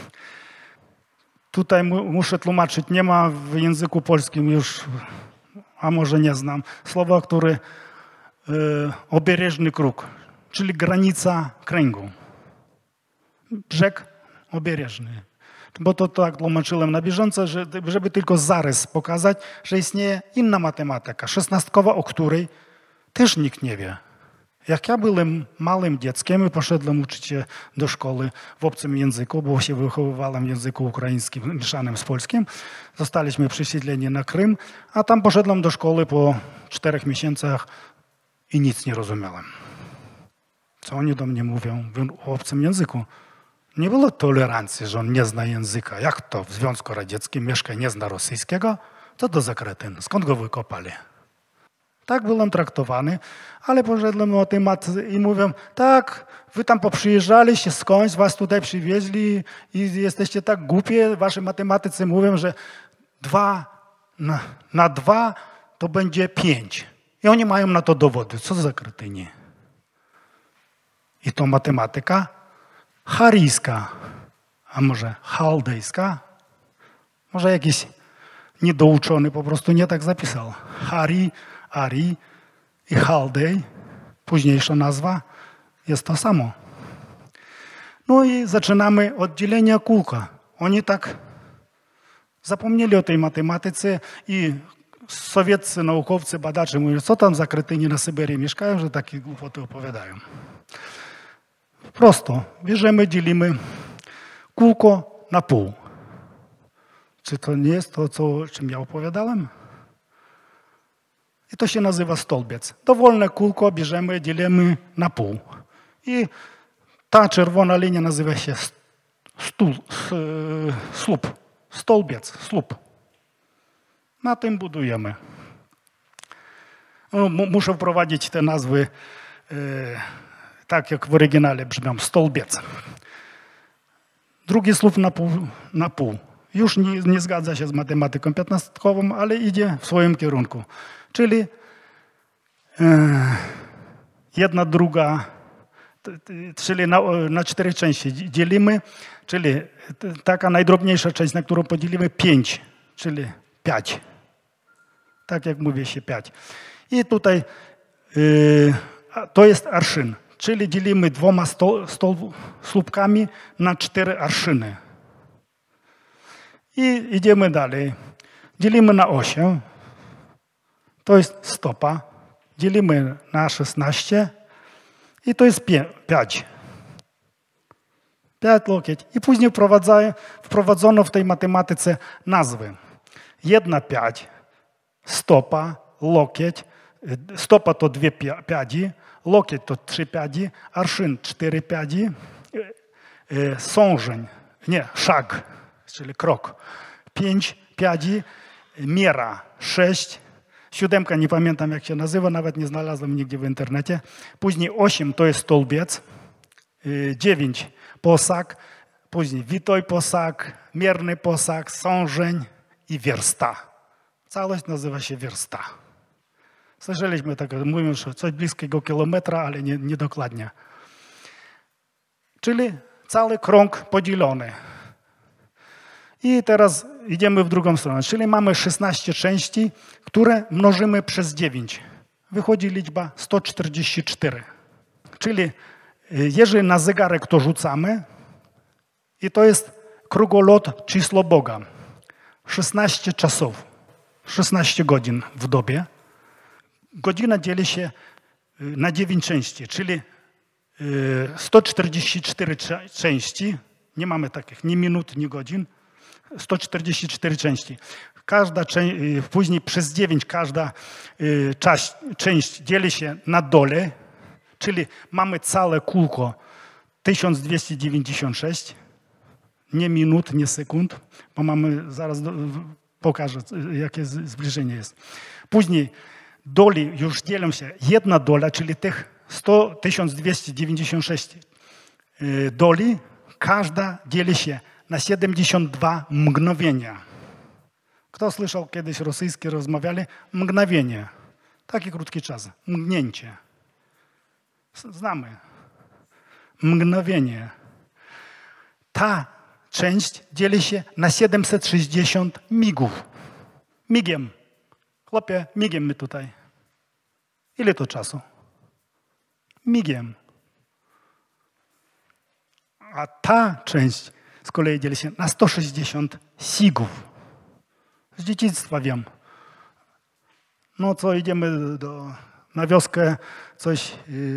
Tutaj muszę tłumaczyć, nie ma w języku polskim już, a może nie znam, słowa, które obieżny kruk, czyli granica kręgu. Brzeg obieżny. Bo to tak tłumaczyłem na bieżąco, żeby tylko zarys pokazać, że istnieje inna matematyka, szesnastkowa, o której też nikt nie wie. Jak ja byłem małym dzieckiem i poszedłem uczyć się do szkoły w obcym języku, bo się wychowywałem w języku ukraińskim mieszanym z polskim, zostaliśmy przesiedleni na Krym, a tam poszedłem do szkoły po 4 miesiącach i nic nie rozumiałem. Co oni do mnie mówią w obcym języku? Nie było tolerancji, że on nie zna języka. Jak to w Związku Radzieckim mieszka nie zna rosyjskiego? Co to za kretyn? Skąd go wykopali? Tak byłem traktowany, ale poszedłem o temat i mówią, tak, wy tam poprzyjeżdżaliście skądś, was tutaj przywieźli i jesteście tak głupie, wasi matematycy mówią, że 2 na 2 to będzie 5. I oni mają na to dowody. Co za kretyni? I to matematyka charyjska, a może chaldejska? Może jakiś niedouczony po prostu nie tak zapisał. Ari i Chaldej, późniejsza nazwa, jest to samo. No i zaczynamy od dzielenia kółka. Oni tak zapomnieli o tej matematyce i sowieccy naukowcy, badacze mówią, co tam za kretyni na Syberii mieszkają, że takie głupoty opowiadają. Prosto, bierzemy, dzielimy kółko na pół. Czy to nie jest to, o czym ja opowiadałem? I to się nazywa stolbiec. Dowolne kółko bierzemy, dzielimy na pół. I ta czerwona linia nazywa się słup. Stolbiec, słup. Na tym budujemy. No, muszę wprowadzić te nazwy tak, jak w oryginale brzmią. Stolbiec. Drugi słup na pół. Już nie zgadza się z matematyką piętnastkową, ale idzie w swoim kierunku. Czyli jedna druga, czyli na 4 części dzielimy, czyli taka najdrobniejsza część, na którą podzielimy 5, czyli 5. Tak jak mówię się 5. I tutaj to jest arszyn, czyli dzielimy 2 słupkami na 4 arszyny. I idziemy dalej. Dzielimy na 8. To jest stopa. Dzielimy na 16. I to jest 5. 5 łokieć. I później wprowadzono w tej matematyce nazwy. 1 5, stopa, łokieć. Stopa to 2 pięci, łokieć to 3 pięci, arszyn 4 pięci, sążeń, nie, szag, czyli krok, 5 pięci, miera 6, 7 nie pamiętam jak się nazywa, nawet nie znalazłem nigdzie w internecie. Później 8 to jest stolbiec, 9 posag, później witoj posag, mierny posag, sążeń i wiersta. Całość nazywa się wiersta. Słyszeliśmy tak, mówią, że coś bliskiego kilometra, ale nie dokładnie. Czyli cały krąg podzielony. I teraz idziemy w drugą stronę, czyli mamy 16 części, które mnożymy przez 9. Wychodzi liczba 144. Czyli jeżeli na zegarek to rzucamy, i to jest krugolot czysło Boga. 16 czasów, 16 godzin w dobie. Godzina dzieli się na 9 części, czyli 144 części. Nie mamy takich ni minut, ni godzin. 144 części. Każda część, później przez 9 każda część dzieli się na dole, czyli mamy całe kółko 1296, nie minut, nie sekund, bo mamy, zaraz pokażę, jakie zbliżenie jest. Później doli już dzielą się 1 dola, czyli tych 1296 doli, każda dzieli się na 72 mgnowienia. Kto słyszał kiedyś rosyjskie rozmawiali? Mgnowienie. Taki krótki czas. Mgnięcie. Znamy. Mgnowienie. Ta część dzieli się na 760 migów. Migiem. Chłopie, migiem my tutaj. Ile to czasu? Migiem. A ta część z kolei dzieli się na 160 sigów. Z dzieciństwa wiem. No co, idziemy na wioskę, coś,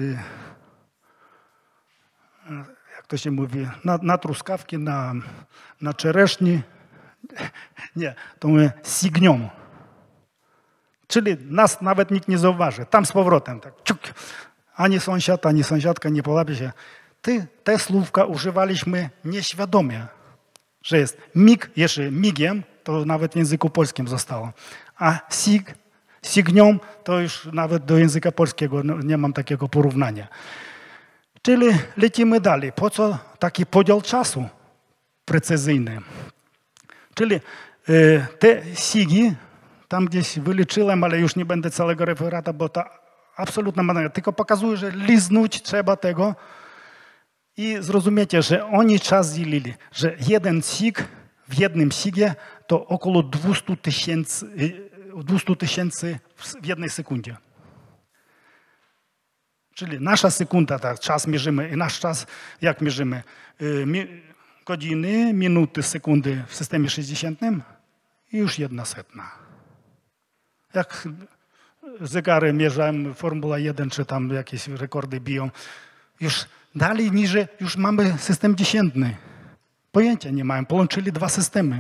jak to się mówi, na truskawki, na czereśni. Nie, to my signią. Czyli nas nawet nikt nie zauważy. Tam z powrotem. Tak, ciuk. Ani sąsiad, ani sąsiadka nie połapie się. Te słówka używaliśmy nieświadomie, że jest mig, jeszcze migiem, to nawet w języku polskim zostało. A signią to już nawet do języka polskiego nie mam takiego porównania. Czyli lecimy dalej. Po co taki podział czasu precyzyjny? Czyli te sigi, tam gdzieś wyliczyłem, ale już nie będę całego referata, bo to absolutna, tylko pokazuję, że liznąć trzeba tego i zrozumiecie, że oni czas dzielili, że jeden sig w jednym sigie to około 200 tysięcy w jednej sekundzie. Czyli nasza sekunda, tak, czas mierzymy i nasz czas, jak mierzymy? Godziny, minuty, sekundy w systemie 60 i już 1/100. Jak zegary mierzałem, Formuła 1 czy tam jakieś rekordy biją, już dalej niżej już mamy system dziesiętny. Pojęcia nie mają, połączyli dwa systemy.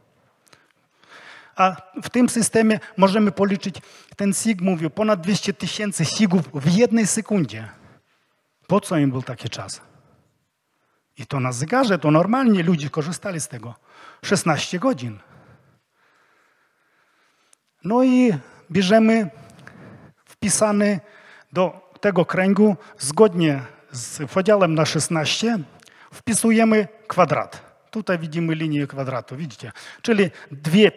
A w tym systemie możemy policzyć, ten sig mówił, ponad 200 tysięcy sigów w jednej sekundzie. Po co im był taki czas? I to na zegarze, to normalnie ludzie korzystali z tego. 16 godzin. No i bierzemy wpisany do tego kręgu, zgodnie z podziałem na 16, wpisujemy kwadrat. Tutaj widzimy linię kwadratu, widzicie? Czyli dwie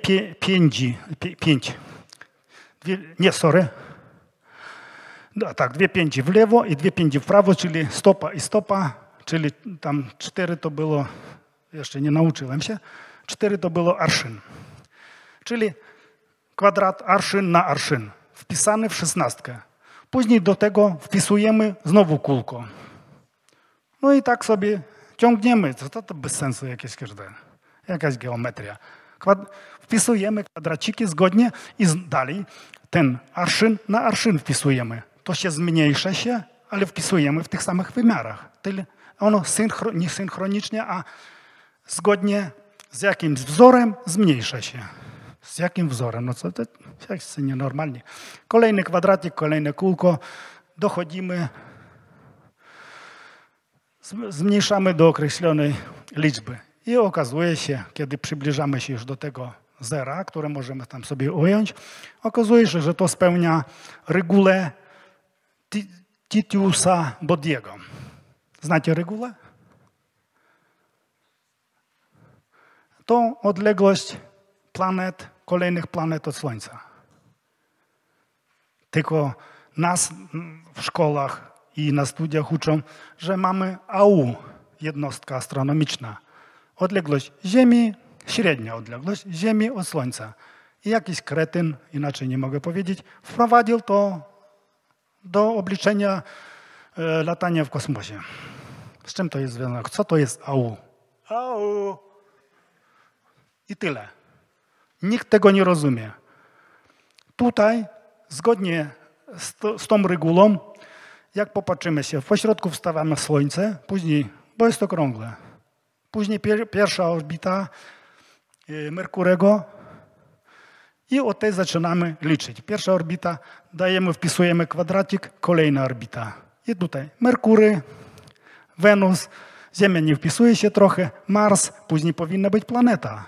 pięci w lewo i dwie pięci w prawo, czyli stopa i stopa, czyli tam 4 to było, jeszcze nie nauczyłem się, 4 to było arszyn. Czyli kwadrat arszyn na arszyn, wpisany w 16. Później do tego wpisujemy znowu kółko. No i tak sobie ciągniemy. To bez sensu jakieś każde. Jakaś geometria. Wpisujemy kwadraciki zgodnie i dalej ten arszyn na arszyn wpisujemy. To się zmniejsza się, ale wpisujemy w tych samych wymiarach. Ono nie synchronicznie, a zgodnie z jakimś wzorem zmniejsza się. Z jakim wzorem? No co to jest nienormalnie. Kolejny kwadracik, kolejne kółko. Dochodzimy, zmniejszamy do określonej liczby. I okazuje się, kiedy przybliżamy się już do tego zera, które możemy tam sobie ująć, okazuje się, że to spełnia regułę Titiusa-Bodiego. Znacie regułę? To odległość planet, kolejnych planet od Słońca. Tylko nas w szkołach i na studiach uczą, że mamy AU, jednostka astronomiczna. Odległość Ziemi, średnia odległość Ziemi od Słońca. I jakiś kretyn, inaczej nie mogę powiedzieć, wprowadził to do obliczenia latania w kosmosie. Z czym to jest związane? Co to jest AU? AU. I tyle. Nikt tego nie rozumie. Tutaj, zgodnie z tą regułą, jak popatrzymy się, w pośrodku wstawiamy Słońce, później, bo jest okrągłe, później pierwsza orbita Merkurego i od tej zaczynamy liczyć. Pierwsza orbita, wpisujemy kwadracik, kolejna orbita. I tutaj Merkury, Wenus, Ziemia nie wpisuje się trochę, Mars, później powinna być planeta.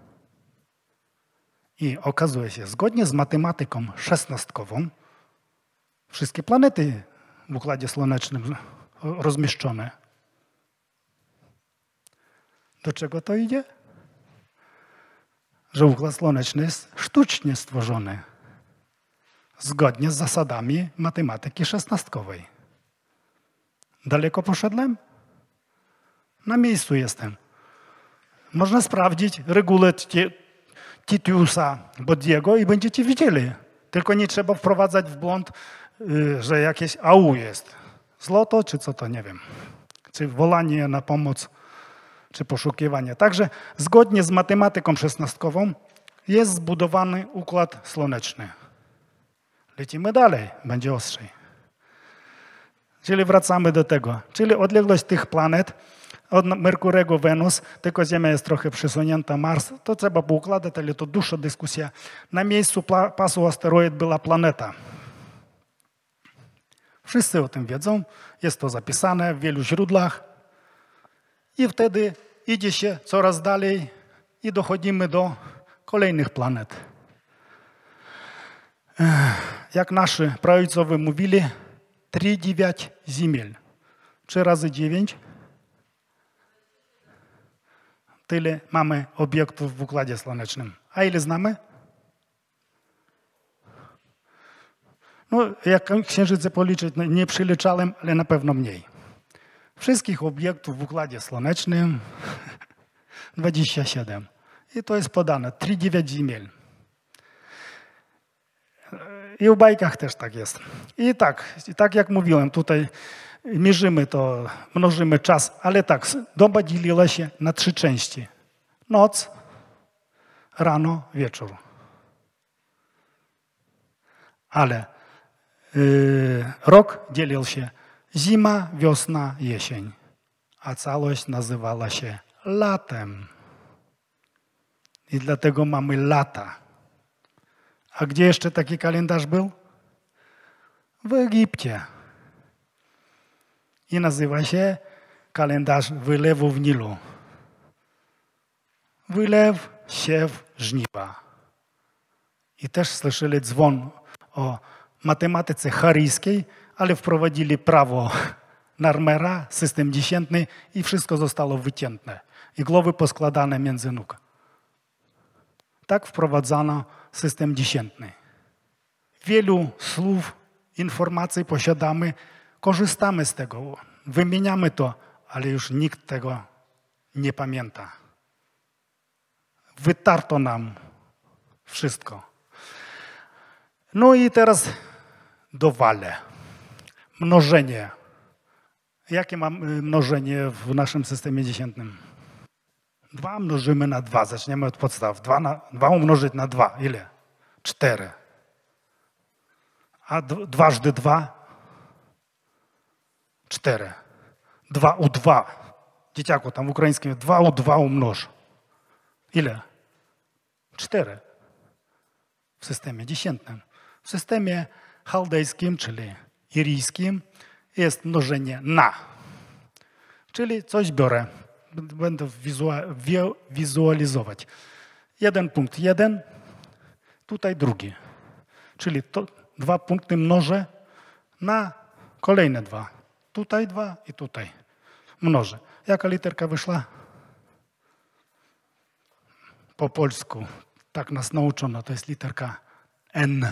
I okazuje się, zgodnie z matematyką szesnastkową, wszystkie planety w Układzie Słonecznym rozmieszczone. Do czego to idzie? Że Układ Słoneczny jest sztucznie stworzony, zgodnie z zasadami matematyki szesnastkowej. Daleko poszedłem? Na miejscu jestem. Można sprawdzić regułę Titiusa Bodiego i będziecie widzieli. Tylko nie trzeba wprowadzać w błąd, że jakieś AU jest. Złoto, czy co to, nie wiem. Czy wolanie na pomoc, czy poszukiwanie. Także zgodnie z matematyką szesnastkową jest zbudowany Układ Słoneczny. Lecimy dalej, będzie ostrzej. Czyli wracamy do tego. Czyli odległość tych planet od Merkurego, Wenus, tylko Ziemia jest trochę przesunięta, Mars, to trzeba poukładać, ale to dłuższa dyskusja. Na miejscu pasu asteroid była planeta. Wszyscy o tym wiedzą, jest to zapisane w wielu źródłach i wtedy idzie się coraz dalej i dochodzimy do kolejnych planet. Jak nasi praojcowie mówili, 3,9 Ziemiel. 3 razy 9. Tyle mamy obiektów w Układzie Słonecznym. A ile znamy? No, jak księżyce policzyć, nie przeliczałem, ale na pewno mniej. Wszystkich obiektów w Układzie Słonecznym 27. I to jest podane, 3,9 Ziemiel. I w bajkach też tak jest. I tak jak mówiłem, tutaj mierzymy to, mnożymy czas, ale tak, doba dzieliła się na 3 części. Noc, rano, wieczór. Ale rok dzielił się zima, wiosna, jesień. A całość nazywała się latem. I dlatego mamy lata. A gdzie jeszcze taki kalendarz był? W Egipcie. I nazywa się kalendarz wylewu w Nilu. Wylew, siew, żniwa. I też słyszeli dzwon o matematyce charyjskiej, ale wprowadzili prawo Narmera, system dziesiętny i wszystko zostało wycięte. I głowy poskładane między nóg. Tak wprowadzano system dziesiętny. Wielu słów, informacji posiadamy, korzystamy z tego, wymieniamy to, ale już nikt tego nie pamięta. Wytarto nam wszystko. No i teraz dowale. Mnożenie. Jakie mamy mnożenie w naszym systemie dziesiętnym? 2 mnożymy na 2. Zaczniemy od podstaw. 2 umnożyć na 2. Ile? 4. A 2 razy 2? 4. 2 u 2. Dzieciaku, tam w ukraińskim 2 u 2 umnóż. Ile? 4. W systemie dziesiętnym. W systemie chaldejskim, czyli iryjskim, jest mnożenie na. Czyli coś biorę. Będę wizualizować. 1 punkt 1, tutaj drugi. Czyli to 2 punkty mnożę na kolejne 2. Tutaj 2 i tutaj mnożę. Jaka literka wyszła? Po polsku. Tak nas nauczono. To jest literka N.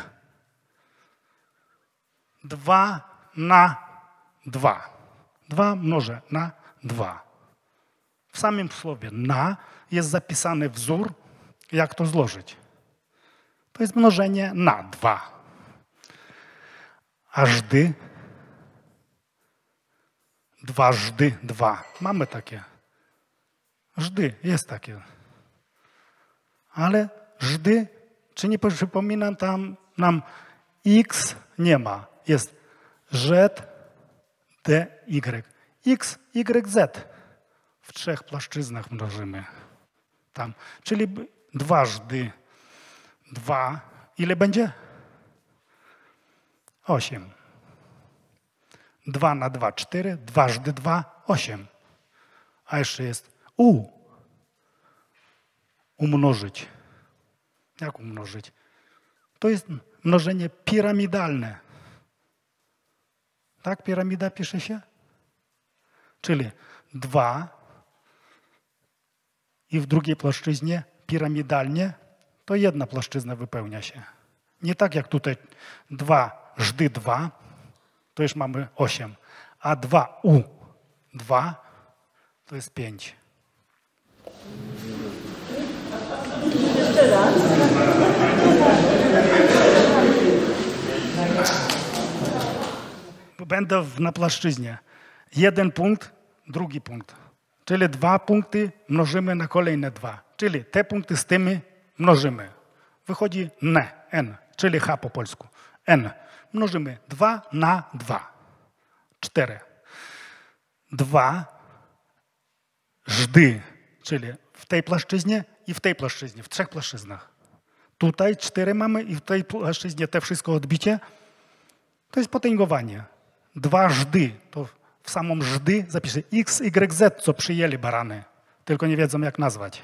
2 na 2. 2 mnożę na 2. W samym słowie na jest zapisany wzór, jak to złożyć. To jest mnożenie na 2. A żdy? 2 żdy 2. Mamy takie. Żdy, jest takie. Ale żdy, czy nie przypomina tam nam x nie ma. Jest z, d, y. X, y, z. W 3 płaszczyznach mnożymy. Tam. Czyli 2 żdy 2. Ile będzie? 8. 2 na 2, 4. 2 żdy 2, 8. A jeszcze jest umnożyć. Jak umnożyć? To jest mnożenie piramidalne. Tak piramida pisze się? Czyli 2 i w drugiej płaszczyźnie piramidalnie to jedna płaszczyzna wypełnia się. Nie tak jak tutaj 2 żdy 2, to już mamy 8, a 2u 2 to jest 5. Jeszcze raz. Będę na płaszczyźnie. Jeden punkt, drugi punkt. Czyli 2 punkty mnożymy na kolejne 2. Czyli te punkty z tymi mnożymy. Wychodzi n, czyli h po polsku. N. Mnożymy 2 na 2. 4. 2 żdy, czyli w tej płaszczyźnie i w tej płaszczyźnie, w 3 płaszczyznach. Tutaj 4 mamy i w tej płaszczyźnie te wszystko odbicie. To jest potęgowanie. 2 żdy, to w samą żdy zapiszę x, y, z, co przyjęli barany. Tylko nie wiedzą jak nazwać.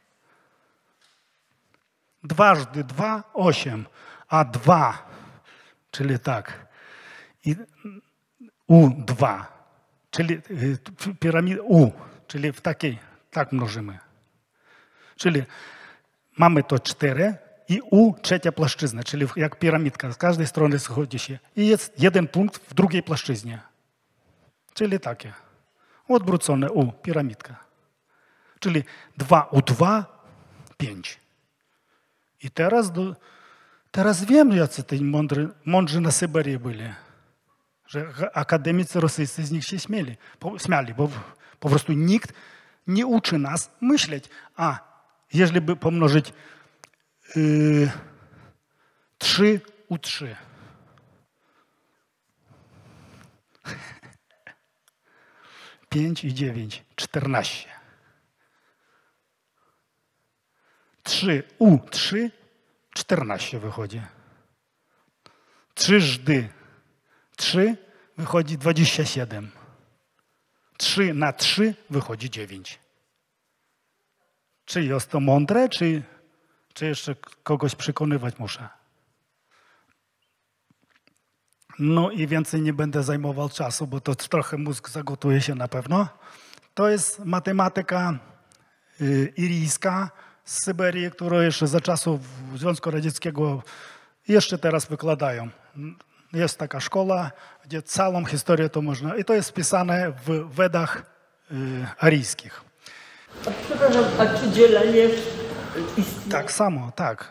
2 żdy 2, 8, a 2, czyli tak, i u2, czyli piramida u, czyli w takiej, tak mnożymy. Czyli mamy to 4 i u trzecia płaszczyzna, czyli jak piramidka, z każdej strony schodzi się. I jest jeden punkt w drugiej płaszczyźnie. Czyli takie. Odwrócone u, piramidka. Czyli 2u2, 5. I teraz wiem, jacy ci mądrzy na Syberii byli. Że akademicy rosyjscy z nich się śmiali, bo po prostu nikt nie uczy nas myśleć. A jeżeli by pomnożyć 3u3. Pięć i 9, 14. 3u3, 14 wychodzi. 3 żdy 3 wychodzi 27. 3 na 3 wychodzi 9. Czy jest to mądre, czy jeszcze kogoś przekonywać muszę? No i więcej nie będę zajmował czasu, bo to trochę mózg zagotuje się na pewno. To jest matematyka iryjska z Syberii, którą jeszcze za czasów Związku Radzieckiego jeszcze teraz wykładają. Jest taka szkoła, gdzie całą historię to można... I to jest wpisane w Wedach aryjskich. Przepraszam, a czy dzielenie istnieje? Tak samo, tak.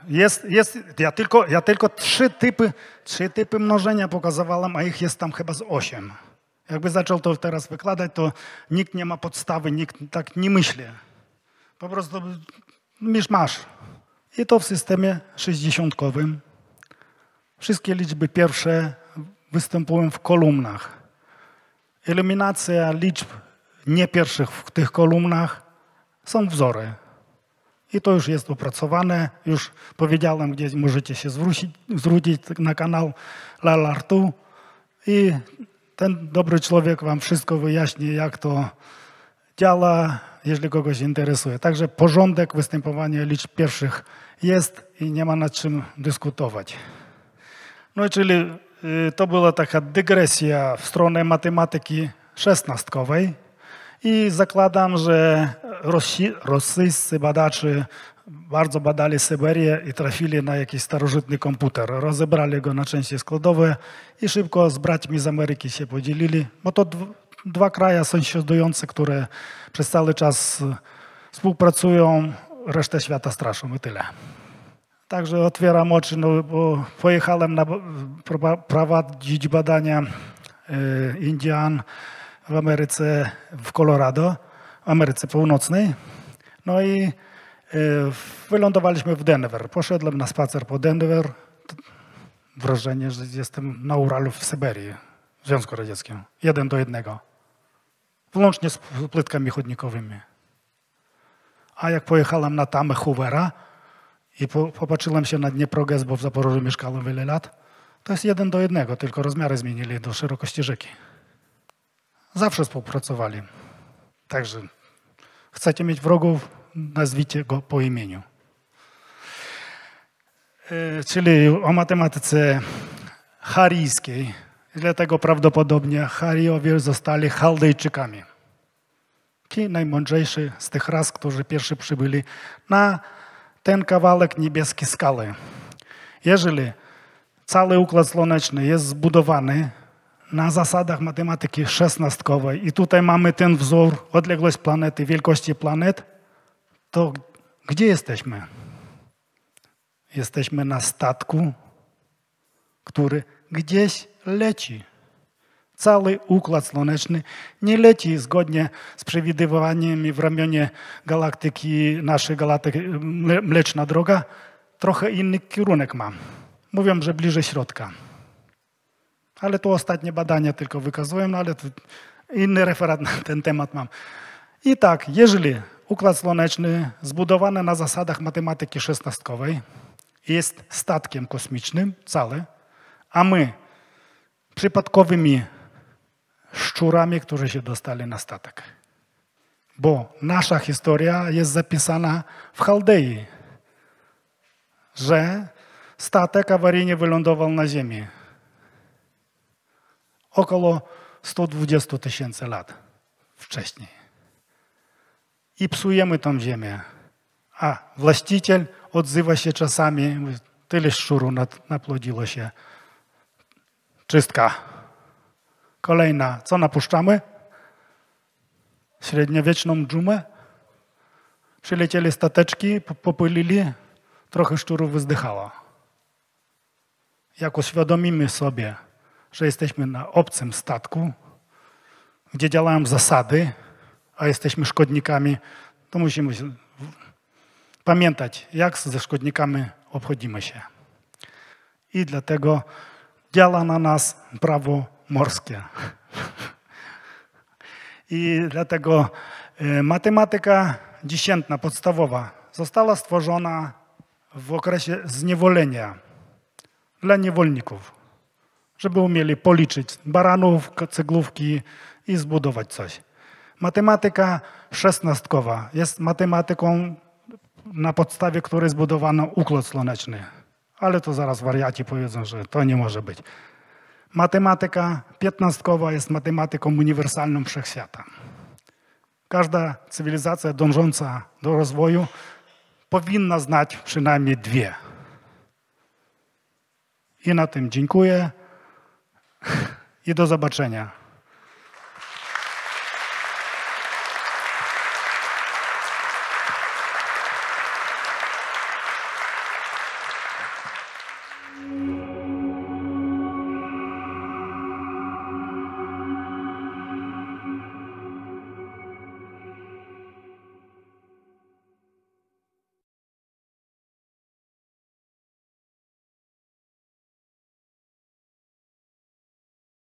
Ja tylko trzy typy mnożenia pokazywałem, a ich jest tam chyba z 8. Jakby zaczął to teraz wykładać, to nikt nie ma podstawy, nikt tak nie myśli. Po prostu miszmasz. I to w systemie 60-kowym. Wszystkie liczby pierwsze występują w kolumnach. Eliminacja liczb nie pierwszych w tych kolumnach są wzory. I to już jest opracowane. Już powiedziałem, gdzie możecie się zwrócić na kanał Lalartu. I ten dobry człowiek wam wszystko wyjaśni, jak to działa, jeżeli kogoś interesuje. Także porządek występowania liczb pierwszych jest i nie ma nad czym dyskutować. No czyli to była taka dygresja w stronę matematyki szesnastkowej i zakładam, że rosyjscy badacze bardzo badali Syberię i trafili na jakiś starożytny komputer. Rozebrali go na części składowe i szybko z braćmi z Ameryki się podzielili, bo to dwa kraje sąsiadujące, które przez cały czas współpracują, resztę świata straszą i tyle. Także otwieram oczy, no, bo pojechałem prowadzić badania Indian w Ameryce, w Colorado, w Ameryce Północnej. No i wylądowaliśmy w Denver. Poszedłem na spacer po Denver. Wrażenie, że jestem na Uralu w Syberii, w Związku Radzieckim. 1:1. Włącznie z płytkami chodnikowymi. A jak pojechałem na tamę Hoovera i popatrzyłem się na Dnieprogaz, bo w Zaporożu mieszkałem wiele lat, to jest 1:1, tylko rozmiary zmienili do szerokości rzeki. Zawsze współpracowali. Także chcecie mieć wrogów, nazwijcie go po imieniu. Czyli o matematyce haryjskiej. Dlatego prawdopodobnie Hariowie zostali Chaldejczykami. Ci najmądrzejsi z tych ras, którzy pierwsi przybyli na ten kawałek niebieskiej skały. Jeżeli cały Układ Słoneczny jest zbudowany na zasadach matematyki szesnastkowej i tutaj mamy ten wzór, odległość planety, wielkości planet, to gdzie jesteśmy? Jesteśmy na statku, który gdzieś leci. Cały Układ Słoneczny nie leci zgodnie z przewidywaniami w ramionie galaktyki, naszej galaktyki Mleczna Droga. Trochę inny kierunek ma. Mówią, że bliżej środka. Ale to ostatnie badania tylko wykazują, no ale to inny referat na ten temat mam. I tak, jeżeli Układ Słoneczny zbudowany na zasadach matematyki szesnastkowej jest statkiem kosmicznym, cały, a my przypadkowymi szczurami, którzy się dostali na statek. Bo nasza historia jest zapisana w Chaldei, że statek awaryjnie wylądował na Ziemi około 120 000 lat wcześniej. I psujemy tą ziemię. A właściciel odzywa się czasami, mówi, tyle szczurów naplodziło się. Czystka. Kolejna. Co napuszczamy? Średniowieczną dżumę. Przylecieli stateczki, popylili, trochę szczurów wyzdychało. Jak uświadomimy sobie, że jesteśmy na obcym statku, gdzie działają zasady, a jesteśmy szkodnikami, to musimy pamiętać, jak ze szkodnikami obchodzimy się. I dlatego działa na nas prawo morskie. I dlatego matematyka dziesiętna, podstawowa, została stworzona w okresie zniewolenia dla niewolników, żeby umieli policzyć baranów, ceglówki i zbudować coś. Matematyka szesnastkowa jest matematyką, na podstawie której zbudowano Układ Słoneczny. Ale to zaraz wariaci powiedzą, że to nie może być. Matematyka piętnastkowa jest matematyką uniwersalną wszechświata. Każda cywilizacja dążąca do rozwoju powinna znać przynajmniej dwie. I na tym dziękuję i do zobaczenia.